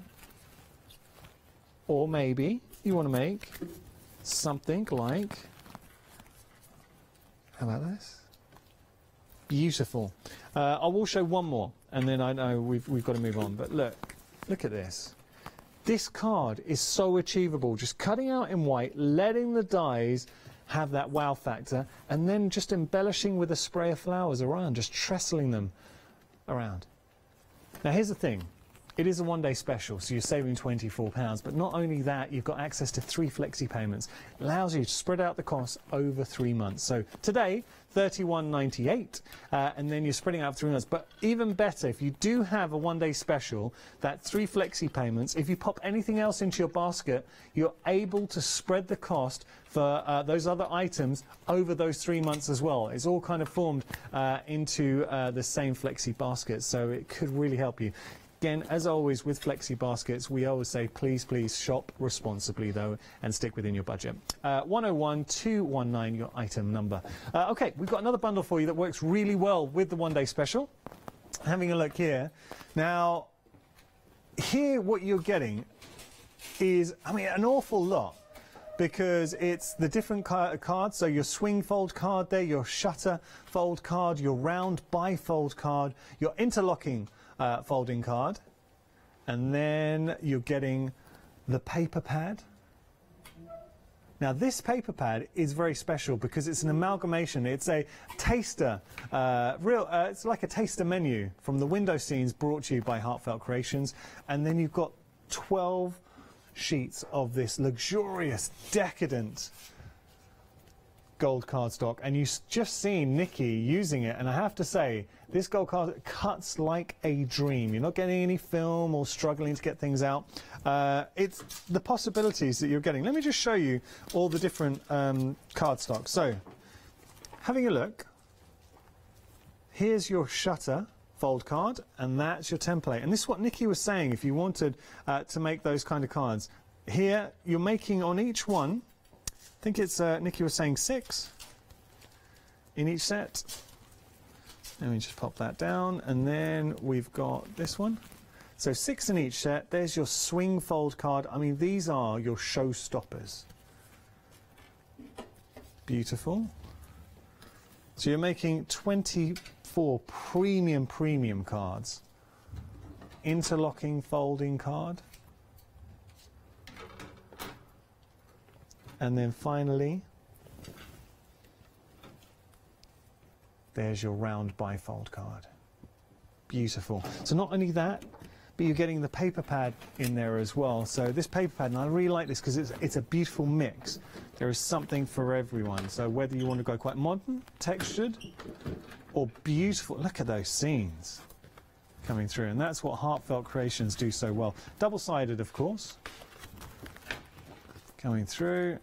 Or maybe you want to make something like, how about this? Beautiful. Uh, I will show one more, and then I know we've, we've got to move on. But look, look at this. This card is so achievable. Just cutting out in white, letting the dies have that wow factor, and then just embellishing with a spray of flowers around, just trestling them around. Now here's the thing. It is a one-day special, so you're saving twenty-four pounds, but not only that, you've got access to three flexi payments. It allows you to spread out the cost over three months. So today, thirty-one ninety-eight, uh, and then you're spreading out three months. But even better, if you do have a one-day special, that three flexi payments, if you pop anything else into your basket, you're able to spread the cost for uh, those other items over those three months as well. It's all kind of formed uh, into uh, the same flexi basket, so it could really help you. Again, as always with flexi baskets, we always say please, please shop responsibly though and stick within your budget. Uh, one oh one two one nine your item number. Uh, okay, we've got another bundle for you that works really well with the one day special. Having a look here. Now, here what you're getting is, I mean, an awful lot. Because it's the different car cards, so your swing fold card there, your shutter fold card, your round bifold card, your interlocking uh, folding card, and then you're getting the paper pad. Now this paper pad is very special because it's an amalgamation. It's a taster, uh, real. Uh, it's like a taster menu from the window scenes brought to you by Heartfelt Creations, and then you've got twelve sheets of this luxurious, decadent gold cardstock, and you've just seen Nikki using it, and I have to say, this gold card cuts like a dream. You're not getting any film or struggling to get things out. Uh, it's the possibilities that you're getting. Let me just show you all the different um, cardstock. So, having a look, here's your shutter fold card, and that's your template. And this is what Nikki was saying if you wanted uh, to make those kind of cards. Here, you're making on each one, I think it's, uh, Nikki was saying six in each set. Let me just pop that down, and then we've got this one. So six in each set. There's your swing fold card. I mean, these are your showstoppers. Beautiful. So you're making twenty-four premium, premium cards. Interlocking folding card. And then finally, there's your round bifold card. Beautiful. So not only that, but you're getting the paper pad in there as well. So this paper pad, and I really like this because it's, it's a beautiful mix. There is something for everyone. So whether you want to go quite modern, textured, or beautiful, look at those scenes coming through. And that's what Heartfelt Creations do so well. Double-sided, of course. Coming through.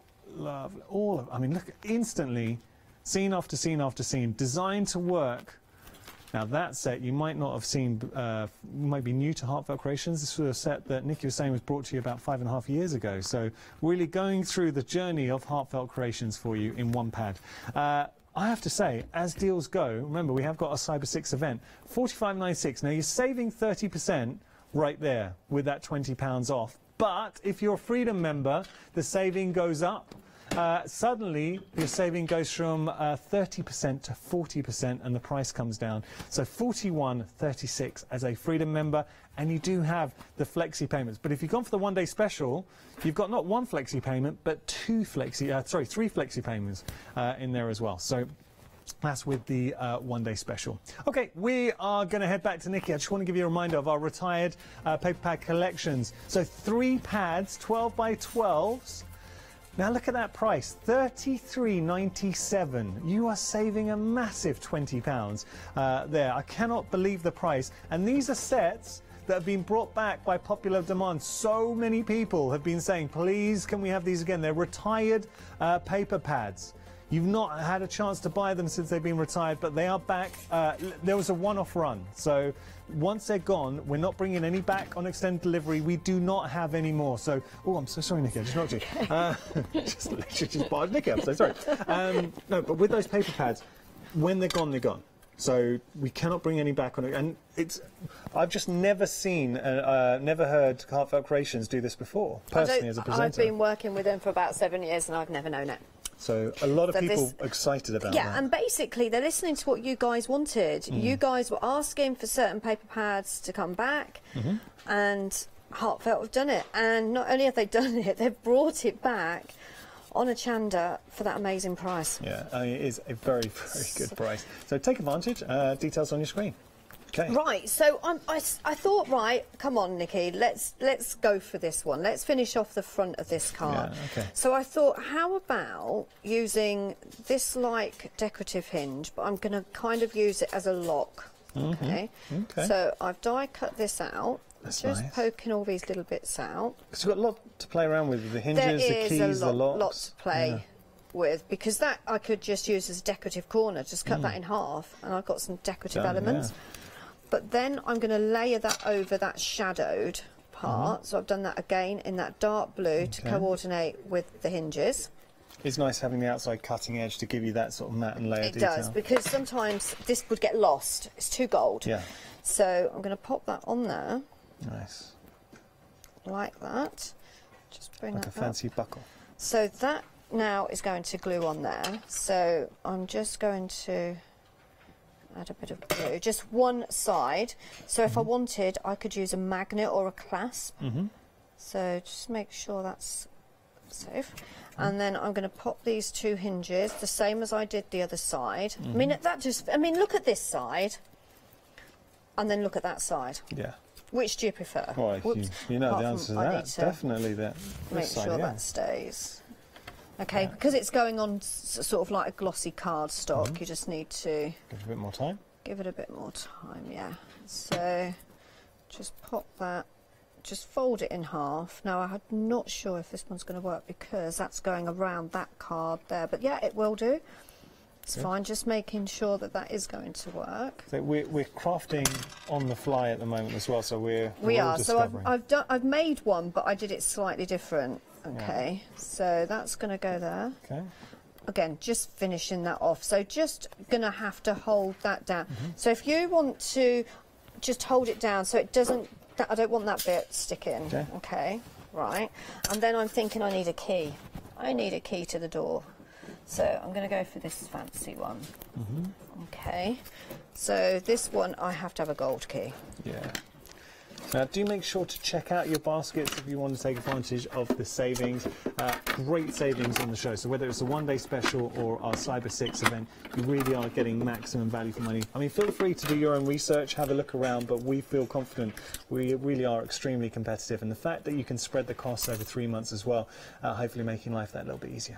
Love all of, I mean, look, instantly, scene after scene after scene, designed to work. Now that set you might not have seen, uh, might be new to Heartfelt Creations. This was a set that Nikki was saying was brought to you about five and a half years ago. So really going through the journey of Heartfelt Creations for you in one pad. Uh, I have to say, as deals go, remember we have got a Cyber six event, forty-five ninety-six. Now you're saving thirty percent right there with that twenty pounds off. But if you're a Freedom member, the saving goes up. Uh, suddenly, your saving goes from uh, thirty percent to forty percent, and the price comes down. So forty-one thirty-six as a Freedom member, and you do have the flexi payments. But if you've gone for the one-day special, you've got not one flexi payment, but two flexi, uh, sorry, three flexi payments uh, in there as well. So that's with the uh, one-day special. Okay, we are going to head back to Nikki. I just want to give you a reminder of our retired uh, paper pad collections. So three pads, twelve by twelves. Now look at that price, thirty-three ninety-seven. You are saving a massive twenty pounds uh, there. I cannot believe the price. And these are sets that have been brought back by popular demand. So many people have been saying, please, can we have these again? They're retired uh, paper pads. You've not had a chance to buy them since they've been retired, but they are back. Uh, there was a one-off run. So once they're gone, we're not bringing any back on extended delivery. We do not have any more. So, oh, I'm so sorry, Nikki, I just knocked you. Uh, just literally just barred Nikki, I'm so sorry. Um, no, but with those paper pads, when they're gone, they're gone. So we cannot bring any back on it. And it's, I've just never seen, uh, uh, never heard Heartfelt Creations do this before, personally as a presenter. I've been working with them for about seven years and I've never known it. So a lot of so people this, excited about yeah, that. Yeah, and basically they're listening to what you guys wanted. Mm. You guys were asking for certain paper pads to come back, mm-hmm. and Heartfelt have done it. And not only have they done it, they've brought it back on Hochanda for that amazing price. Yeah, I mean, it is a very, very good price. So take advantage. Uh, details on your screen. Okay. Right, so um, I, I thought, right, come on, Nikki, let's let's go for this one. Let's finish off the front of this card. Yeah, okay. So I thought, how about using this like decorative hinge, but I'm going to kind of use it as a lock. Mm-hmm. Okay. Okay. So I've die cut this out. That's just nice. Poking all these little bits out. Because you've got a lot to play around with, the hinges, there the is keys, a lot, the locks. lot to play. Yeah. With, because that I could just use as a decorative corner, just cut mm. that in half, and I've got some decorative Done, elements. Yeah. But then I'm going to layer that over that shadowed part. Mm-hmm. So I've done that again in that dark blue okay. to coordinate with the hinges. It's nice having the outside cutting edge to give you that sort of matte and layer it detail. It does, because sometimes this would get lost. It's too gold. Yeah. So I'm going to pop that on there. Nice. Like that. Just bring like that a fancy up. buckle. So that now is going to glue on there. So I'm just going to add a bit of glue, just one side. So if mm-hmm. I wanted, I could use a magnet or a clasp. Mm-hmm. So just make sure that's safe. And then I'm going to pop these two hinges the same as I did the other side. Mm-hmm. I mean, that just, I mean, look at this side and then look at that side. Yeah. Which do you prefer? Well, you, you know Apart the answer to from, that. To Definitely that. Make side, sure yeah. that stays. Okay, Yeah. because it's going on s sort of like a glossy card stock, mm-hmm. you just need to... Give it a bit more time. Give it a bit more time, yeah. So, just pop that, just fold it in half. Now, I'm not sure if this one's going to work because that's going around that card there, but yeah, it will do. It's Good. Fine, just making sure that that is going to work. So we're, we're crafting on the fly at the moment as well, so we're, we're We all are, so I've, discovering. I've, done, I've made one, but I did it slightly different. Okay, yeah. So that's going to go there. Okay. Again, just finishing that off. So just going to have to hold that down. Mm-hmm. So if you want to just hold it down so it doesn't, that, I don't want that bit sticking. Okay. Okay, right. And then I'm thinking I need a key. I need a key to the door. So I'm going to go for this fancy one. Mm-hmm. Okay. So this one, I have to have a gold key. Yeah. Now, do make sure to check out your baskets if you want to take advantage of the savings. Uh, great savings on the show. So whether it's a one-day special or our Cyber six event, you really are getting maximum value for money. I mean, feel free to do your own research, have a look around, but we feel confident we really are extremely competitive. And the fact that you can spread the costs over three months as well, uh, hopefully making life that little bit easier.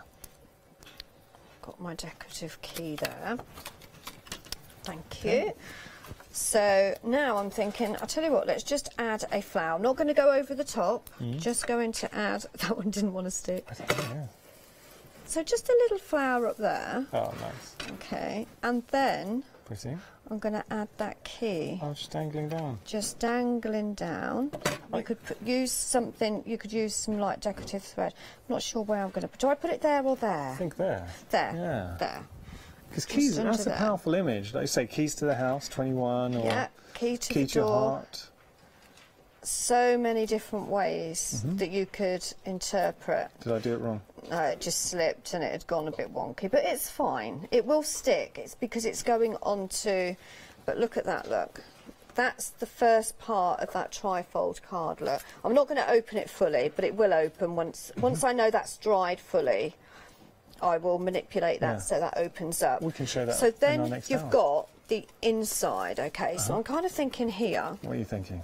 Got my decorative key there. Thank you. Okay. So now I'm thinking, I'll tell you what, let's just add a flower. I'm not going to go over the top, mm. just going to add, that one didn't want to stick. I think, yeah. So just a little flower up there. Oh, nice. Okay, and then Pretty. I'm going to add that key. Oh, just dangling down. Just dangling down. I... You could put, use something, you could use some light decorative thread. I'm not sure where I'm going to put, do I put it there or there? I think there. There, yeah. there. Because keys, that's a there. powerful image. Like you say, keys to the house, twenty-one, or yeah, key to, key the to your door. heart. So many different ways mm-hmm. that you could interpret. Did I do it wrong? No, it just slipped and it had gone a bit wonky, but it's fine. It will stick. It's because it's going onto, but look at that, look. That's the first part of that trifold card, look. I'm not going to open it fully, but it will open once, mm-hmm. once I know that's dried fully. I will manipulate that yeah. so that opens up. We can show that. So then in our next you've hour. got the inside, okay? Uh-huh. So I'm kind of thinking here. What are you thinking?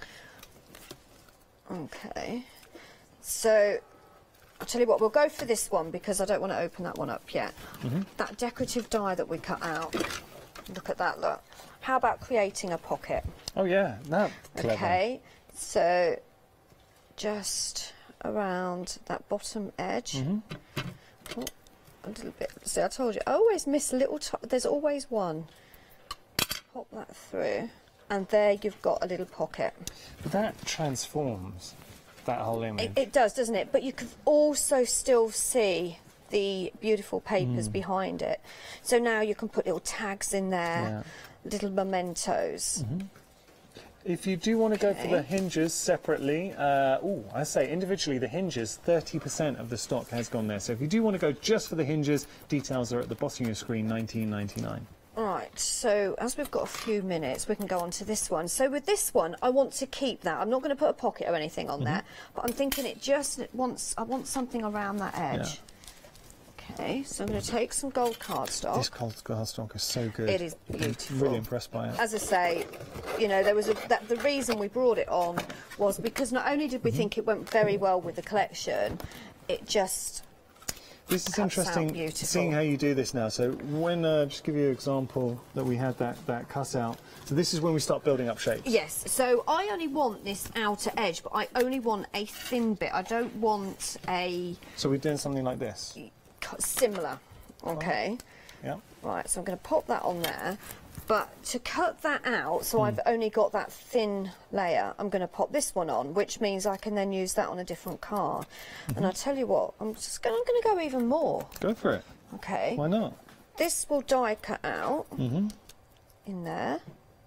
Okay. So I'll tell you what, we'll go for this one because I don't want to open that one up yet. Mm-hmm. That decorative die that we cut out. Look at that, look. How about creating a pocket? Oh yeah, that's clever. Okay. So just around that bottom edge. Mm-hmm. Oh, a little bit. See, I told you, I always miss a little. T there's always one. Pop that through, and there you've got a little pocket. But that transforms that whole image. It, it does, doesn't it? But you can also still see the beautiful papers mm. behind it. So now you can put little tags in there, yeah. little mementos. Mm-hmm. If you do want to go okay. for the hinges separately, uh, oh, I say individually, the hinges, thirty percent of the stock has gone there. So if you do want to go just for the hinges, details are at the bottom of your screen, nineteen ninety-nine. Right, so as we've got a few minutes, we can go on to this one. So with this one, I want to keep that. I'm not going to put a pocket or anything on mm-hmm. there, but I'm thinking it just it wants, I want something around that edge. Yeah. Okay, so I'm going to take some gold cardstock. This gold cardstock is so good. It is beautiful. I'm really impressed by it. As I say, you know, there was a, that, the reason we brought it on was because not only did we mm-hmm. think it went very well with the collection, it just This is interesting, seeing how you do this now. So when, uh, just give you an example that we had that, that cut out. So this is when we start building up shapes. Yes, so I only want this outer edge, but I only want a thin bit. I don't want a... So we're doing something like this? Similar, okay. Right. Yeah. Right, so I'm going to pop that on there. But to cut that out, so mm. I've only got that thin layer, I'm going to pop this one on, which means I can then use that on a different card. Mm-hmm. And I tell you what, I'm just going, I'm going to go even more. Go for it. Okay. Why not? This will die cut out mm-hmm. in there.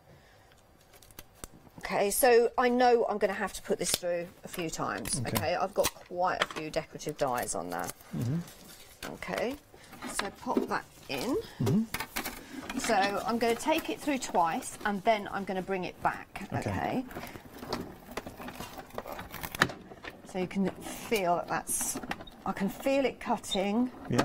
Okay, so I know I'm going to have to put this through a few times. Okay, okay? I've got quite a few decorative dies on there. Mm-hmm. Okay, so pop that in. Mm-hmm. So I'm going to take it through twice and then I'm going to bring it back, okay? okay? So you can feel that that's, I can feel it cutting. Yeah.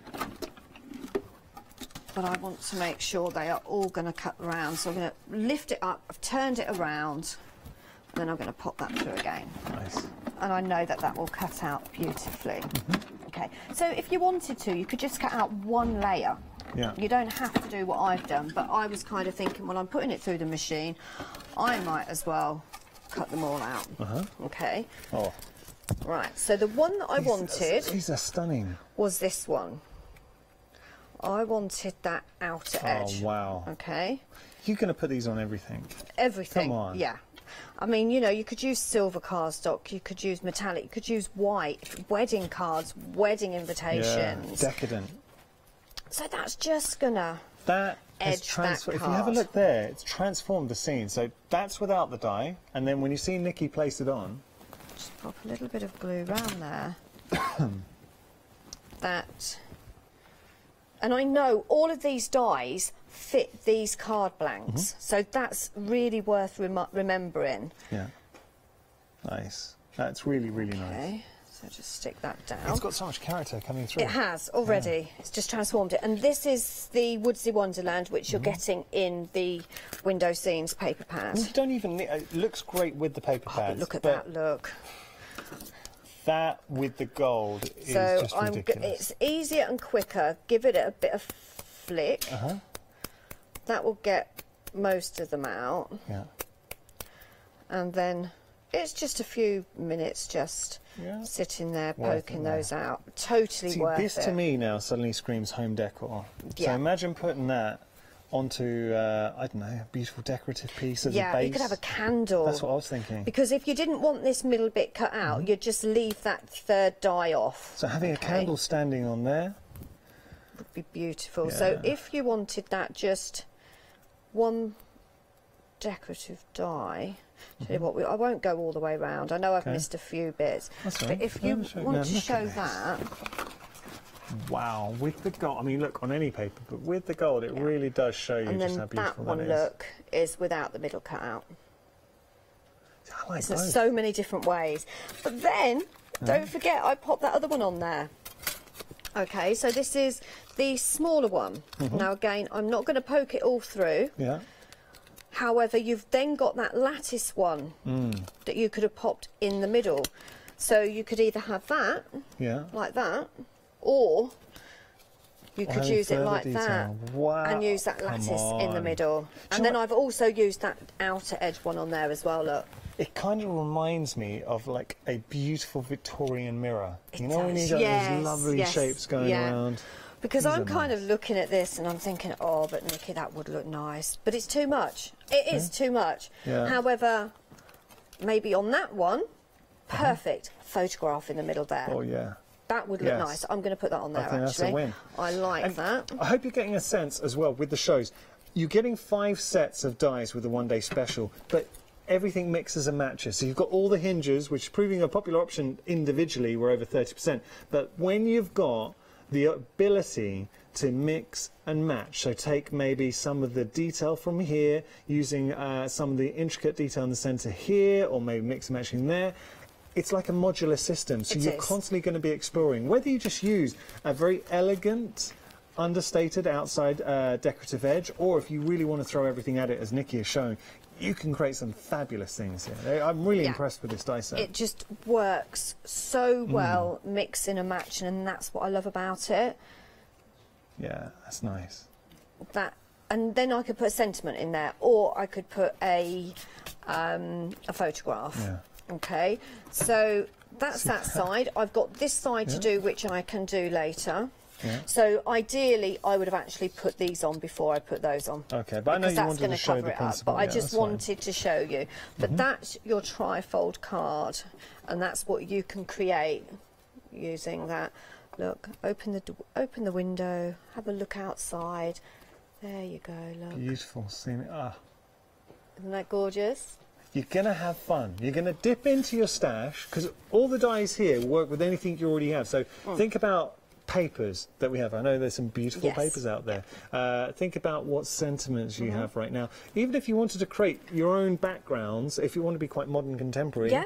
But I want to make sure they are all going to cut round. So I'm going to lift it up, I've turned it around, and then I'm going to pop that through again. Nice. And I know that that will cut out beautifully. Mm-hmm. Okay, so if you wanted to, you could just cut out one layer. Yeah. You don't have to do what I've done, but I was kind of thinking, well, I'm putting it through the machine, I might as well cut them all out. Uh-huh. Okay. Oh. Right, so the one that I These, wanted These are stunning. was this one. I wanted that outer edge. Oh, wow. Okay. You're going to put these on everything? Everything. Come on. Yeah. I mean, you know, you could use silver cardstock, you could use metallic, you could use white, wedding cards, wedding invitations. Yeah, decadent. So that's just gonna That has edge that transformed. If you have a card. look there, it's transformed the scene. So that's without the die, and then when you see Nikki place it on, Just pop a little bit of glue around there. That. And I know all of these dies fit these card blanks, Mm-hmm. so that's really worth rem remembering. yeah, nice. That's really, really nice. Okay, so just stick that down. It's got so much character coming through. It has already. Yeah. It's just transformed it. And this is the Woodsy Wonderland, which you're Mm-hmm. getting in the window scenes paper pad. You don't even need, it looks great with the paper Oh, pads. but look at but that look. That with the gold is So just I'm. ridiculous. It's easier and quicker. Give it a bit of flick. Uh-huh. That will get most of them out. Yeah. And then it's just a few minutes just Yeah. sitting there Worth poking it, yeah. those out. Totally See, worth this it. to me now suddenly screams home decor. So Yeah. imagine putting that onto, uh, I don't know, a beautiful decorative piece as a Yeah, base. you could have a candle. That's what I was thinking. Because if you didn't want this middle bit cut out, you'd just leave that third die off. So having okay? a candle standing on there. would be beautiful. So Yeah. if you wanted that just one decorative die, tell you what, we, I won't go all the way round. I know I've Okay. missed a few bits. That's all but right. if you No, show- want no, to look show at this. that, Wow, with the gold. I mean, look, on any paper, but with the gold, it Yeah. really does show you and just then how that beautiful one that is. look is without the middle cut out. I like So both. there's so many different ways. But then, don't forget, I popped that other one on there. Okay, so this is the smaller one. Mm-hmm. Now again, I'm not going to poke it all through. Yeah. However, you've then got that lattice one Mm. that you could have popped in the middle. So you could either have that, Yeah. like that, or you Or could having use it further like detail. that Wow. and use that Come lattice in the on. middle. Do you And then know- I've also used that outer edge one on there as well, look. It kind of reminds me of like a beautiful Victorian mirror. It you know when you does, got yes, those lovely yes, shapes going yeah. around. Because These I'm are kind nice. of looking at this and I'm thinking, oh, but Nikki, that would look nice. But it's too much. It is too much. Yeah. However, maybe on that one, perfect photograph in the middle there. Oh yeah. That would look Yes. nice. I'm going to put that on there, I think actually. that's a win. I like And that. I hope you're getting a sense as well with the shows. You're getting five sets of dies with the one day special, but everything mixes and matches. So you've got all the hinges, which proving a popular option individually, were over thirty percent. But when you've got the ability to mix and match, so take maybe some of the detail from here, using uh, some of the intricate detail in the centre here, or maybe mix and matching there. It's like a modular system, so It you're is. constantly going to be exploring. Whether you just use a very elegant, understated outside uh, decorative edge, or if you really want to throw everything at it, as Nikki is showing, you can create some fabulous things here. I'm really Yeah. impressed with this die set. It just works so well, mixing and matching, and that's what I love about it. Yeah, that's nice. That, and then I could put a sentiment in there, or I could put a um, a photograph. Yeah. Okay, so that's that side. I've got this side to Yeah. do, which I can do later. Yeah. So ideally, I would have actually put these on before I put those on. Okay, but I know because you that's wanted going to to show cover the it up. principle. But I Yeah, just that's fine. wanted to show you. But Mm-hmm. that's your trifold card, and that's what you can create using that. Look, open the do open the window, have a look outside. There you go. Look, Beautiful scene. Ah. isn't that gorgeous? You're going to have fun. You're going to dip into your stash, because all the dies here work with anything you already have. So think about papers that we have. I know there's some beautiful Yes. papers out there. Uh, think about what sentiments you Mm-hmm. have right now. Even if you wanted to create your own backgrounds, if you want to be quite modern contemporary, Yeah.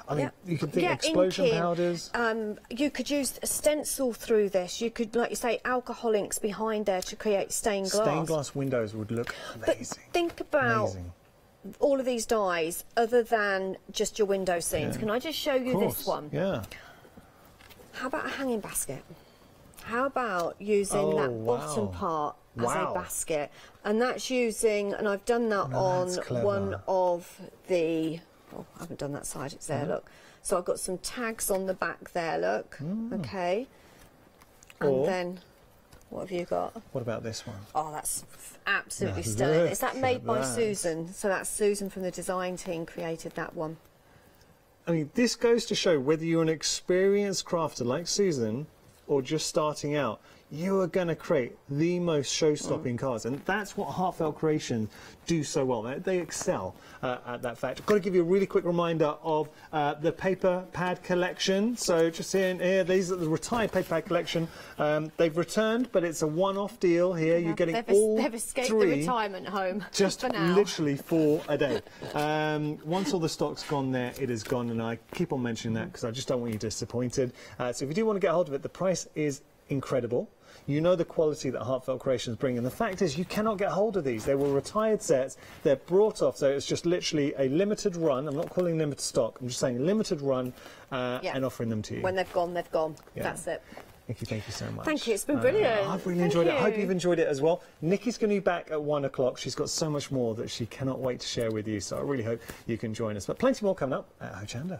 I mean, Yeah. you could think Yeah, explosion inking. powders. Um, you could use a stencil through this. You could, like you say, alcohol inks behind there to create stained glass. Stained glass windows would look But amazing. think about Amazing. all of these dies other than just your window scenes. Yeah. Can I just show you Of this course, one? Yeah. How about a hanging basket? How about using Oh, that wow. bottom part as Wow. a basket? And that's using, and I've done that No, on that's clever. one of the, oh, I haven't done that side, it's there, look. So I've got some tags on the back there, look, okay. And Or- then, what have you got? What about this one? Oh, that's absolutely Now stunning. look Is that at made by that. Susan? So that's Susan from the design team created that one. I mean, this goes to show whether you're an experienced crafter like Susan or just starting out, you are going to create the most show-stopping cards, and that's what Heartfelt Creation do so well. They, they excel uh, at that fact. I've got to give you a really quick reminder of uh, the paper pad collection. So just here and here, these are the retired paper pad collection. Um, they've returned, but it's a one-off deal here. You're getting they've, all they've escaped three the retirement home just for now. literally for a day. Um, once all the stock's gone there, it is gone, and I keep on mentioning that because I just don't want you disappointed. Uh, so if you do want to get hold of it, the price is incredible. You know the quality that Heartfelt Creations bring, and the fact is you cannot get hold of these. They were retired sets. They're brought off, so it's just literally a limited run. I'm not calling limited stock. I'm just saying limited run uh, Yeah. and offering them to you. When they've gone, they've gone. Yeah. That's it. Nikki, thank you so much. Thank you, it's been Uh, brilliant. I've really Thank enjoyed it. I hope you. you've enjoyed it as well. Nikki's going to be back at one o'clock. She's got so much more that she cannot wait to share with you, so I really hope you can join us. But plenty more coming up at Hochanda.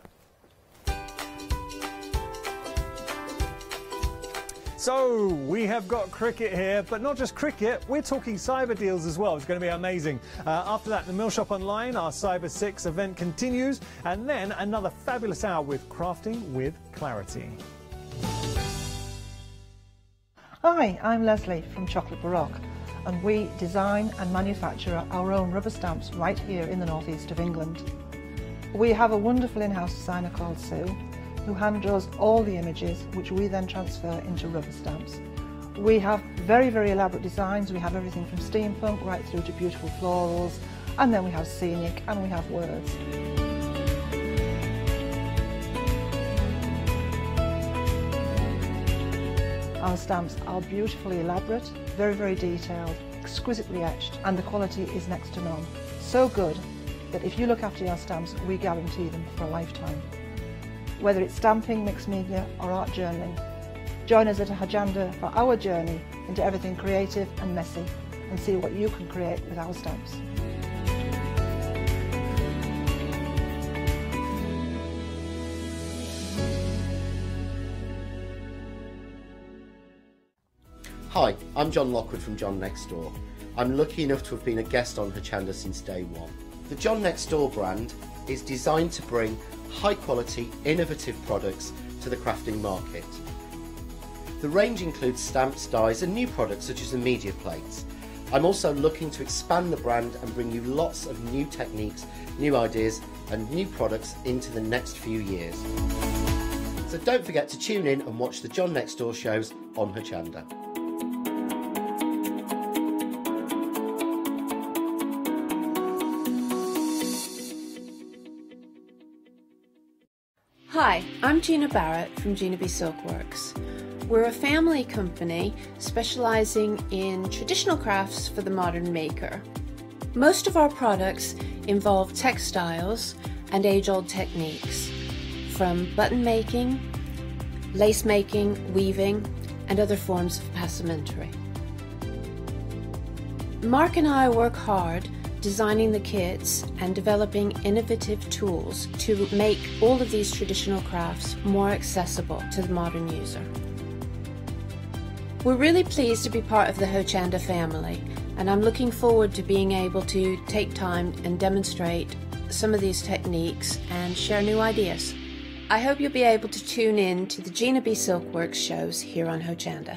So, we have got cricket here, but not just cricket, we're talking cyber deals as well. It's going to be amazing. Uh, after that, the Mill Shop Online, our Cyber six event continues, and then another fabulous hour with Crafting with Clarity. Hi, I'm Leslie from Chocolate Baroque, and we design and manufacture our own rubber stamps right here in the northeast of England. We have a wonderful in-house designer called Sue, who hand draws all the images, which we then transfer into rubber stamps. We have very, very elaborate designs. We have everything from steampunk right through to beautiful florals, and then we have scenic and we have words. Our stamps are beautifully elaborate, very, very detailed, exquisitely etched, and the quality is next to none. So good that if you look after your stamps, we guarantee them for a lifetime. Whether it's stamping, mixed media or art journaling, join us at Hochanda for our journey into everything creative and messy, and see what you can create with our stamps. Hi, I'm John Lockwood from John Next Door. I'm lucky enough to have been a guest on Hochanda since day one. The John Next Door brand is designed to bring high quality, innovative products to the crafting market. The range includes stamps, dies and new products such as the media plates. I'm also looking to expand the brand and bring you lots of new techniques, new ideas and new products into the next few years. So don't forget to tune in and watch the John Next Door shows on Hochanda. Hi, I'm Gina Barrett from Gina B Silkworks. We're a family company specialising in traditional crafts for the modern maker. Most of our products involve textiles and age-old techniques, from button making, lace making, weaving, and other forms of passementerie. Mark and I work hard designing the kits and developing innovative tools to make all of these traditional crafts more accessible to the modern user. We're really pleased to be part of the Hochanda family, and I'm looking forward to being able to take time and demonstrate some of these techniques and share new ideas. I hope you'll be able to tune in to the Gina B Silkworks shows here on Hochanda.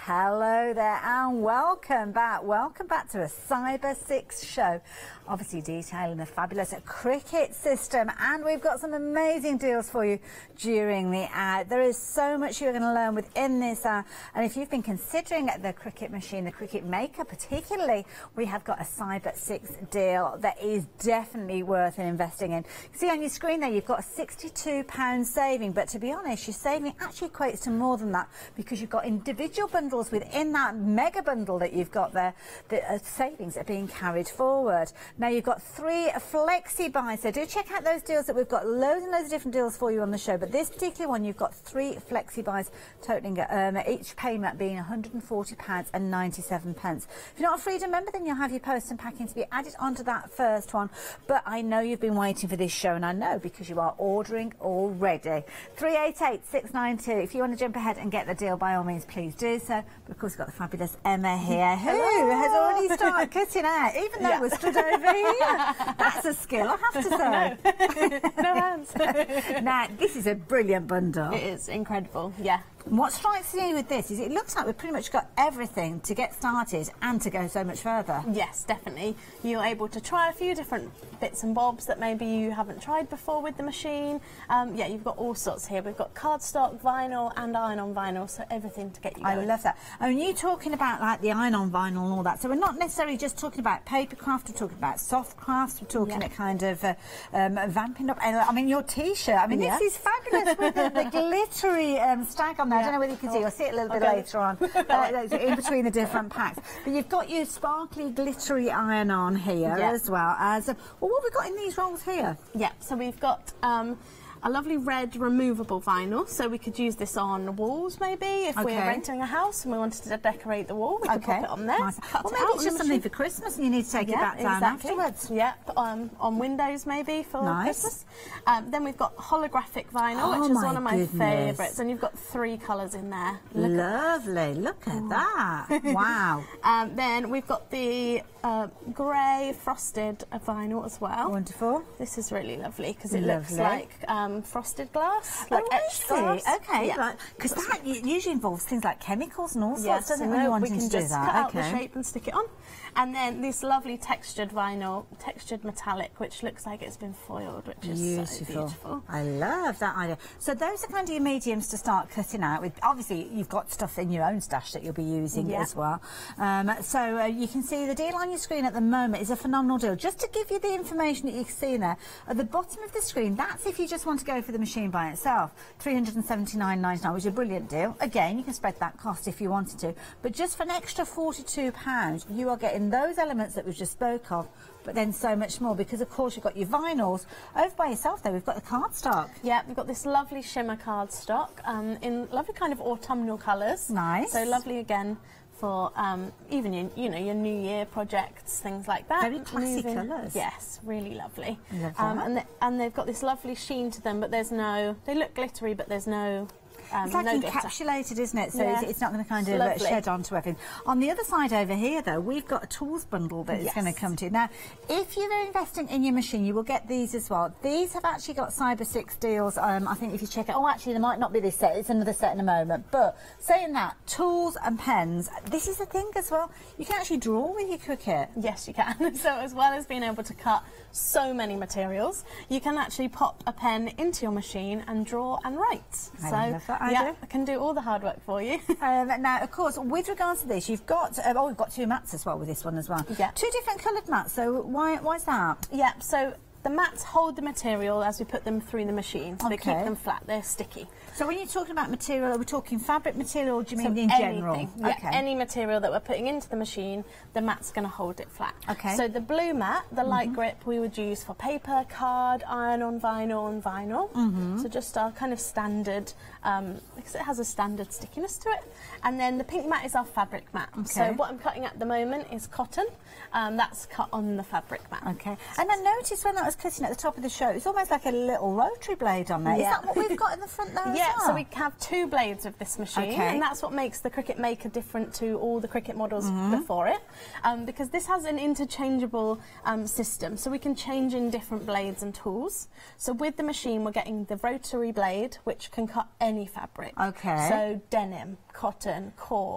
Hello there and welcome back. Welcome back to a Cyber six show. Obviously detailing the fabulous cricket system, and we've got some amazing deals for you during the ad. There is so much you're going to learn within this uh, and if you've been considering the cricket machine, the cricket maker particularly, we have got a Cyber six deal that is definitely worth investing in. See on your screen there you've got a sixty-two pound saving, but to be honest your saving actually equates to more than that because you've got individual bundles within that mega bundle that you've got there. The uh, savings are being carried forward. Now you've got three flexi buys, so do check out those deals that we've got. Loads and loads of different deals for you on the show, but this particular one you've got three flexi buys totaling um, each payment being one hundred and forty pounds and ninety-seven pence. If you're not a Freedom member, then you'll have your post and packing to be added onto that first one, but I know you've been waiting for this show, and I know because you are ordering already. three eight eight, six nine two. If you want to jump ahead and get the deal, by all means please do so. But of course we've got the fabulous Emma here, who Hello. has already started cutting out, even though yeah. we're stood over here. That's a skill, I have to say. No, no hands. Now, this is a brilliant bundle. It is incredible, yeah. What strikes me with this is it looks like we've pretty much got everything to get started and to go so much further. Yes, definitely. You're able to try a few different bits and bobs that maybe you haven't tried before with the machine. Um, yeah, you've got all sorts here. We've got cardstock, vinyl and iron-on vinyl, so everything to get you going. I love that. I mean, you're talking about like the iron-on vinyl and all that, so we're not necessarily just talking about papercraft, we're talking about soft crafts, we're talking yeah. at kind of uh, um, vamping up. I mean, your T-shirt, I mean, yes. this is fabulous with the, the glittery um, stag on there. Yeah. I don't know whether you can see, you'll see it a little bit okay. later on, uh, in between the different packs. But you've got your sparkly, glittery iron-on here yeah. as well as, uh, well, what have we got in these rolls here? Yeah, so we've got um, a lovely red removable vinyl, so we could use this on walls maybe if okay. we're renting a house and we wanted to decorate the wall, we could okay. pop it on there. Nice. Well, maybe it's just something for Christmas and you need to take yeah, it back down exactly. afterwards. Yeah, um, on windows maybe for nice. Christmas. Um, then we've got holographic vinyl, oh, which is my one of my goodness. favourites, and you've got three colours in there. Look Lovely, at look at that. Wow. Um, then we've got the uh, grey frosted vinyl as well. Wonderful. This is really lovely because it lovely. looks like um, frosted glass, like oh, etched glass. Okay, yeah. because that usually involves things like chemicals and all sorts, yes, doesn't it, no, when you're we wanting can to do just that? cut out okay. the shape and stick it on. And then this lovely textured vinyl, textured metallic, which looks like it's been foiled, which is beautiful. so beautiful. I love that idea. So those are kind of your mediums to start cutting out with. Obviously, you've got stuff in your own stash that you'll be using yeah. as well. Um, so uh, you can see the deal on your screen at the moment is a phenomenal deal. Just to give you the information that you can see there, at the bottom of the screen, that's if you just want to go for the machine by itself, three hundred and seventy-nine ninety-nine, which is a brilliant deal. Again, you can spread that cost if you wanted to, but just for an extra forty-two pounds, you are getting those elements that we just spoke of, but then so much more, because of course you've got your vinyls. Over by yourself there, we've got the cardstock. Yeah, we've got this lovely shimmer cardstock um, in lovely kind of autumnal colours. Nice. So lovely again for um, even your, you know, your New Year projects, things like that. Very classy colours. Yes, really lovely. Love um, that. and, the, and they've got this lovely sheen to them, but there's no, they look glittery, but there's no Um, it's like no encapsulated, glitter. isn't it? So yeah. it's, it's not going to kind of Lovely. shed onto everything. On the other side over here, though, we've got a tools bundle that yes. is going to come to. Now, if you're investing in your machine, you will get these as well. These have actually got Cyber six deals. Um, I think if you check it, oh, actually, there might not be this set. It's another set in a moment. But saying that, tools and pens, this is the thing as well. You can actually draw with your Cricut. Yes, you can. So as well as being able to cut so many materials, you can actually pop a pen into your machine and draw and write. I so love that idea. Yeah, I can do all the hard work for you. um, now, of course, with regards to this, you've got uh, oh, we've got two mats as well with this one as well. Yeah, two different coloured mats. So why why's that? Yeah, so the mats hold the material as we put them through the machine, so okay. they keep them flat. They're sticky. So when you're talking about material, are we talking fabric material, or do you mean so in anything, general? Yeah, okay. any material that we're putting into the machine, the mat's going to hold it flat. Okay. So the blue mat, the mm-hmm. light grip, we would use for paper, card, iron-on vinyl and vinyl. Mm-hmm. So just our kind of standard, um, because it has a standard stickiness to it. And then the pink mat is our fabric mat. Okay. So what I'm cutting at the moment is cotton. Um, that's cut on the fabric mat. Okay. And I noticed when I was cutting at the top of the show, it's almost like a little rotary blade on there. Yeah. Is that what we've got in the front there Yeah, as well? so we have two blades of this machine, okay. and that's what makes the Cricut Maker different to all the Cricut models mm-hmm. before it, um, because this has an interchangeable um, system, so we can change in different blades and tools. So with the machine, we're getting the rotary blade, which can cut any fabric. Okay. So denim, cotton, cord,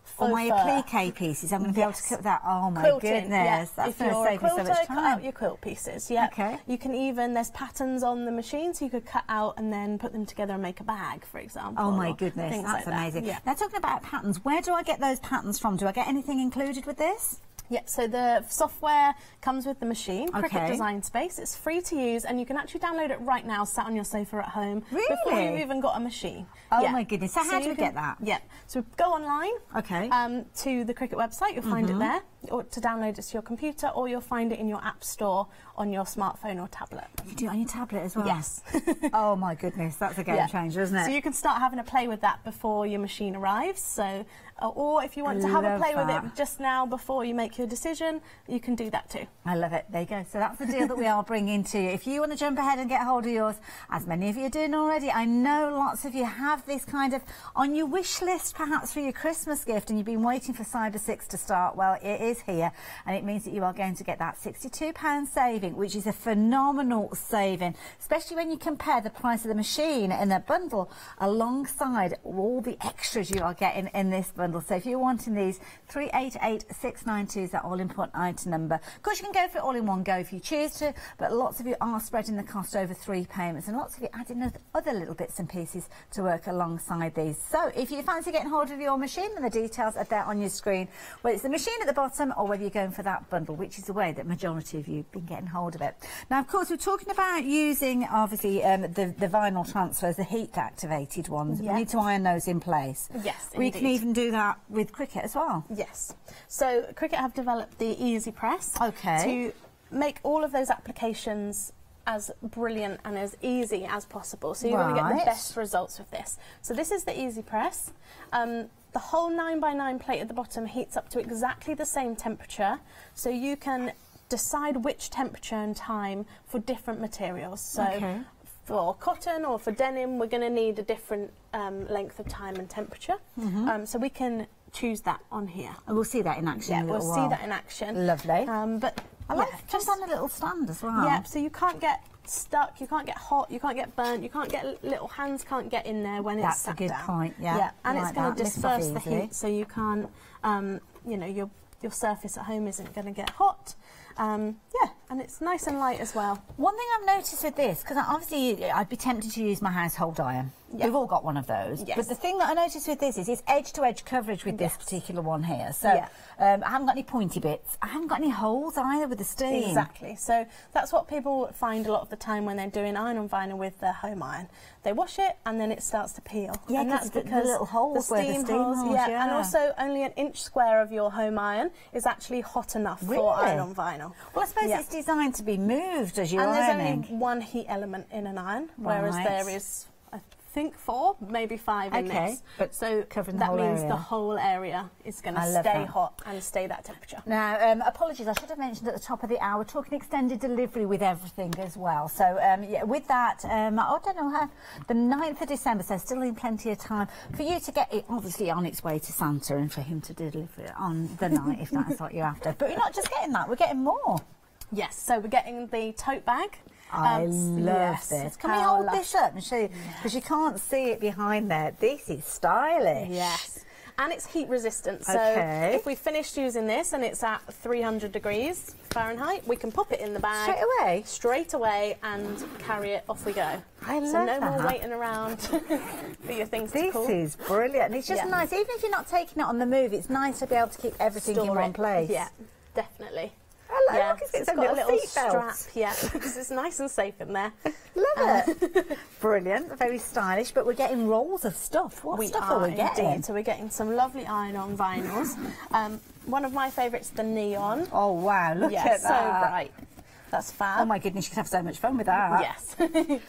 Or my fur. applique pieces, I'm going to be Yes. able to cut that. Oh my Quilting, goodness, yeah. that's if going to you're a save me so quilter, much cut time. out your quilt pieces. Yeah. Okay. You can even, there's patterns on the machine, so you could cut out and then put them together and make a bag, for example. Oh my or goodness, things that's like that. amazing. Yeah. Now talking about patterns, where do I get those patterns from? Do I get anything included with this? Yeah, so the software comes with the machine, Okay. Cricut Design Space. It's free to use and you can actually download it right now, sat on your sofa at home, before Really? you've even got a machine. Oh Yeah. my goodness, so how do you we can- get that? Yeah, so go online Okay. um, to the Cricut website, you'll find Mhm. it there, or to download it to your computer, or you'll find it in your app store on your smartphone or tablet. You do it on your tablet as well? Yes. Oh my goodness, that's a game Yeah. changer, isn't it? So you can start having a play with that before your machine arrives. So, uh, or if you want to have a Love play with that. it just now before you make your decision, you can do that too. I love it. There you go. So that's the deal that we are bringing to you. If you want to jump ahead and get hold of yours, as many of you are doing already, I know lots of you have this kind of on your wish list, perhaps for your Christmas gift, and you've been waiting for Cyber six to start. Well, it is here, and it means that you are going to get that sixty-two pound saving, which is a phenomenal saving, especially when you compare the price of the machine and the bundle alongside all the extras you are getting in this bundle. So if you're wanting these, three eight eight six nine two is that all-important item number. Of course, you can go for it all in one go if you choose to, but lots of you are spreading the cost over three payments, and lots of you adding other little bits and pieces to work alongside these. So if you fancy getting hold of your machine, then the details are there on your screen, whether it's the machine at the bottom or whether you're going for that bundle, which is the way that majority of you have been getting hold of it. Now, of course, we're talking about using, obviously, um, the, the vinyl transfers, the heat-activated ones. Yeah. We need to iron those in place. Yes, We can indeed. even do that with Cricut as well. Yes. So Cricut have developed the Easy Press Okay. to make all of those applications as brilliant and as easy as possible. So you're going to get Right. the best results with this. So this is the Easy Press. Um, the whole nine by nine plate at the bottom heats up to exactly the same temperature. So you can decide which temperature and time for different materials. So Okay. for cotton or for denim, we're going to need a different um, length of time and temperature. Mhm. Um, so we can choose that on here. And we'll see that in action Yeah, in a we'll little see while. that in action. Lovely. Um, but I like yeah, just on a little stand as well. yeah, so you can't get stuck, you can't get hot, you can't get burnt, you can't get little hands can't get in there when That's it's a sat good down. point, yeah. Yeah, and Like it's going that, to lifts off disperse the easily. heat, so you can't, um, you know, your your surface at home isn't going to get hot. Um, yeah, and it's nice and light as well. One thing I've noticed with this, because obviously I'd be tempted to use my household iron. Yeah. We've all got one of those. Yes. But the thing that I noticed with this is it's edge-to-edge coverage with this Yes. particular one here. So Yeah. um, I haven't got any pointy bits. I haven't got any holes either with the steam. Exactly. So that's what people find a lot of the time when they're doing iron on vinyl with their home iron. They wash it and then it starts to peel. Yeah, and 'cause that's the- the because little holes the where the steam steam holes, holes, yeah, yeah. and also only an inch square of your home iron is actually hot enough Really? for iron on vinyl. Well, I suppose Yeah. it's designed to be moved as you're And there's ironing. only one heat element in an iron, whereas Right. there is, I think, four, maybe five in Okay, this. but so covering the that whole means area. the whole area is going to I love stay that. hot and stay that temperature. Now, um, apologies, I should have mentioned at the top of the hour, talking extended delivery with everything as well. So, um, yeah, with that, um, I don't know how, the ninth of December, so still in plenty of time for you to get it obviously on its way to Santa and for him to deliver it on the night, if that's what you're after. But we're not just getting that, we're getting more. Yes, so we're getting the tote bag. I Um, love yes, this. Can we how hold lush. this up and show you? Because you can't see it behind there. This is stylish. Yes. And it's heat resistant, so Okay. if we finished using this and it's at three hundred degrees Fahrenheit, we can pop it in the bag Straight away? straight away and carry it, off we go. I so love no more that. waiting around for your things to This cool. is brilliant. And it's just Yeah. nice, even if you're not taking it on the move, it's nice to be able to keep everything Store in one it. place. Yeah, definitely. Hello, Yeah, look, it's, it's got a got a little little seat belt. strap, yeah, because it's nice and safe in there. Love it. Brilliant, very stylish, but we're getting rolls of stuff. What we stuff are, are we getting? indeed. So we're getting some lovely iron-on vinyls. Um, one of my favourites, the neon. Oh, wow, look yeah, at so that. bright. That's fab. Oh, my goodness, you could have so much fun with that. Yes.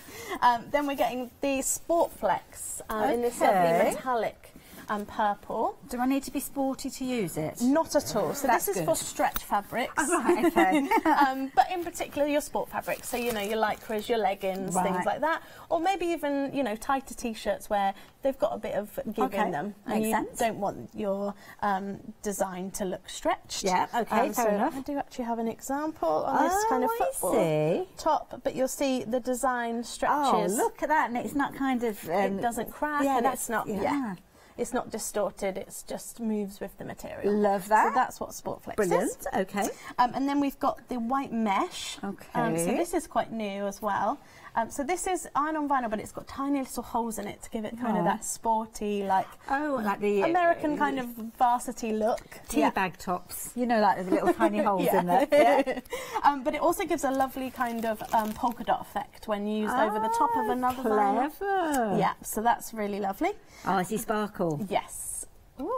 um, then we're getting the Sport Flex um, in this lovely Okay. metallic and purple. Do I need to be sporty to use it? Not at all. So That's this is good. for stretch fabrics. Oh, right, okay. um, but in particular your sport fabrics. So, you know, your lycras, your leggings, Right. things like that. Or maybe even, you know, tighter T-shirts where they've got a bit of give Okay, in them. And makes you sense. don't want your um, design to look stretched. Yeah, okay, Um, fair so enough. I do actually have an example on this Oh, kind of I football see. top. But you'll see the design Oh, stretches. look at that, and it's not kind of... Um, It doesn't crack yeah, and that's it's not, yeah. yeah. it's not distorted, it's just moves with the material. Love that. So that's what Sportflex Brilliant. is. Okay. Um, and then we've got the white mesh. Okay. Um, so this is quite new as well. Um, so this is iron-on vinyl, but it's got tiny little holes in it to give it kind Right. of that sporty, like Oh, like the American kind of varsity look. tea Yeah. bag tops. You know, like the little tiny holes Yeah. in there. Yeah. um, but it also gives a lovely kind of um, polka dot effect when used over the top of another vinyl. Clever. Yeah, so that's really lovely. Oh, I see sparkle. Yes.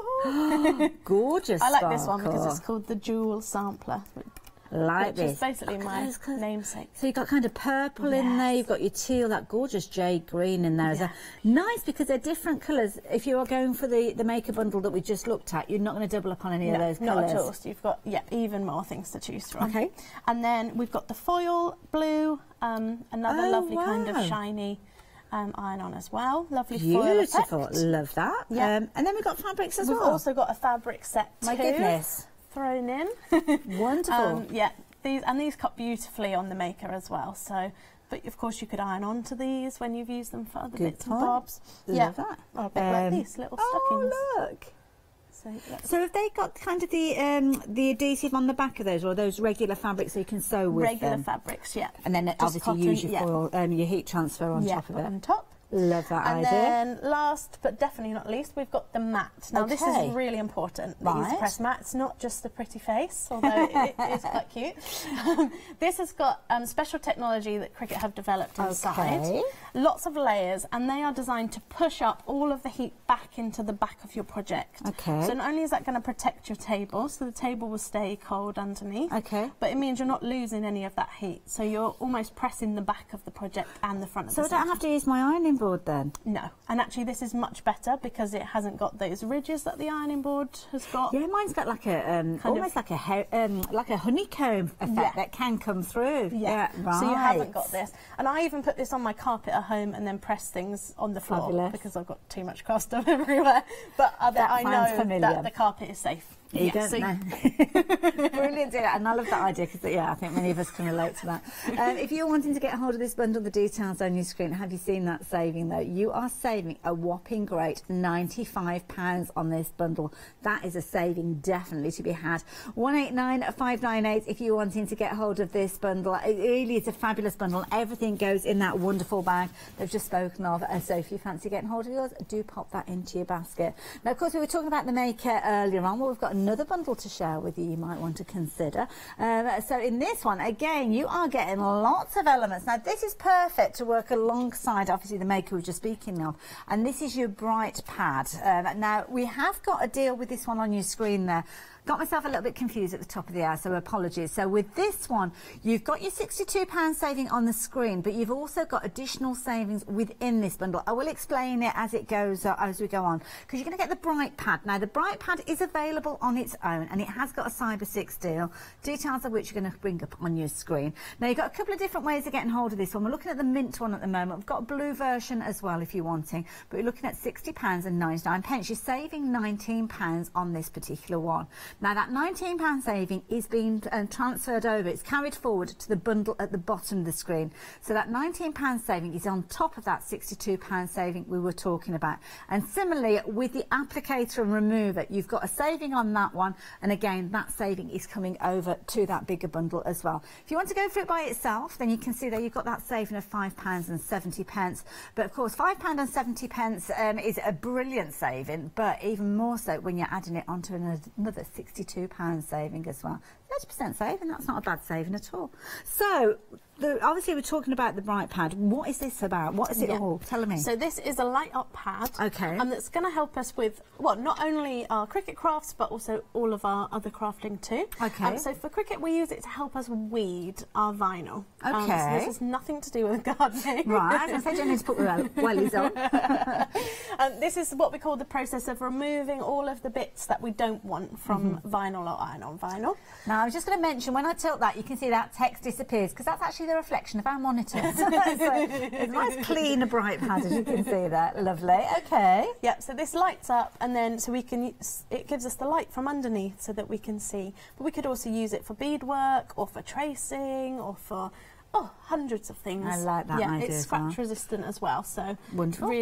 Gorgeous I like sparkle. this one because it's called the Jewel Sampler. Like which this. is basically Look at my those colours. namesake. So you've got kind of purple in there, you've got your teal, that gorgeous jade green in there. Yeah. Nice, because they're different colours. If you are going for the, the maker bundle that we just looked at, you're not going to double up on any No, of those not colours. at all. So you've got, yeah, even more things to choose from. Okay. And then we've got the foil blue, um, another Oh, lovely kind wow. of shiny um, iron-on as well. Lovely foil Beautiful, effect. love that. Yeah. Um, and then we've got fabrics as We've well. also got a fabric set My too, goodness. thrown in. Wonderful. Um, yeah, these and these cut beautifully on the maker as well. So, but of course you could iron on to these when you've used them for other Good bits point. and bobs. Love yeah, that. or a bit like Um, these little stockings. Oh, look. So, yeah. So have they got kind of the um, the adhesive on the back of those, or are those regular fabrics so you can sew with regular them? fabrics, yeah. And then Just obviously cotton, use your yeah. foil, um, your heat transfer on yeah, top of it. on top. Love that And idea. then last but definitely not least, we've got the mat. Now this Okay. is really important. The Easy Right. Press mat. It's not just a pretty face, although it is quite cute. Um, this has got um, special technology that Cricut have developed inside. Okay. Lots of layers, and they are designed to push up all of the heat back into the back of your project. Okay. So not only is that going to protect your table, so the table will stay cold underneath. Okay. But it means you're not losing any of that heat. So you're almost pressing the back of the project and the front of So the I don't section. have to use my ironing board then? No, and actually this is much better because it hasn't got those ridges that the ironing board has got. Yeah, mine's got like a um, Kind almost of- like a he- um, like a honeycomb effect Yeah. that can come through. Yeah, right. so you haven't got this. And I even put this on my carpet at home and then press things on the floor Fabulous. because I've got too much craft stuff everywhere. But uh, That I sounds know familiar. that the carpet is safe. You Yeah, don't so- know. Brilliant, yeah, and I love that idea because, yeah, I think many of us can relate to that. Um, if you're wanting to get hold of this bundle, the details on your screen. Have you seen that saving, though? You are saving a whopping great ninety-five pounds on this bundle. That is a saving definitely to be had. one eight nine five nine eight if you're wanting to get hold of this bundle. It really is a fabulous bundle. Everything goes in that wonderful bag they've just spoken of. Uh, so if you fancy getting hold of yours, do pop that into your basket. Now, of course, we were talking about the maker earlier on. Well, we've got another bundle to share with you you might want to consider. Um, so in this one, again, you are getting lots of elements. Now, this is perfect to work alongside, obviously, the maker we were just speaking of. And this is your bright pad. Um, now, we have got a deal with this one on your screen there. Got myself a little bit confused at the top of the hour, so apologies. So with this one, you've got your sixty-two pounds saving on the screen, but you've also got additional savings within this bundle. I will explain it as it goes, uh, as we go on, because you're going to get the Bright Pad. Now, the Bright Pad is available on its own, and it has got a Cyber six deal, details of which you're going to bring up on your screen. Now, you've got a couple of different ways of getting hold of this one. We're looking at the mint one at the moment. We've got a blue version as well if you're wanting, but you're looking at sixty pounds ninety-nine. You're saving nineteen pounds on this particular one. Now, that nineteen pounds saving is being um, transferred over. It's carried forward to the bundle at the bottom of the screen. So that nineteen pounds saving is on top of that sixty-two pounds saving we were talking about. And similarly, with the applicator and remover, you've got a saving on that one. And again, that saving is coming over to that bigger bundle as well. If you want to go for it by itself, then you can see there you've got that saving of five pounds seventy. But of course, five pounds seventy um, is a brilliant saving, but even more so when you're adding it onto another sixty-two pounds saving as well. thirty percent saving, that's not a bad saving at all. So, the, obviously we're talking about the Bright Pad. What is this about? What is it Yeah. all? Tell me. So this is a light up pad. Okay. And that's going to help us with, well, not only our Cricut crafts, but also all of our other crafting too. Okay. Um, so for Cricut, we use it to help us weed our vinyl. Um, so Okay. this has nothing to do with gardening. Right, I was going to say, don't need to put well, wellies on. Um, this is what we call the process of removing all of the bits that we don't want from Mm-hmm. vinyl or iron-on vinyl. Now, I was just going to mention, when I tilt that, you can see that text disappears, because that's actually the reflection of our monitors. So it's a nice, clean, bright pad, as you can see there. Lovely. Okay. Yep, so this lights up, and then so we can, it gives us the light from underneath so that we can see. But we could also use it for beadwork, or for tracing, or for, oh, hundreds of things. I like that yeah, idea it's as well. scratch resistant as well, so Wonderful. really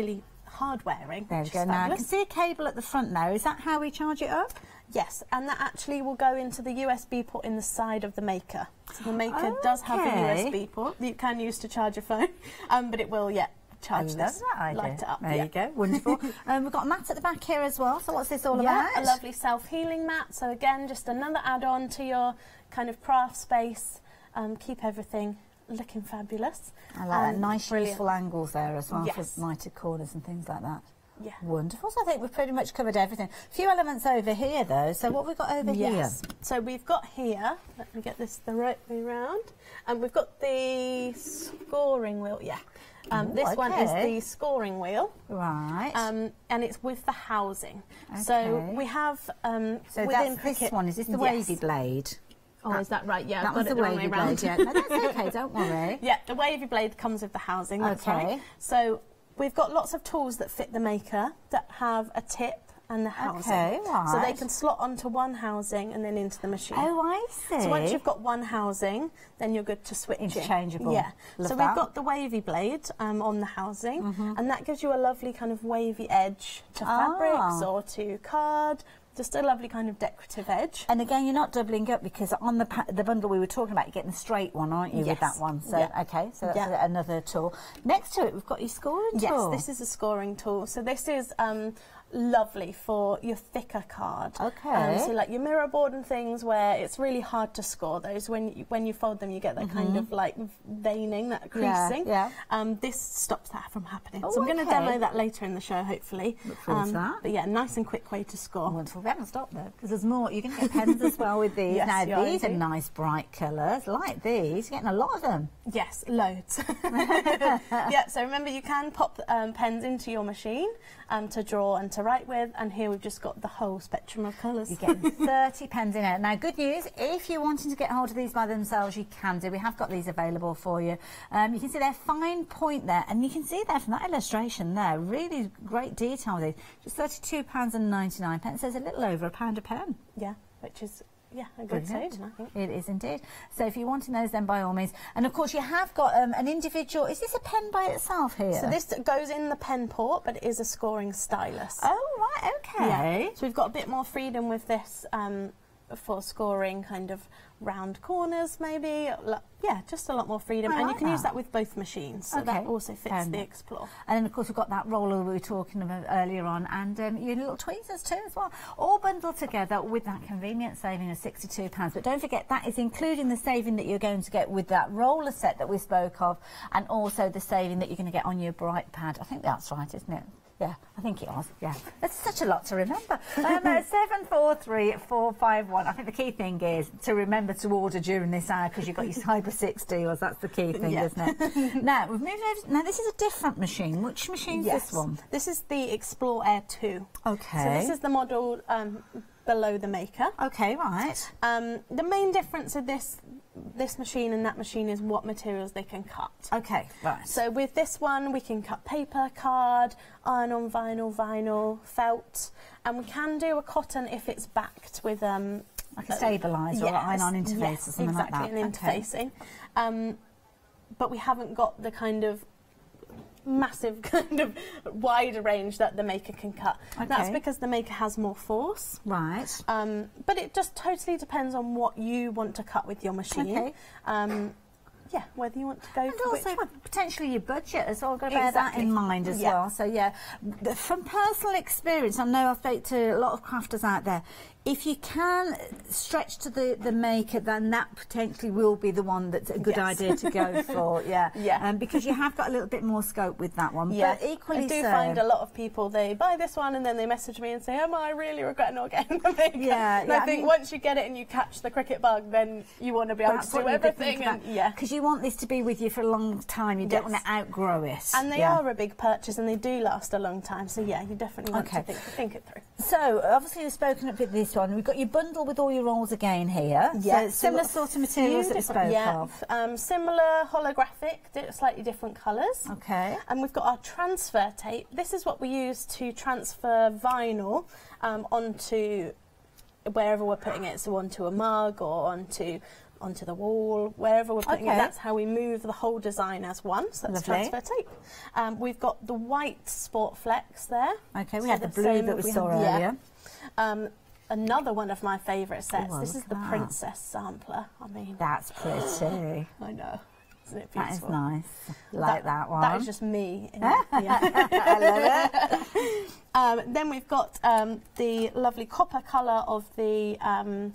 hard wearing. There we go. Now I can see a cable at the front now. Is that how we charge it up? Yes, and that actually will go into the U S B port in the side of the maker. So the maker okay. does have a U S B port that you can use to charge your phone, um, but it will, yeah, charge I this, love that idea. light it up. There yeah. you go, wonderful. um, we've got a mat at the back here as well, so what's this all yeah, about? A lovely self-healing mat, so again, just another add-on to your kind of craft space, um, keep everything looking fabulous. I like um, that. Nice brilliant. useful angles there as well yes. for mitre corners and things like that. Yeah. Wonderful. So I think we've pretty much covered everything. A few elements over here though. So what have we got over yes. here? So we've got here, let me get this the right way round, and we've got the scoring wheel, yeah. Um, Ooh, this okay. one is the scoring wheel. Right. Um, and it's with the housing. Okay. So we have um, so within that's cricket, this one. Is this the yes. wavy blade? Oh, is that right? Yeah, that I've was got the it the wavy wrong way blade. Yeah, no, that's okay. Don't worry. Yeah, the wavy blade comes with the housing. That's okay. right. So we've got lots of tools that fit the maker that have a tip and the housing. Okay, right. So they can slot onto one housing and then into the machine. Oh, I see. So once you've got one housing, then you're good to switch interchangeable. It. Yeah. Love so that. we've got the wavy blade um, on the housing, mm-hmm. and that gives you a lovely kind of wavy edge to fabrics oh. or to card. Just a lovely kind of decorative edge. And again, you're not doubling up because on the pa the bundle we were talking about, you're getting the straight one, aren't you, yes. with that one? So, yeah. okay, so that's yeah. another tool. Next to it, we've got your scoring yes, tool. Yes, this is a scoring tool. So this is um, lovely for your thicker card. Okay. Um, so like your mirror board and things where it's really hard to score those. When you, when you fold them, you get that mm-hmm. kind of like veining, that creasing. Yeah, yeah. Um, this stops that from happening. Oh, so I'm okay. going to demo that later in the show, hopefully. Look forward um, to that. But yeah, nice and quick way to score. Wonderful. We haven't stopped there because there's more. You can get pens as well with these. Yes, now, are these indeed. are nice bright colours. Like these, you're getting a lot of them. Yes, loads. Yeah, so remember you can pop um, pens into your machine um, to draw and to write with, and here we've just got the whole spectrum of colours. You're getting thirty pens in it. Now, good news, if you're wanting to get hold of these by themselves, you can do. We have got these available for you. Um, you can see their fine point there, and you can see there from that illustration there, really great detail with these. Just thirty-two pounds ninety-nine. So it's a little over a pound a pen. Yeah, which is... Yeah, a good saving, I think. It is indeed. So if you're wanting those, then by all means. And of course, you have got um, an individual. Is this a pen by itself here? So this goes in the pen port, but it is a scoring stylus. Oh, right, okay. Yeah. So we've got a bit more freedom with this um, for scoring kind of round corners, maybe. Yeah, just a lot more freedom. I and like you can that. use that with both machines. So okay. that also fits um, the Explore. And then, of course, we've got that roller we were talking about earlier on, and um, your little tweezers too as well. All bundled together with that convenient saving of sixty-two pounds. But don't forget, that is including the saving that you're going to get with that roller set that we spoke of, and also the saving that you're going to get on your bright pad. I think that's right, isn't it? Yeah, I think it was, yeah. That's such a lot to remember. Um, uh, seven four three four five one. I think the key thing is to remember to order during this hour because you've got your Cyber six deals. That's the key thing, yeah. isn't it? Now, we've moved over. Now, this is a different machine. Which machine is yes. this one? This is the Explore Air two. Okay. So this is the model um, below the Maker. Okay, right. Um, the main difference of this this machine and that machine is what materials they can cut. Okay, right. So with this one, we can cut paper, card, iron-on vinyl, vinyl, felt, and we can do a cotton if it's backed with um, like a stabiliser uh, or yes, iron-on interface yes, or something exactly, like that. an okay. interfacing. Um, but we haven't got the kind of massive kind of wider range that the Maker can cut. Okay. That's because the Maker has more force. Right. Um, but it just totally depends on what you want to cut with your machine. Okay. Um, yeah, whether you want to go and for also which one. potentially your budget as well. Got to bear that Exactly. in mind as Yeah. well. So yeah, the- from personal experience, I know I've spoken to a lot of crafters out there. If you can stretch to the, the Maker, then that potentially will be the one that's a good Yes. idea to go for. Yeah, Yeah. Um, because you have got a little bit more scope with that one. Yeah, But equally I do so. find a lot of people, they buy this one and then they message me and say, am I really regret not getting the Maker? Yeah, and yeah, I I think mean- once you get it and you catch the cricket bug, then you want to be able That's to do what you've been everything. thinking And, about. yeah. Because you want this to be with you for a long time. You don't Yes. want to outgrow it. And they Yeah. are a big purchase and they do last a long time. So yeah, you definitely want Okay. to think, think it through. So, obviously we've spoken a bit of this one. We've got your bundle with all your rolls again here. Yeah, So, similar so sort of materials that we spoke yeah, of. Um, similar holographic, di- slightly different colours. Okay. And we've got our transfer tape. This is what we use to transfer vinyl um, onto wherever we're putting it, so onto a mug or onto onto the wall, wherever we're putting Okay. it, that's how we move the whole design as one. So that's Lovely. transfer tape. Um, we've got the white Sport Flex there. Okay, we So had the blue same that we we saw had- yeah. earlier. Um, another one of my favourite sets. Oh, this look is the at that. Princess Sampler. I mean, That's pretty. I know. Isn't it That is beautiful? nice. Like that, one. That is just me. In it. Yeah. I love it. Um, then we've got um, the lovely copper colour of the um,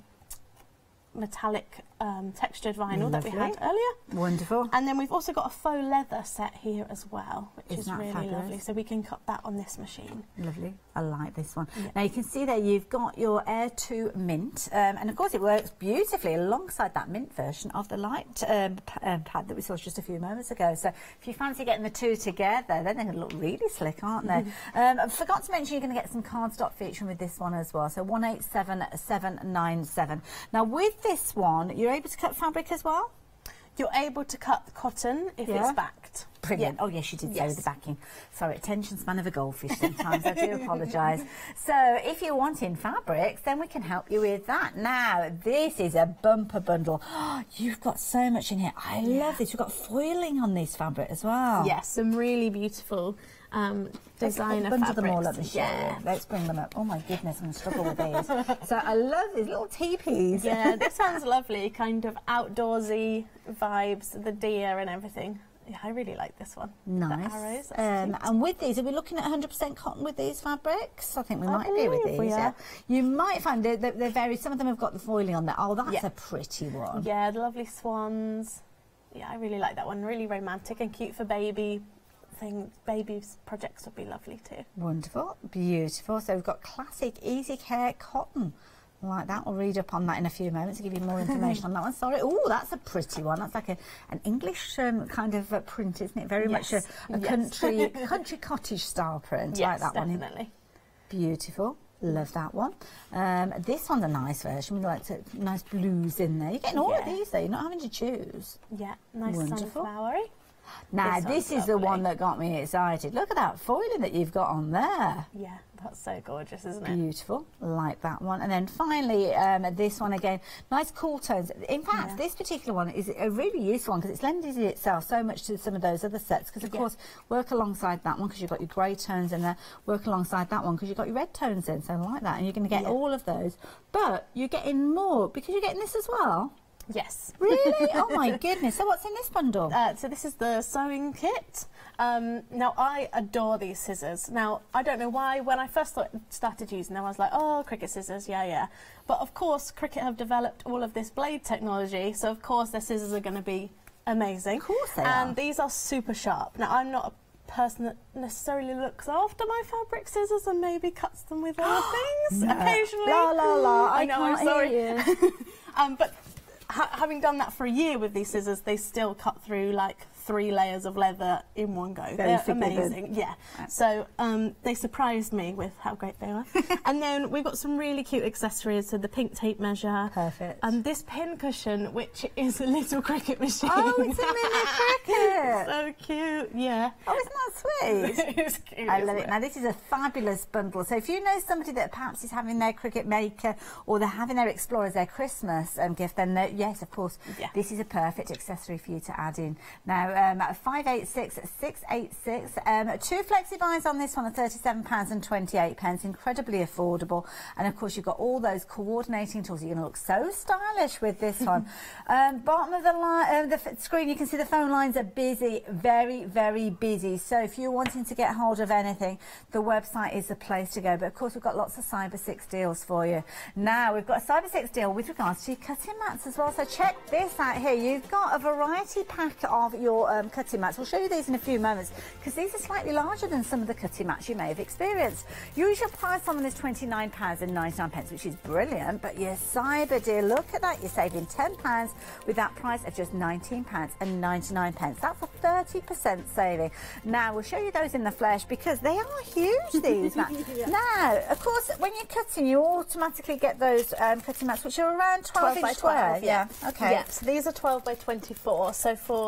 metallic um, textured vinyl that we had Lovely. earlier. Wonderful. And then we've also got a faux leather set here as well, which Isn't is that really fabulous? lovely. So we can cut that on this machine. Lovely. I like this one. Yeah. Now you can see there you've got your Air two Mint, um, and of course it works beautifully alongside that Mint version of the light um, p- um, pad that we saw just a few moments ago. So if you fancy getting the two together, then they're going to look really slick, aren't they? um, I forgot to mention you're going to get some cardstock featuring with this one as well. So one eight seven seven nine seven. Now with this one, you're able to cut fabric as well? You're able to cut the cotton if Yeah. it's backed. Brilliant. Yeah. Oh, yes, you did say Yes. with the backing. Sorry, attention span of a goldfish sometimes. I do apologise. So if you're wanting fabrics, then we can help you with that. Now, this is a bumper bundle. You've got so much in here. I love this. We've got foiling on this fabric as well. Yes, some really beautiful um, Let's designer bundle fabrics. them all up and show yeah. you. Let's bring them up. Oh, my goodness, I'm going to struggle with these. So I love these little teepees. Yeah, this sounds lovely. Kind of outdoorsy vibes, the deer and everything. Yeah, I really like this one. Nice. The arrows. that's Um, cute. and with these, are we looking at one hundred percent cotton with these fabrics? I think we I might be with believe we these. Yeah. are. You might find they're, they're, they're very. Some of them have got the foiling on there. Oh, that's Yeah. a pretty one. Yeah, the lovely swans. Yeah, I really like that one. Really romantic and cute for baby things. Babies projects would be lovely too. Wonderful, beautiful. So we've got classic easy care cotton. Like that, we'll read up on that in a few moments to give you more information on that one. Sorry. Oh, that's a pretty one. That's like a, an English um, kind of uh, print, isn't it? Very Yes. much a, a Yes. country country cottage style print. Yes, like that one. definitely. Beautiful. Love that one. Um, this one's a nice version with like to, nice blues in there. You're getting all of Yeah. these though. You're not having to choose. Yeah, nice Wonderful. sunflowery. Now This this, one's is the one lovely. that got me excited. Look at that foiling that you've got on there. Yeah, that's so gorgeous, isn't it? Beautiful, like that one. And then finally, um, this one again, nice cool tones. In fact, Yeah. this particular one is a really useful one because it's lended itself so much to some of those other sets. Because of Yeah. course, work alongside that one because you've got your grey tones in there. Work alongside that one because you've got your red tones in. So like that, and you're going to get Yeah. all of those. But you're getting more because you're getting this as well. Yes. Really? Oh my goodness! So what's in this bundle? Uh, so this is the sewing kit. Um, now I adore these scissors. Now I don't know why when I first thought, started using them I was like, oh, Cricut scissors, yeah, yeah. But of course Cricut have developed all of this blade technology, so of course their scissors are going to be amazing. Of course they and are. these are super sharp. Now I'm not a person that necessarily looks after my fabric scissors and maybe cuts them with other things No. occasionally. La la la! I, I know, can't I'm sorry. hear you. um, but ha having done that for a year with these scissors, they still cut through like three layers of leather in one go. Very They're forgiving. amazing. Yeah. So um, they surprised me with how great they were. And then we've got some really cute accessories. So the pink tape measure. Perfect. And this pin cushion, which is a little Cricut machine. Oh, it's a mini Cricut. So cute. Yeah. Oh, isn't that sweet? It's cute. I love isn't it. Now, this is a fabulous bundle. So if you know somebody that perhaps is having their Cricut Maker or they're having their Explorer as their Christmas um, gift, then they're- yes, of course, Yeah. this is a perfect accessory for you to add in. Now, um, five eight six six eight six. Um, two flexi buys on this one are thirty-seven pounds twenty-eight, incredibly affordable. And of course, you've got all those coordinating tools. You're going to look so stylish with this one. Um, bottom of the, li uh, the f screen, you can see the phone lines are busy, very, very busy. So if you're wanting to get hold of anything, the website is the place to go. But of course, we've got lots of Cyber six deals for you. Now, we've got a Cyber six deal with regards to your cutting mats as well. So check this out here. You've got a variety pack of your um, cutting mats. We'll show you these in a few moments because these are slightly larger than some of the cutting mats you may have experienced. Usual price on them is twenty-nine pounds ninety-nine, which is brilliant. But your Cyber deal, look at that. You're saving ten pounds with that price of just nineteen pounds ninety-nine. That's a thirty percent saving. Now, we'll show you those in the flesh because they are huge, these mats. Yeah. Now, of course, when you're cutting, you automatically get those um, cutting mats, which are around twelve, twelve by inch square. twelve, yeah. Okay. Yeah, so these are twelve by twenty-four. So for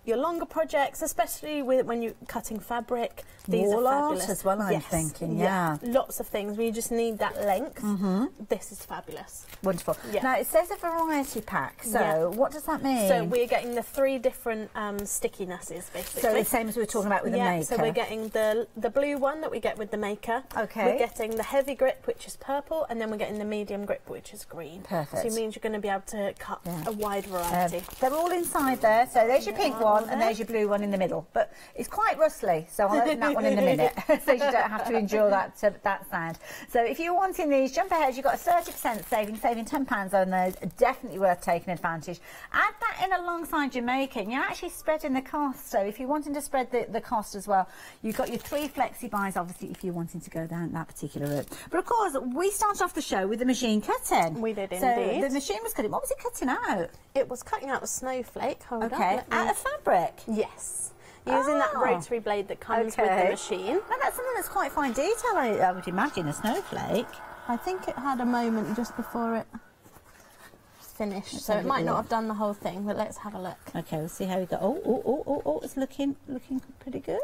your longer projects, especially with when you're cutting fabric. These Wall are art fabulous as well, I'm yes. thinking, yeah. yeah. Lots of things where you just need that length. Mm-hmm. This is fabulous. Wonderful. Yeah. Now, it says a variety pack, so Yeah. what does that mean? So we're getting the three different um, stickinesses, basically. So the same as we were talking about with the yeah, maker. so we're getting the the blue one that we get with the maker. Okay. We're getting the heavy grip, which is purple, and then we're getting the medium grip, which is green. Perfect. So it means you're going to be able to cut Yeah. a wide Um, variety. they're all inside there, so there's your They pink are one all and there. there's your blue one in the middle. But it's quite rustly, so I'll open that one in a minute, so you don't have to endure that uh, that sound. So if you're wanting these, jump ahead. You've got a thirty percent saving, saving ten pounds on those. Definitely worth taking advantage. Add that in alongside your making. You're actually spreading the cost. So if you're wanting to spread the, the cost as well, you've got your three flexi buys, obviously, if you're wanting to go down that particular route. But of course, we started off the show with the machine cutting. We did so indeed. the machine was cutting. What was it cutting out? It was cutting out a snowflake. Hold Okay, up, let me- out of fabric. Yes. Using that Oh. rotary blade that comes with Okay. the machine. Now that's something that's quite fine detail, I, I would imagine, a snowflake. I think it had a moment just before it finished, so have it a might little not look. have done the whole thing, but let's have a look. Okay, we'll see how we go. Oh, oh, oh, oh, oh, it's looking looking pretty good.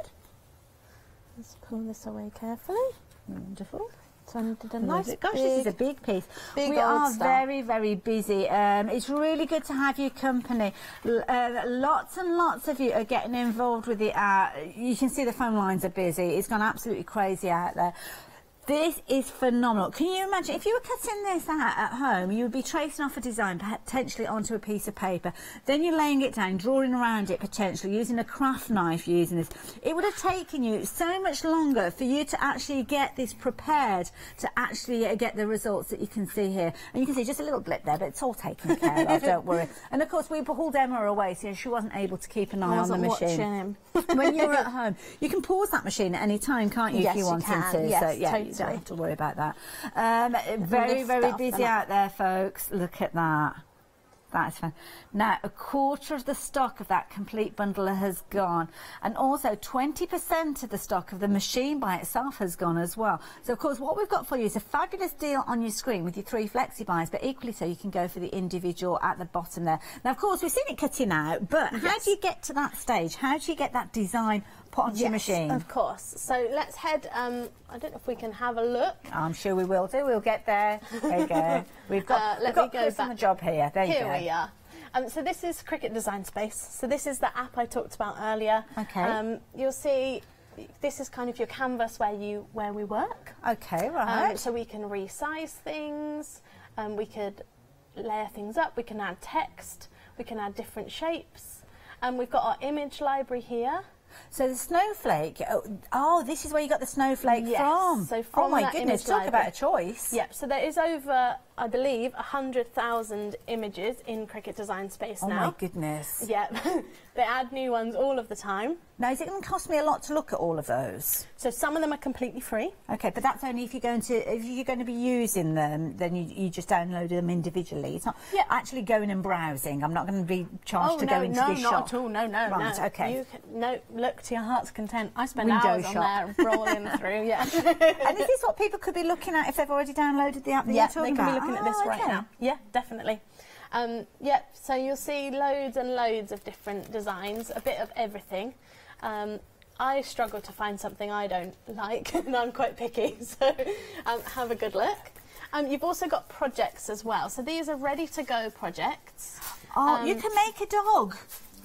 Let's pull this away carefully. Wonderful. So I did a Nice. nice Gosh, big, this is a big piece. big we old are star. very, very busy. Um, it's really good to have your company. L uh, lots and lots of you are getting involved with it. Uh, you can see the phone lines are busy. It's gone absolutely crazy out there. This is phenomenal. Can you imagine if you were cutting this out at home, you would be tracing off a design potentially onto a piece of paper, then you're laying it down, drawing around it potentially, using a craft knife, using this. It would have taken you so much longer for you to actually get this prepared to actually uh, get the results that you can see here. And you can see just a little blip there, but it's all taken care of, don't worry. And of course, we pulled Emma away, so she wasn't able to keep an eye on the wasn't machine. watching him. When you're at home, you can pause that machine at any time, can't you, Yes, if you you wanted can. to? Yes, so yeah, totally. you don't have to worry about that. Um, very, lift very it off the busy mat. out there, folks. Look at that. That's fun. Now, a quarter of the stock of that complete bundle has gone. And also, twenty percent of the stock of the machine by itself has gone as well. So, of course, what we've got for you is a fabulous deal on your screen with your three flexi buys, but equally so you can go for the individual at the bottom there. Now, of course, we've seen it cutting out, but how Yes. do you get to that stage? How do you get that design put onto your machine? Of course. So let's head. Um, I don't know if we can have a look. I'm sure we will do. We'll get there. There you go. We've got, Uh, we've let got me go Chris on the back. job here. There you Here go. we are. Um, so this is Cricut Design Space. So this is the app I talked about earlier. Okay. Um, you'll see this is kind of your canvas where you where we work. Okay, right. Um, so we can resize things. Um, we could layer things up. We can add text. We can add different shapes. And we've got our image library here. So the snowflake, oh, oh, this is where you got the snowflake Yes, from. so from oh my that goodness, image talk about library. a choice. Yep, so there is over, I believe, one hundred thousand images in Cricut Design Space Oh now. my goodness. Yep, they add new ones all of the time. Now, is it going to cost me a lot to look at all of those? So some of them are completely free. Okay, but that's only if you're going to if you're going to be using them, then you, you just download them individually. It's not Yeah. actually going and browsing. I'm not going to be charged oh, to no, go into no, this not shop. at all. No, no, Right, no. okay. You can, no, look to your heart's content. I spend Window hours shop. on there rolling through, yeah. And is this what people could be looking at if they've already downloaded the app that Yeah, you're they talking can about? be looking at this Oh, right okay. now. Yeah, definitely. Um, yeah, so you'll see loads and loads of different designs, a bit of everything. Um, I struggle to find something I don't like, and I'm quite picky, so um, have a good look. Um, you've also got projects as well, so these are ready-to-go projects. Oh, Um, you can make a dog.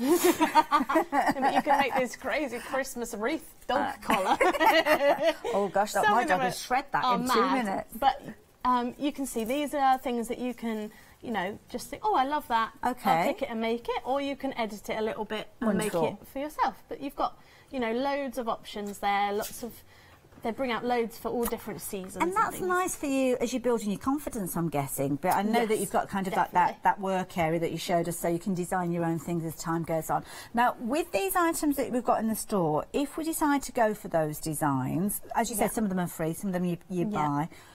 But you can make this crazy Christmas wreath dog collar. Oh gosh, that, Some my of them dog are- will shred that are in two mad, minutes. But um, you can see these are things that you can, you know, just think, oh, I love that. Okay. I'll pick it and make it, or you can edit it a little bit and Wonderful. make it for yourself. But you've got, you know, loads of options there. Lots of, they bring out loads for all different seasons. And that's things. nice for you as you're building your confidence, I'm guessing. But I know that Yes, you've got kind of that, definitely. that, that work area that you showed us, so you can design your own things as time goes on. Now, with these items that we've got in the store, if we decide to go for those designs, as you Yeah. said, some of them are free, some of them you, you Yeah. buy.